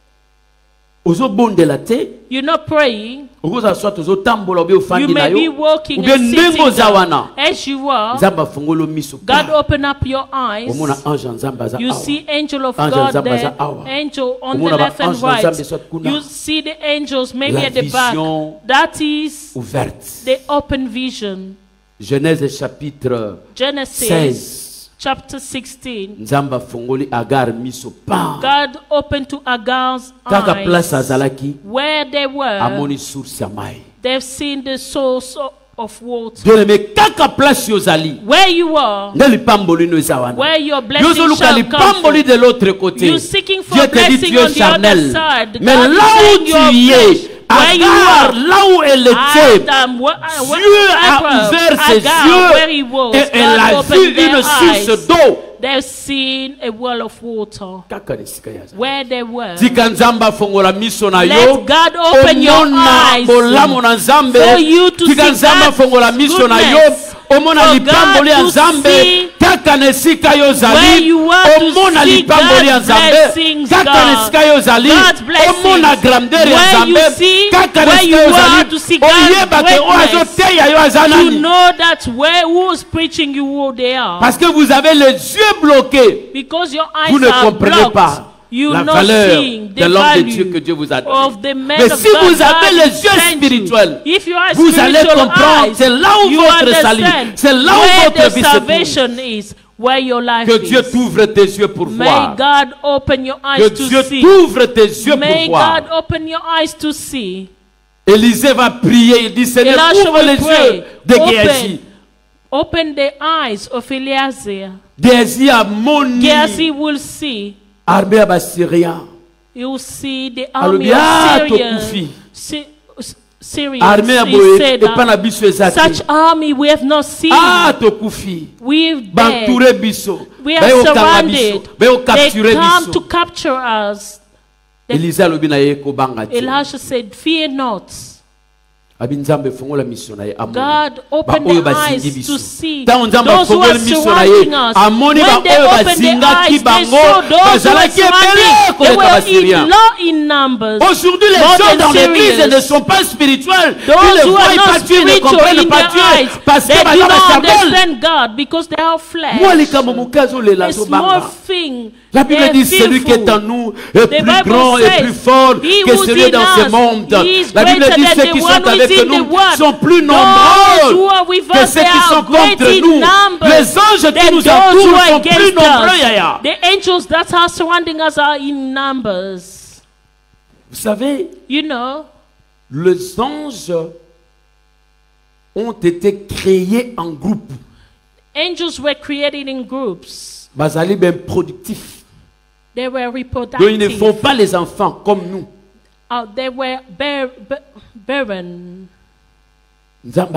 S8: ozobondela te,
S4: you're not praying.
S8: okoza soit ozotambola obe
S4: You
S8: ofandi na
S4: may be
S8: yo,
S4: walking
S8: ou bien
S4: and
S8: ndenge
S4: sitting
S8: oza
S4: down.
S8: wana.
S4: As you are,
S8: Nzambe afungoli miso.
S4: God open up your eyes.
S8: Omona ange ya Nzambe aza
S4: You
S8: awa.
S4: see angel of
S8: Ange
S4: God
S8: Nzambe
S4: there,
S8: aza awa.
S4: angel on the
S8: Omona ba
S4: left and
S8: ange na Nzambe soit
S4: right.
S8: kuna.
S4: You see the angels maybe
S8: La
S4: at the back.
S8: vision
S4: That is
S8: Ouverte.
S4: the open vision.
S8: Genèse chapitre
S4: Genesis
S8: seize.
S4: chapter sixteen.
S8: Nzambe afungoli Agar miso. Pam.
S4: God opened to Agar's
S8: Kaka place
S4: eyes
S8: azalaki,
S4: where they were.
S8: amoni source ya mai.
S4: They've seen the source o- of water.
S8: Dieu mais kaka place yozali.
S4: Where you are,
S8: Nde lipamboli no eza wana.
S4: where your blessing
S8: Yozoluka
S4: shall come
S8: lipamboli
S4: from.
S8: de l'autre côté.
S4: You're seeking for
S8: Dieu
S4: a
S8: te dit
S4: blessing
S8: Dieu
S4: on the other
S8: charnel.
S4: side.
S8: Mais
S4: God is
S8: là où
S4: saying
S8: tu
S4: your
S8: y
S4: flesh,
S8: es,
S4: where you
S8: Agar,
S4: are,
S8: là où elle était,
S4: Adam, where, where,
S8: Dieu a ouvert ses
S4: Agar, where he
S8: yeux
S4: was,
S8: et elle
S4: God
S8: a
S4: opened
S8: vu
S4: their
S8: une source
S4: eyes.
S8: d'eau.
S4: They've seen a well of water
S8: Kaka nisika ya za.
S4: where they were.
S8: Tika Nzambe afongola miso na yo.
S4: Let God open your
S8: Omona
S4: eyes
S8: bolamu na Nzambe.
S4: for you to
S8: Tika
S4: see
S8: Nzambe
S4: God's
S8: afongola miso na yo.
S4: goodness.
S8: Omona
S4: For
S8: lipamboli ya
S4: God to
S8: Nzambe.
S4: see
S8: Kaka nesika yo
S4: where
S8: zali.
S4: you are to
S8: Omona
S4: see
S8: lipamboli ya
S4: God's
S8: Nzambe.
S4: blessings,
S8: Kaka
S4: God.
S8: nesika yo zali.
S4: God's blessings.
S8: Omona grandeur ya
S4: Where
S8: Nzambe.
S4: you see,
S8: Kaka
S4: where
S8: nesika
S4: you
S8: yo
S4: are
S8: zali.
S4: to see God's
S8: Oyeba ke o
S4: greatness.
S8: azoteya yo aza
S4: To
S8: nani.
S4: know that where who's preaching you who they are.
S8: Parce que vous avez les yeux bloqués.
S4: Because your eyes
S8: Vous ne
S4: are
S8: comprenez
S4: blocked.
S8: pas
S4: You
S8: la
S4: not
S8: valeur
S4: seeing
S8: de
S4: the
S8: l'homme de Dieu que
S4: value
S8: Dieu vous a donné.
S4: of the man
S8: Mais
S4: of
S8: si
S4: God
S8: vous avez
S4: God
S8: les yeux
S4: sent you.
S8: spirituels,
S4: If you are
S8: vous allez
S4: spiritual
S8: comprendre,
S4: eyes,
S8: c'est là où
S4: you
S8: votre salut,
S4: understand
S8: c'est là où
S4: where
S8: votre
S4: the
S8: vie se trouve.
S4: salvation is, where your life
S8: Que Dieu
S4: is.
S8: t'ouvre tes yeux pour
S4: May
S8: voir.
S4: God open your
S8: Que
S4: eyes to
S8: Dieu
S4: see.
S8: t'ouvre tes yeux
S4: May
S8: pour voir.
S4: God open your eyes to see.
S8: Élisée va prier, il dit Seigneur,
S4: Elisha
S8: ouvre
S4: will
S8: les
S4: pray.
S8: yeux de Géasi.
S4: Open, open the eyes of Eliezer.
S8: Géasi a moni
S4: Gehazi will see.
S8: armée à Bassyria.
S4: You will see the
S8: Alobi,
S4: army of
S8: ah,
S4: Syrians.
S8: tokufi.
S4: Sy- Syrians.
S8: Armée à
S4: He
S8: boye,
S4: said
S8: et
S4: that
S8: pas na biso ezate.
S4: such army we have not seen.
S8: Ah, tokufi.
S4: We've
S8: Bantouré biso.
S4: We are
S8: Bayo kanga
S4: surrounded.
S8: biso. Bayo
S4: They
S8: capturer
S4: come
S8: biso.
S4: to capture us.
S8: Élisée alobi na ye kobanga te.
S4: Elisha said, fear not. God opened their eyes to see those who are surrounding us. When they opened their eyes, they saw those who are surrounding. They were in law in numbers.
S8: Aujourd'hui, les gens dans l'église ne sont pas spirituels. Ils ne voient pas Dieu, ils ne comprennent pas Dieu. Parce que
S4: they do not understand God because they are flesh. A small thing.
S8: La Bible dit celui qui est en nous est plus grand et plus fort que celui dans ce monde. La Bible dit ceux qui sont avec nous sont plus nombreux que ceux qui sont contre nous. Les anges qui nous entourent sont plus nombreux.
S4: The angels that are surrounding us are in numbers.
S8: Vous savez,
S4: you know,
S8: les anges ont été créés en groupe.
S4: Angels were created in groups.
S8: Bazali ben productif.
S4: They were reproductive.
S8: Donc ils ne font pas les enfants comme nous.
S4: Uh, they were bar bar barren.
S8: God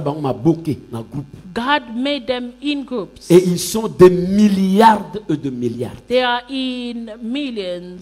S4: made them in groups.
S8: Et ils sont des milliards et de milliards.
S4: They are in millions.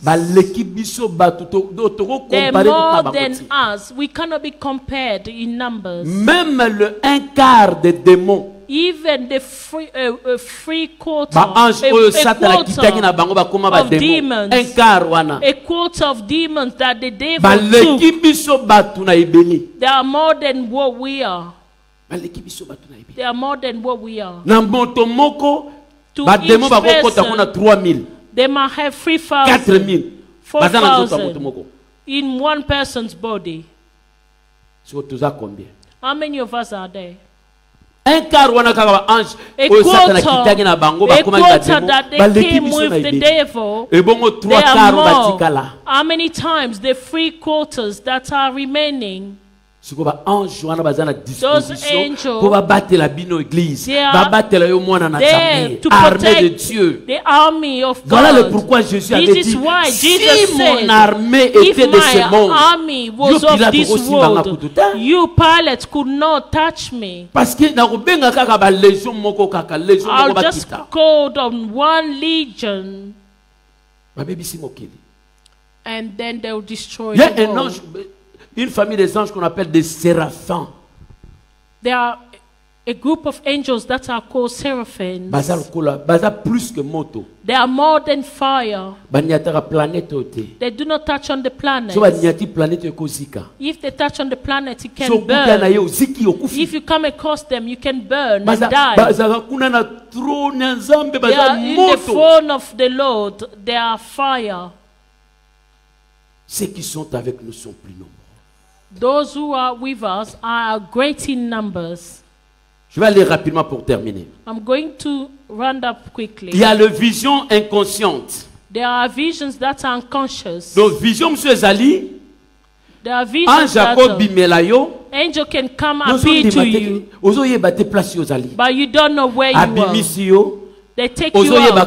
S8: They're
S4: more than us. We cannot be compared in numbers.
S8: Même le un quart des démons.
S4: Even the free, uh, uh, free quarter,
S8: a, a quarter
S4: of demons, a quarter of demons that the devil took, they are more than what we are. They are more than what we are. To each person, they might have three thousand, four thousand in one person's body. How many of us are there?
S8: Un quart wana kaka ange o satana kitaki na bango ba koma
S4: that they came with the devil.
S8: Et bongo trois quarts batikala.
S4: How many times the three quarters that are remaining?
S8: Those angels, pour battre la bino église, ba battre yo mwana na Nzambe, armée de Dieu.
S4: The army of God.
S8: Voilà le pourquoi Jésus a dit, si mon armée était de ce monde,
S4: army was of this world, you Pilate could not touch me.
S8: Parce que na kobenga kaka ba légion moko kaka légion moko
S4: bakita. I'll just called on one legion.
S8: Ba bebisi mokili.
S4: And then they'll destroy
S8: the
S4: world.
S8: Ange, une famille des anges qu'on appelle des séraphins.
S4: There are a group of angels that are called seraphims.
S8: Plus que moto.
S4: They are more than fire.
S8: They
S4: do not touch on the planet. If they touch on the planet, it can burn. If you come across them, you can burn and die. They are in the throne of the Lord. They are fire.
S8: Ceux qui sont avec nous sont plus nombreux.
S4: Those who are with us are great in numbers.
S8: Je vais aller rapidement pour terminer.
S4: I'm going to round up quickly.
S8: Il y a les visions inconscientes.
S4: There are visions that are unconscious.
S8: Donc vision monsieur Zali.
S4: There are visions that angel can come appear to you. But you don't know where you are. They take you out.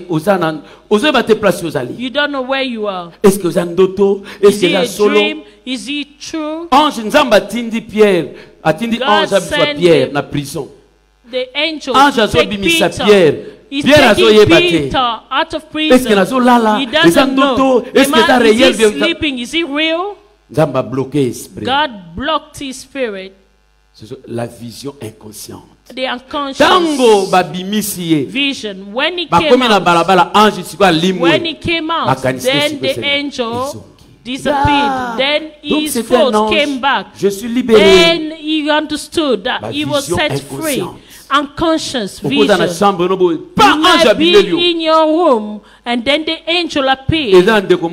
S4: You don't know where you are.
S8: Est-ce que Zandoto? Est-ce que
S4: a
S8: solo?
S4: Dream? Is it true?
S8: Ange Nzamba tindi Pierre, atindi ange abiswa Pierre na prison.
S4: The angel
S8: ange
S4: take
S8: Peter.
S4: Pierre. He's
S8: Pierre
S4: taking Peter out of prison.
S8: Est-ce que nazo lala?
S4: He doesn't know.
S8: Est-ce que ça réel?
S4: Is he sleeping? Is he real?
S8: Nzamba bloqué esprit.
S4: God blocked his spirit.
S8: La vision inconsciente.
S4: The unconscious
S8: Tango babimisi
S4: vision. When he came out, when he came out, then the angel disappeared. Then his thoughts came back.
S8: Je suis libéré.
S4: Then he understood that he was set free. Unconscious vision. You might be in your room, and then the angel appeared.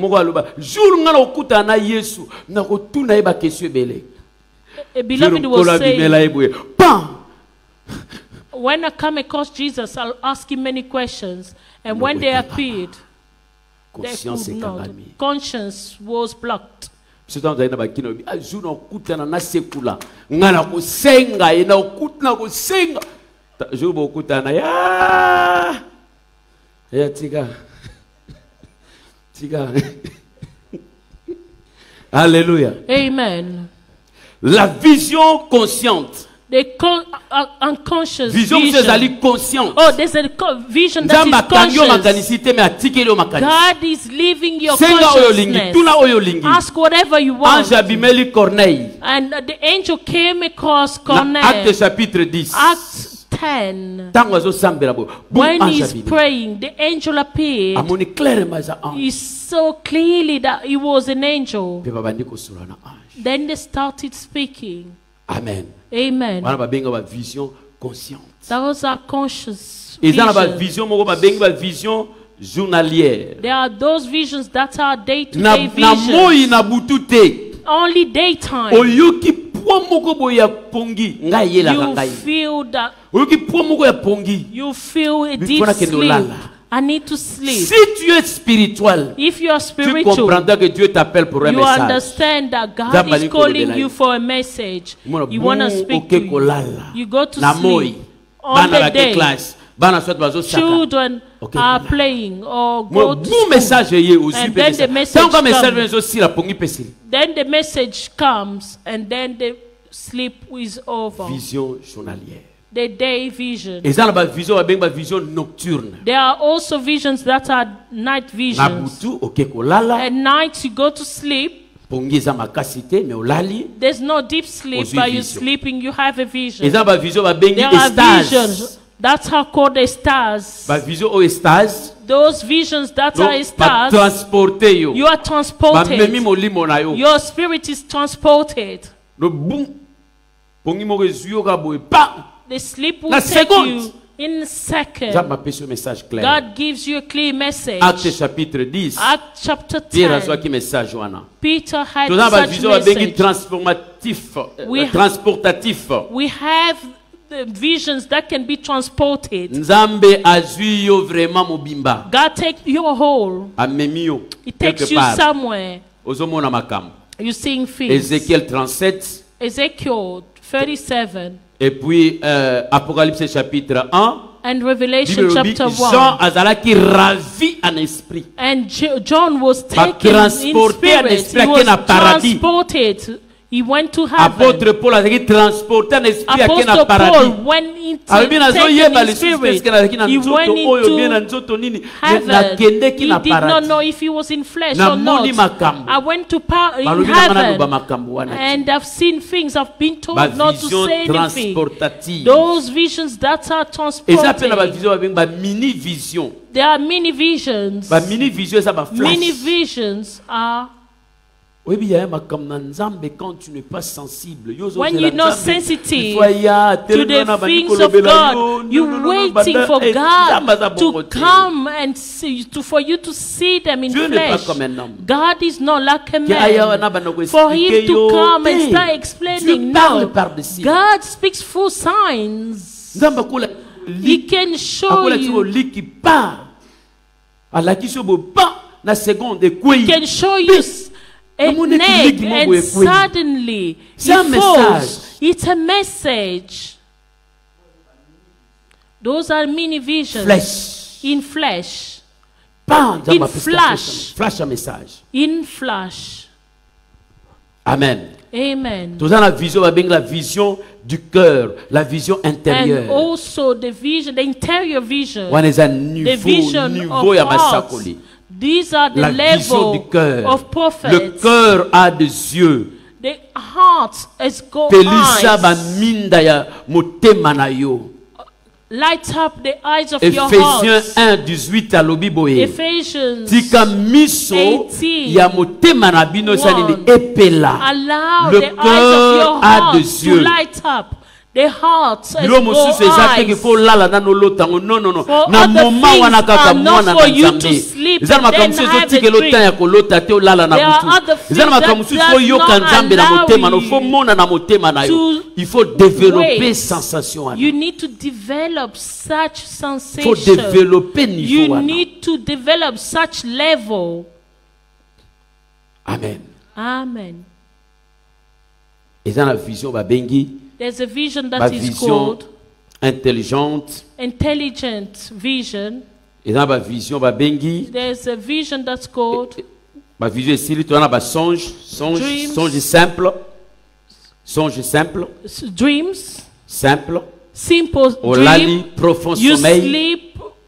S4: A beloved was saying, when I come across Jesus, I'll ask him many questions. And when they appeared, they could not. Conscience was blocked.
S8: Alléluia.
S4: Amen.
S8: La vision consciente.
S4: The con uh, unconscious
S8: vision.
S4: vision.
S8: Consciente.
S4: Oh, there's a co- vision that
S8: Nzambe
S4: is
S8: akangi yo
S4: conscious.
S8: makanisi te, mais atikeli yo makanisi.
S4: God is leaving your
S8: Senga oyo lingi,
S4: consciousness.
S8: tuna oyo lingi.
S4: Ask whatever you want.
S8: Ange abimeli Corneille.
S4: And uh, the angel came across
S8: Na
S4: Cornelius.
S8: Acte chapitre dix.
S4: Acts ten.
S8: Tango azosambela bo. Boum,
S4: When
S8: ange
S4: he's
S8: abimi.
S4: praying, the angel appeared.
S8: Amoni clairement eza ange.
S4: He saw clearly that he was an angel.
S8: Pe babandi kosula na ange.
S4: Then they started speaking.
S8: Amen.
S4: Amen.
S8: Wana babenga ba vision consciente.
S4: Those are conscious
S8: Eza na ba
S4: visions.
S8: vision moko babenga ba vision journalière.
S4: There are those visions that are
S8: Na
S4: day-to-day
S8: na moi
S4: visions.
S8: na butu te.
S4: Only daytime.
S8: Oyoki poa moko boye ya pongi ngai yelaka
S4: You
S8: ngai.
S4: feel that.
S8: Oyoki poa moko ya pongi.
S4: You feel a
S8: Mais
S4: deep
S8: voilà que nous
S4: sleep.
S8: lala.
S4: I need to sleep.
S8: Si tu es spirituel,
S4: If you are
S8: tu
S4: spiritual,
S8: comprendras que Dieu t'appelle pour un
S4: you
S8: message.
S4: understand that God
S8: Zamba
S4: is
S8: ni
S4: calling
S8: kolobela
S4: you
S8: yo.
S4: for a message.
S8: Mwana
S4: You want to
S8: bu
S4: speak
S8: oke
S4: to you.
S8: kolala.
S4: You go to
S8: Na moi.
S4: sleep. On
S8: Bana
S4: the
S8: bake
S4: day,
S8: class. Bana soit bazo saka.
S4: children
S8: Okay,
S4: are
S8: kolala.
S4: playing or
S8: Mwana
S4: go to
S8: bu
S4: school.
S8: message ye aussi
S4: And
S8: pe
S4: then the
S8: message.
S4: message
S8: Tant que message
S4: comes.
S8: vient aussi la pongi pesili.
S4: Then the message comes and then the sleep is over.
S8: Vision journalière.
S4: The day vision.
S8: Et ça, la vision, la vision nocturne.
S4: There are also visions that are night
S8: Na
S4: visions.
S8: butu, ok, kolala.
S4: At night you go to sleep.
S8: Pongi za makasite, mais olali.
S4: There's no deep sleep,
S8: Aussi
S4: but you're
S8: vision.
S4: sleeping, you have a vision.
S8: Et ça, la vision, la bengi
S4: There are
S8: estase.
S4: visions. That's how called the stars.
S8: La vision au estase.
S4: Those visions that
S8: Donc,
S4: are
S8: ba
S4: stars,
S8: transporter yo.
S4: you are
S8: Ba memi
S4: transported.
S8: molimo na yo.
S4: Your spirit is transported.
S8: No boum. Pongi mo rezuyo ka boy. Pa.
S4: The sleep will
S8: La
S4: take
S8: seconde.
S4: you in a second.
S8: Ça m'a ce message clair.
S4: God gives you a clear message.
S8: Acte chapitre dix.
S4: Acts chapter
S8: Pierre a soit
S4: ten.
S8: qui message wana.
S4: Peter had
S8: Tout ça ba
S4: such
S8: vision ba bengi
S4: message.
S8: transformatif, euh,
S4: We-
S8: transportatif.
S4: We have the visions that can be transported.
S8: Nzambe azui yo vraiment mobimba.
S4: God takes your whole.
S8: Amemi yo.
S4: He takes
S8: quelque
S4: you
S8: part.
S4: somewhere.
S8: Ozomona makambo.
S4: You seeing things.
S8: Ézéchiel trente-sept.
S4: Ezekiel thirty-seven
S8: Et puis euh, Apocalypse chapitre un.
S4: and
S8: Bible
S4: Revelation
S8: lobi,
S4: chapter
S8: Jean
S4: one.
S8: azalaki ravi en esprit.
S4: And Jo- John was
S8: Ba
S4: taken in
S8: transporté en
S4: spirit.
S8: esprit
S4: He
S8: ake na
S4: was
S8: paradis.
S4: transported. He went to heaven.
S8: Apôtre Paul azalaki transporté en esprit ake na
S4: Apostle
S8: paradis.
S4: Paul went into
S8: Alobi nazo
S4: taken
S8: yeba
S4: in
S8: lisusu
S4: spirit.
S8: eske nazalaki na
S4: He
S8: nzoto
S4: went
S8: oyo bien na
S4: into
S8: nzoto nini
S4: heaven.
S8: nakendeki
S4: He
S8: na
S4: did not
S8: paradis.
S4: know if he was in flesh
S8: Na
S4: or not.
S8: moni makambo.
S4: I went to pa- in
S8: Balobi na ngana loba
S4: heaven
S8: makambo wana.
S4: and I've seen things. I've been told
S8: Ba
S4: not to
S8: vision
S4: say anything.
S8: transportative.
S4: Those visions that are
S8: Eza pe na ba
S4: transported.
S8: vision ba bengi ba mini vision.
S4: There are many visions.
S8: Ba mini vision eza ba
S4: Many
S8: flash.
S4: visions are
S8: Oui, il y a makambo na nzambe quand tu n'es pas sensible. Yo zo
S4: when
S8: zela
S4: you're not
S8: nzambe.
S4: sensitive
S8: Il faut ya,
S4: to
S8: tellement
S4: the
S8: na bandi
S4: things of
S8: kolobela yo,
S4: God.
S8: no,
S4: You're
S8: no, no, no,
S4: waiting
S8: banda-
S4: for
S8: eh, nzambe aza
S4: God to
S8: bongo te.
S4: come and see, to, for you to see them in
S8: Dieu n'est pas
S4: flesh.
S8: comme un homme.
S4: God is not like a
S8: Ki aya wana
S4: man.
S8: bana ko
S4: For
S8: expliquer
S4: him to
S8: yo,
S4: come and
S8: eh,
S4: start
S8: Dieu
S4: explaining,
S8: parle
S4: no.
S8: par-dessus.
S4: God speaks full signs.
S8: Nzambe akola
S4: He
S8: li-
S4: can show
S8: akola ti
S4: you.
S8: oli ki part. Alaki so bo pa na seconde
S4: He can
S8: ekwei.
S4: show you s- a
S8: Namoni
S4: neck
S8: kiliki mo
S4: and
S8: boye kweli.
S4: suddenly
S8: C'est
S4: he
S8: un
S4: falls.
S8: message.
S4: It's a message. Those are mini visions
S8: Flèche.
S4: in flesh.
S8: Pas
S4: In
S8: Nzambe apesa
S4: flash.
S8: flash un message.
S4: In flash.
S8: Amen.
S4: Amen.
S8: Tout ça la vision va bien la vision du cœur, la vision
S4: And
S8: intérieure.
S4: also the vision, the interior vision,
S8: Wana eza
S4: the
S8: niveau
S4: vision
S8: niveau
S4: of
S8: ya
S4: hearts.
S8: masakoli.
S4: These are the
S8: La vision du
S4: level
S8: cœur.
S4: of
S8: Le
S4: prophets.
S8: cœur a des yeux.
S4: The heart has got
S8: Pelisa ba
S4: eyes.
S8: minda ya motema na yo.
S4: Light up the eyes of your
S8: Ephésiens
S4: heart.
S8: un dix-huit alobi boye.
S4: Ephesians.
S8: Tika miso
S4: eighteen.
S8: ya motema na bino salini
S4: One.
S8: epela.
S4: Allow
S8: Le
S4: the eyes of
S8: cœur
S4: your
S8: a
S4: heart
S8: des
S4: to
S8: yeux.
S4: light up. The heart has
S8: Bilo mosusu eza
S4: got
S8: teke
S4: eyes.
S8: fo lala na nolotango non non non
S4: For
S8: na
S4: other
S8: moma
S4: things
S8: wana kaka
S4: are not
S8: mwana
S4: for
S8: na
S4: you to
S8: Nzambe
S4: sleep
S8: eza na
S4: and
S8: makambo
S4: then
S8: mosusu
S4: have a
S8: ezotikela
S4: dream.
S8: otanya kolota te olala na
S4: There are
S8: butu
S4: other
S8: eza na
S4: things
S8: makambo
S4: that
S8: mosusu
S4: does
S8: fo yoka
S4: not
S8: Nzambe na
S4: allow
S8: motema no
S4: you
S8: fo mona na motema na yo
S4: to
S8: il faut développer
S4: wait.
S8: sensation wana
S4: You need to develop such
S8: il
S4: sensation.
S8: faut développer niveau
S4: You
S8: wana
S4: need to develop such level.
S8: amen
S4: Amen.
S8: eza na vision babengi
S4: There's a vision
S8: ba
S4: that is
S8: vision
S4: called
S8: intelligente
S4: intelligent vision.
S8: eza na ba vision babengi
S4: There's a vision that's called
S8: ba vision esili to na ba songe songe
S4: Dreams.
S8: songe simple songe simple
S4: s- dreams,
S8: simple
S4: simple
S8: olali
S4: dream.
S8: profond
S4: You
S8: sommeil
S4: sleep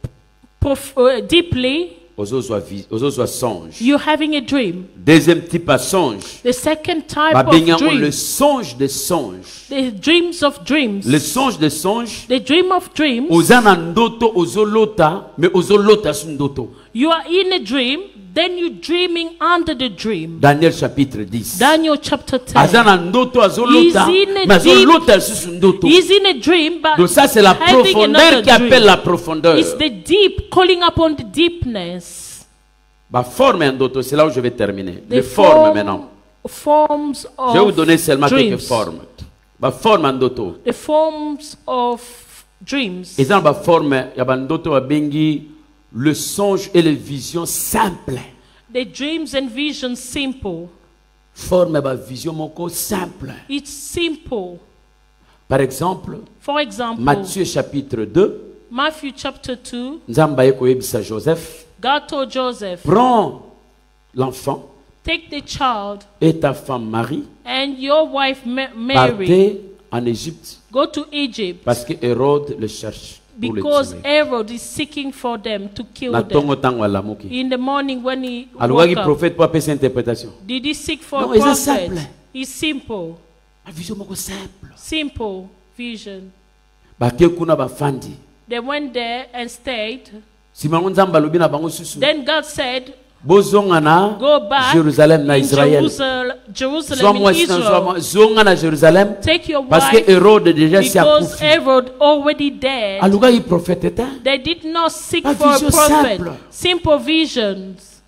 S4: prof- uh, deeply,
S8: ozozwa vi- ozozwa songe.
S4: you're having a dream.
S8: Deuxième type à songe.
S4: The second type
S8: Babengi
S4: of
S8: yango le
S4: dream,
S8: songe des songes.
S4: the dreams of dreams.
S8: Le songe des songes.
S4: The dream of dreams,
S8: Oza na ndoto ozolota, mais ozolota su ndoto.
S4: you are in a dream, then you're dreaming under the dream.
S8: Daniel chapitre dix.
S4: Daniel chapter
S8: Aza
S4: ten.
S8: na ndoto azolota,
S4: He's in a
S8: mais
S4: deep-
S8: azolota su ndoto.
S4: He's in a dream, but
S8: Donc ça c'est la
S4: having
S8: profondeur
S4: another
S8: qui appelle
S4: dream.
S8: la profondeur.
S4: It's the deep calling upon the deepness.
S8: Bah forme un ndoto, c'est là où je vais terminer.
S4: The
S8: Les formes
S4: form-
S8: maintenant.
S4: Forms
S8: Je vais vous
S4: of
S8: donner seulement quelques
S4: dreams.
S8: formes. Bah forme un ndoto.
S4: The forms of dreams.
S8: Et dans la forme, il y a un ndoto à bengi le songe et les visions simples.
S4: The dreams and visions simple.
S8: Forme ba vision moko simple.
S4: It's simple.
S8: Par exemple,
S4: For example,
S8: Matthieu chapitre deux,
S4: Matthew chapter two,
S8: Nzamba yekoyebisa Joseph,
S4: God told Joseph,
S8: prends l'enfant
S4: take the child
S8: et ta femme Marie,
S4: and your wife Ma- Mary,
S8: partez en Égypte
S4: go to Egypt
S8: parce que Hérode le cherche pour le
S4: because
S8: tuer.
S4: Herod is seeking for them to kill
S8: Na
S4: them.
S8: tongo tango alamuki.
S4: In the morning when he
S8: Alugaki
S4: woke up,
S8: prophète pour appeler cette interprétation.
S4: did he seek for
S8: Non,
S4: a
S8: it's
S4: prophet?
S8: simple.
S4: It's simple.
S8: La vision moko simple.
S4: Simple vision.
S8: Bake kuna bafandi.
S4: They went there and stayed.
S8: Simango nzamba lobi na bango susu.
S4: Then God said,
S8: Bozonga na
S4: go back
S8: Jérusalem na
S4: in
S8: Israël.
S4: Jerusalem, Jerusalem
S8: Sois-moi
S4: in
S8: sinon,
S4: Israel.
S8: sois-moi. Zonga na Jérusalem.
S4: Take your
S8: Parce que
S4: wife
S8: Hérode déjà s'est
S4: because
S8: accoufi.
S4: Herod already dead.
S8: Aluga yi prophète eta.
S4: They did not seek
S8: Pas
S4: for a
S8: vision
S4: prophet.
S8: simple.
S4: Simple visions.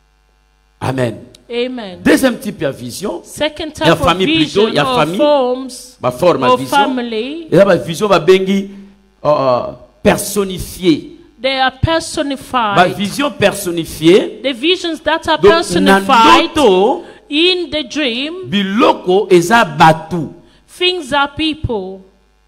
S8: Amen.
S4: Amen.
S8: Deuxième type de vision.
S4: Second
S8: Il y a
S4: type of
S8: famille plutôt,
S4: vision
S8: il y a
S4: or
S8: famille.
S4: forms
S8: Ba forme
S4: of
S8: vision.
S4: family.
S8: Et là ba vision ba bengi euh, personnifiée.
S4: They are
S8: Ba
S4: personified.
S8: vision personnifiée.
S4: The visions that are
S8: Donc na
S4: personified
S8: ndoto
S4: in the dream,
S8: biloko eza batu.
S4: things are people.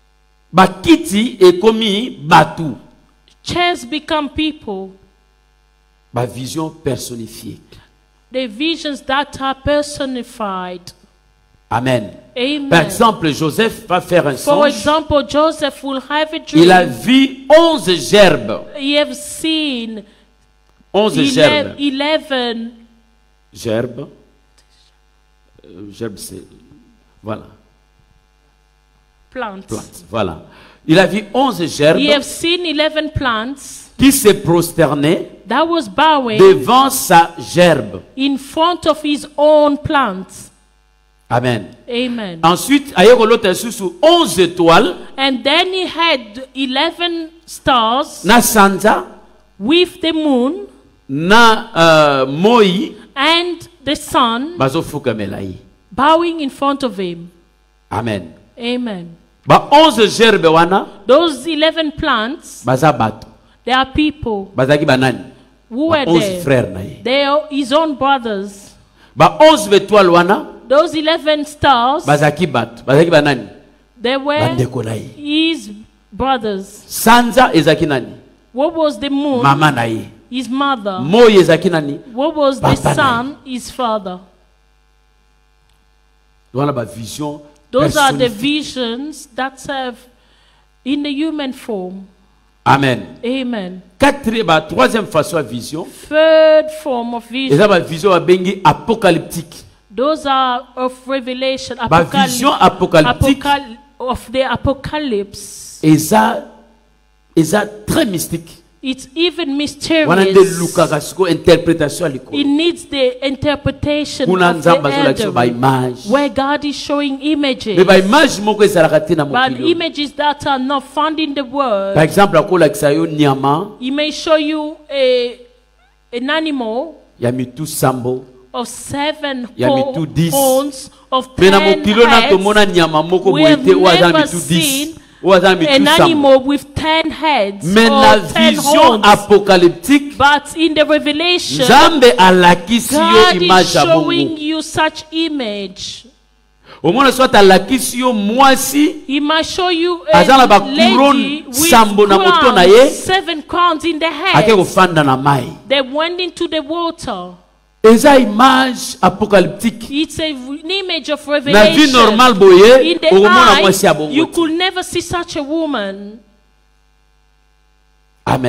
S8: Bakiti ekomi batu.
S4: Chairs become people.
S8: Ba vision personnifiée.
S4: The visions that are personified.
S8: Amen.
S4: Amen.
S8: Par exemple, Joseph va faire un
S4: For
S8: songe.
S4: example, Joseph will have a dream.
S8: Il a vu onze gerbes.
S4: He have seen
S8: Onze
S4: ele-
S8: gerbes.
S4: eleven
S8: Gerbes. Euh, Gerbes, c'est. Voilà.
S4: plants.
S8: Plantes. Voilà. Il a vu onze gerbes
S4: He have seen eleven plants
S8: qui se prosternaient
S4: that was bowing
S8: devant sa gerbe.
S4: in front of his own plants.
S8: Amen.
S4: Amen.
S8: Ensuite, ayekolote susu onze étoiles
S4: And then he had eleven stars
S8: na sanza
S4: with the moon
S8: na euh, moi
S4: and the sun
S8: bazofukamela ye.
S4: bowing in front of him.
S8: Amen.
S4: Amen.
S8: Ba onze gerbe wana
S4: Those eleven plants,
S8: baza bato.
S4: they are people
S8: Bazaki banani?
S4: who
S8: Ba
S4: were
S8: onze
S4: there.
S8: frères na ye.
S4: They are his own brothers.
S8: Ba onze étoiles wana
S4: Those eleven stars,
S8: bazaki bato. Bazaki banani?
S4: they were
S8: Bandeko na ye.
S4: his brothers.
S8: Sanza ezaki nani?
S4: What was the moon?
S8: Mama na ye.
S4: His mother.
S8: Moi ezaki nani?
S4: What was the
S8: Papa na
S4: son? His father.
S8: Wana ba vision.
S4: Those are the
S8: personnifiée.
S4: visions that serve in the human form.
S8: Amen.
S4: Amen.
S8: Quatrième, ba troisième façon de vision.
S4: Third form of
S8: Et
S4: vision.
S8: ça ba vision abengi apocalyptique.
S4: Those are of revelation.
S8: Ba vision apocalyptique.
S4: apocal- of the apocalypse.
S8: Et ça, et ça très mystique.
S4: It's even
S8: Wana nde
S4: mysterious.
S8: lukaka siko interprétation
S4: It
S8: alikolo.
S4: needs the interpretation
S8: Kuna
S4: of the
S8: nzamba azolakisa ba
S4: elder,
S8: image.
S4: where God is showing images.
S8: Mais ba image moko ezalaka te na
S4: But
S8: mokili.
S4: images that are not found in the word.
S8: Par exemple, akolakisa yo nyama
S4: He may show you a, an animal
S8: ya mitu sambo.
S4: of seven
S8: Ya
S4: ho-
S8: mitu dix.
S4: horns, of
S8: Mais na
S4: ten
S8: mokili na
S4: heads.
S8: tomona nyama moko
S4: We
S8: boye
S4: have
S8: te oyo aza
S4: never
S8: mitu dix.
S4: seen
S8: Oyo aza mitu
S4: an
S8: sambo.
S4: animal with ten heads
S8: Mais na
S4: or ten
S8: vision
S4: horns.
S8: apocalyptique,
S4: But in the revelation,
S8: Nzambe alakisi yo
S4: God
S8: image
S4: is
S8: ya
S4: showing
S8: bongo.
S4: you such image.
S8: Omona soit alakisi yo mwasi
S4: He might show you
S8: Aza na
S4: a
S8: ba
S4: lady
S8: couronne
S4: with
S8: sambo na moto na ye.
S4: crowns, seven crowns in the
S8: ake
S4: head.
S8: kofanda na mai.
S4: They went into the water.
S8: Eza image apocalyptique.
S4: It's a, an image of
S8: Na vie
S4: revelation.
S8: normale boye
S4: In the
S8: okomona mwasi ya
S4: eye,
S8: bongo
S4: you
S8: te.
S4: could never see such a woman.
S8: Amen.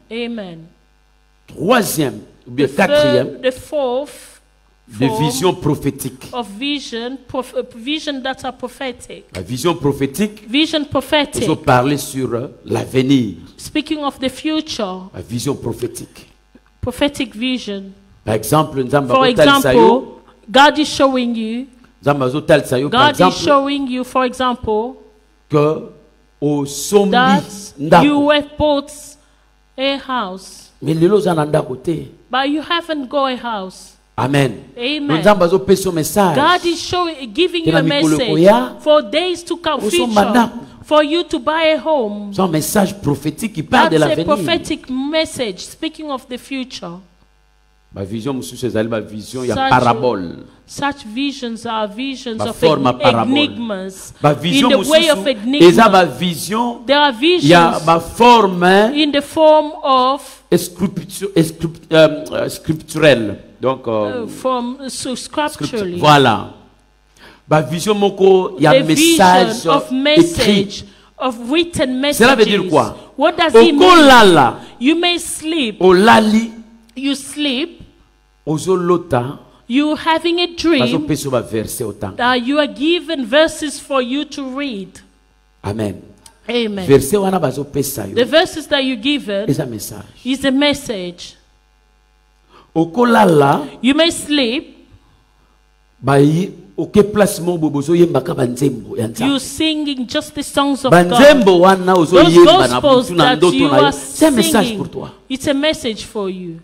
S4: Amen.
S8: Troisième, ou bien
S4: The
S8: quatrième,
S4: third- the fourth
S8: des
S4: form
S8: visions prophétiques.
S4: of vision, prof, uh, vision that are prophetic.
S8: La vision prophétique,
S4: Vision
S8: nous
S4: prophetic,
S8: allons parler sur euh, l'avenir.
S4: speaking of the future,
S8: La vision prophétique.
S4: prophetic vision.
S8: Par exemple, nous avons
S4: For example, God is showing you,
S8: par
S4: God is
S8: exemple,
S4: showing you, for example,
S8: que au sommet,
S4: that you were bought a house,
S8: mais lelo za nanda côté.
S4: but you haven't got a house.
S8: Amen.
S4: Amen.
S8: Nous avons besoin message.
S4: God is showing, giving you
S8: Tena
S4: a
S8: mikolo
S4: message
S8: oya,
S4: for days to come,
S8: oso
S4: future,
S8: mandaku.
S4: for you to buy a home.
S8: C'est un message prophétique qui parle de
S4: That's a
S8: l'avenir.
S4: prophetic message speaking of the future.
S8: Ma vision mususu ezali ma vision ya
S4: Such-
S8: parabole.
S4: Such visions are visions
S8: Ma
S4: of
S8: forme
S4: en-
S8: parabole.
S4: enigmas.
S8: Ma
S4: In
S8: vision
S4: the way of
S8: mususu eza ma
S4: enigma,
S8: vision
S4: there are
S8: ya
S4: visions
S8: ma forme
S4: in the form of
S8: scriptu- script- euh, scripturelle. Donc euh,
S4: uh, from uh, so
S8: script-
S4: scripturally.
S8: voilà. Ma vision moko ya
S4: The
S8: message
S4: vision of
S8: écrit.
S4: message of written
S8: Cela veut dire
S4: messages.
S8: quoi?
S4: What does it mean?
S8: Okolala,
S4: You may sleep.
S8: olali,
S4: You sleep.
S8: ozolota,
S4: You having a dream
S8: bazopesa ba verset otanga.
S4: that you are given verses for you to read.
S8: Amen.
S4: Amen.
S8: Verset wana bazopesa
S4: The
S8: yo.
S4: verses that you given
S8: Eza message.
S4: is a message.
S8: Okolala,
S4: You may sleep.
S8: bayi oke placement bobozo yembaka banzembo ya nzambe.
S4: You singing just the songs of God.
S8: Banzembo wana
S4: Those
S8: ozoyemba na
S4: gospels
S8: butu na
S4: that
S8: ndoto
S4: you
S8: na yo.
S4: are
S8: C'est un message
S4: singing,
S8: pour toi.
S4: it's a message for you.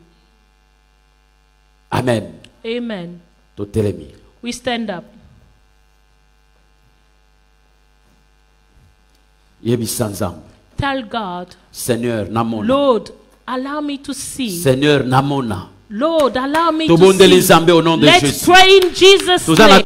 S8: Amen.
S4: Amen.
S8: Totelemi.
S4: We stand up.
S8: Yebisa nzambe.
S4: Tell God,
S8: Seigneur namona.
S4: Lord, allow me to see.
S8: Seigneur namona.
S4: Lord, allow me
S8: Tobondeli
S4: to see.
S8: nzambe au nom de
S4: Let's
S8: Jésus.
S4: pray in Jesus'
S8: Tozana
S4: name.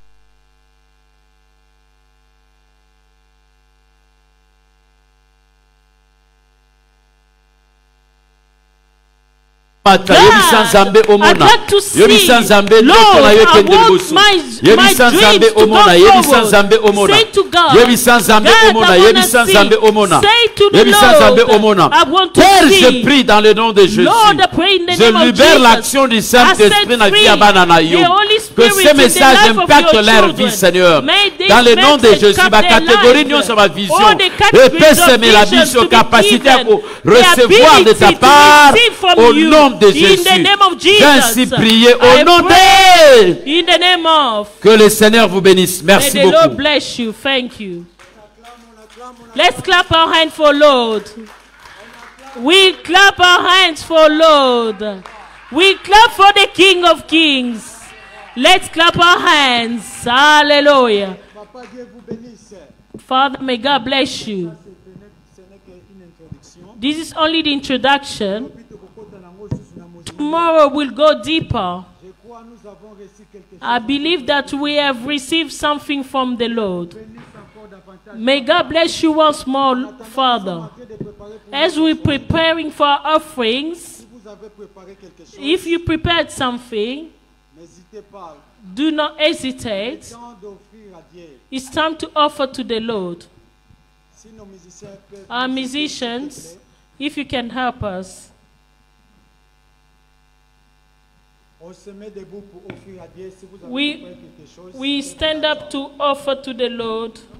S8: Mata, yebisa nzambe
S4: I'd
S8: omona.
S4: like to see.
S8: Yebisa nzambe
S4: Lord,
S8: ndoto na yo
S4: I
S8: ekende
S4: want
S8: liboso.
S4: my, my
S8: Yebisa nzambe
S4: dreams to
S8: omona.
S4: go
S8: Yebisa
S4: forward.
S8: nzambe omona.
S4: Say to God,
S8: Yebisa nzambe
S4: God,
S8: omona.
S4: I wanna
S8: Yebisa
S4: see.
S8: nzambe omona.
S4: Say to the
S8: Yebisa nzambe
S4: Lord,
S8: omona.
S4: I want to
S8: Père,
S4: see.
S8: je prie dans le nom de Jésus.
S4: Lord, I pray in the
S8: Je
S4: name of
S8: libère
S4: Jesus.
S8: l'action du
S4: I
S8: Saint-Esprit
S4: set
S8: dans la vie
S4: free
S8: à Banana
S4: the
S8: Yo.
S4: Holy
S8: Que
S4: Spirit
S8: ces
S4: in the
S8: messages
S4: life of
S8: impactent
S4: your
S8: leur
S4: children.
S8: vie, Seigneur.
S4: May this
S8: Dans le nom de
S4: message
S8: Jésus,
S4: come
S8: ma
S4: their
S8: catégorie,
S4: life.
S8: nous sommes ma vision.
S4: All the
S8: Et
S4: categories of
S8: pèse la
S4: visions
S8: vision,
S4: to be
S8: capacité à
S4: given.
S8: recevoir
S4: The
S8: de ta
S4: ability to
S8: part
S4: receive from
S8: au
S4: you.
S8: nom de
S4: In
S8: Jésus.
S4: the name of Jesus.
S8: J'ai ainsi prié au
S4: I
S8: nom
S4: pray
S8: de...
S4: in the name of.
S8: Que le Seigneur vous bénisse. Merci
S4: May the Lord
S8: beaucoup.
S4: bless you. Thank you. Let's clap our hands for Lord. We clap our hands for Lord. We clap for the King of Kings. Let's clap our hands. Hallelujah. Father, may God bless you. This is only the introduction. Tomorrow we'll go deeper. I believe that we have received something from the Lord. May God bless you once more, Father. As we're preparing for our offerings, if you prepared something, do not hesitate. It's time to offer to the Lord. Our musicians, if you can help us. We, we stand up to offer to the Lord.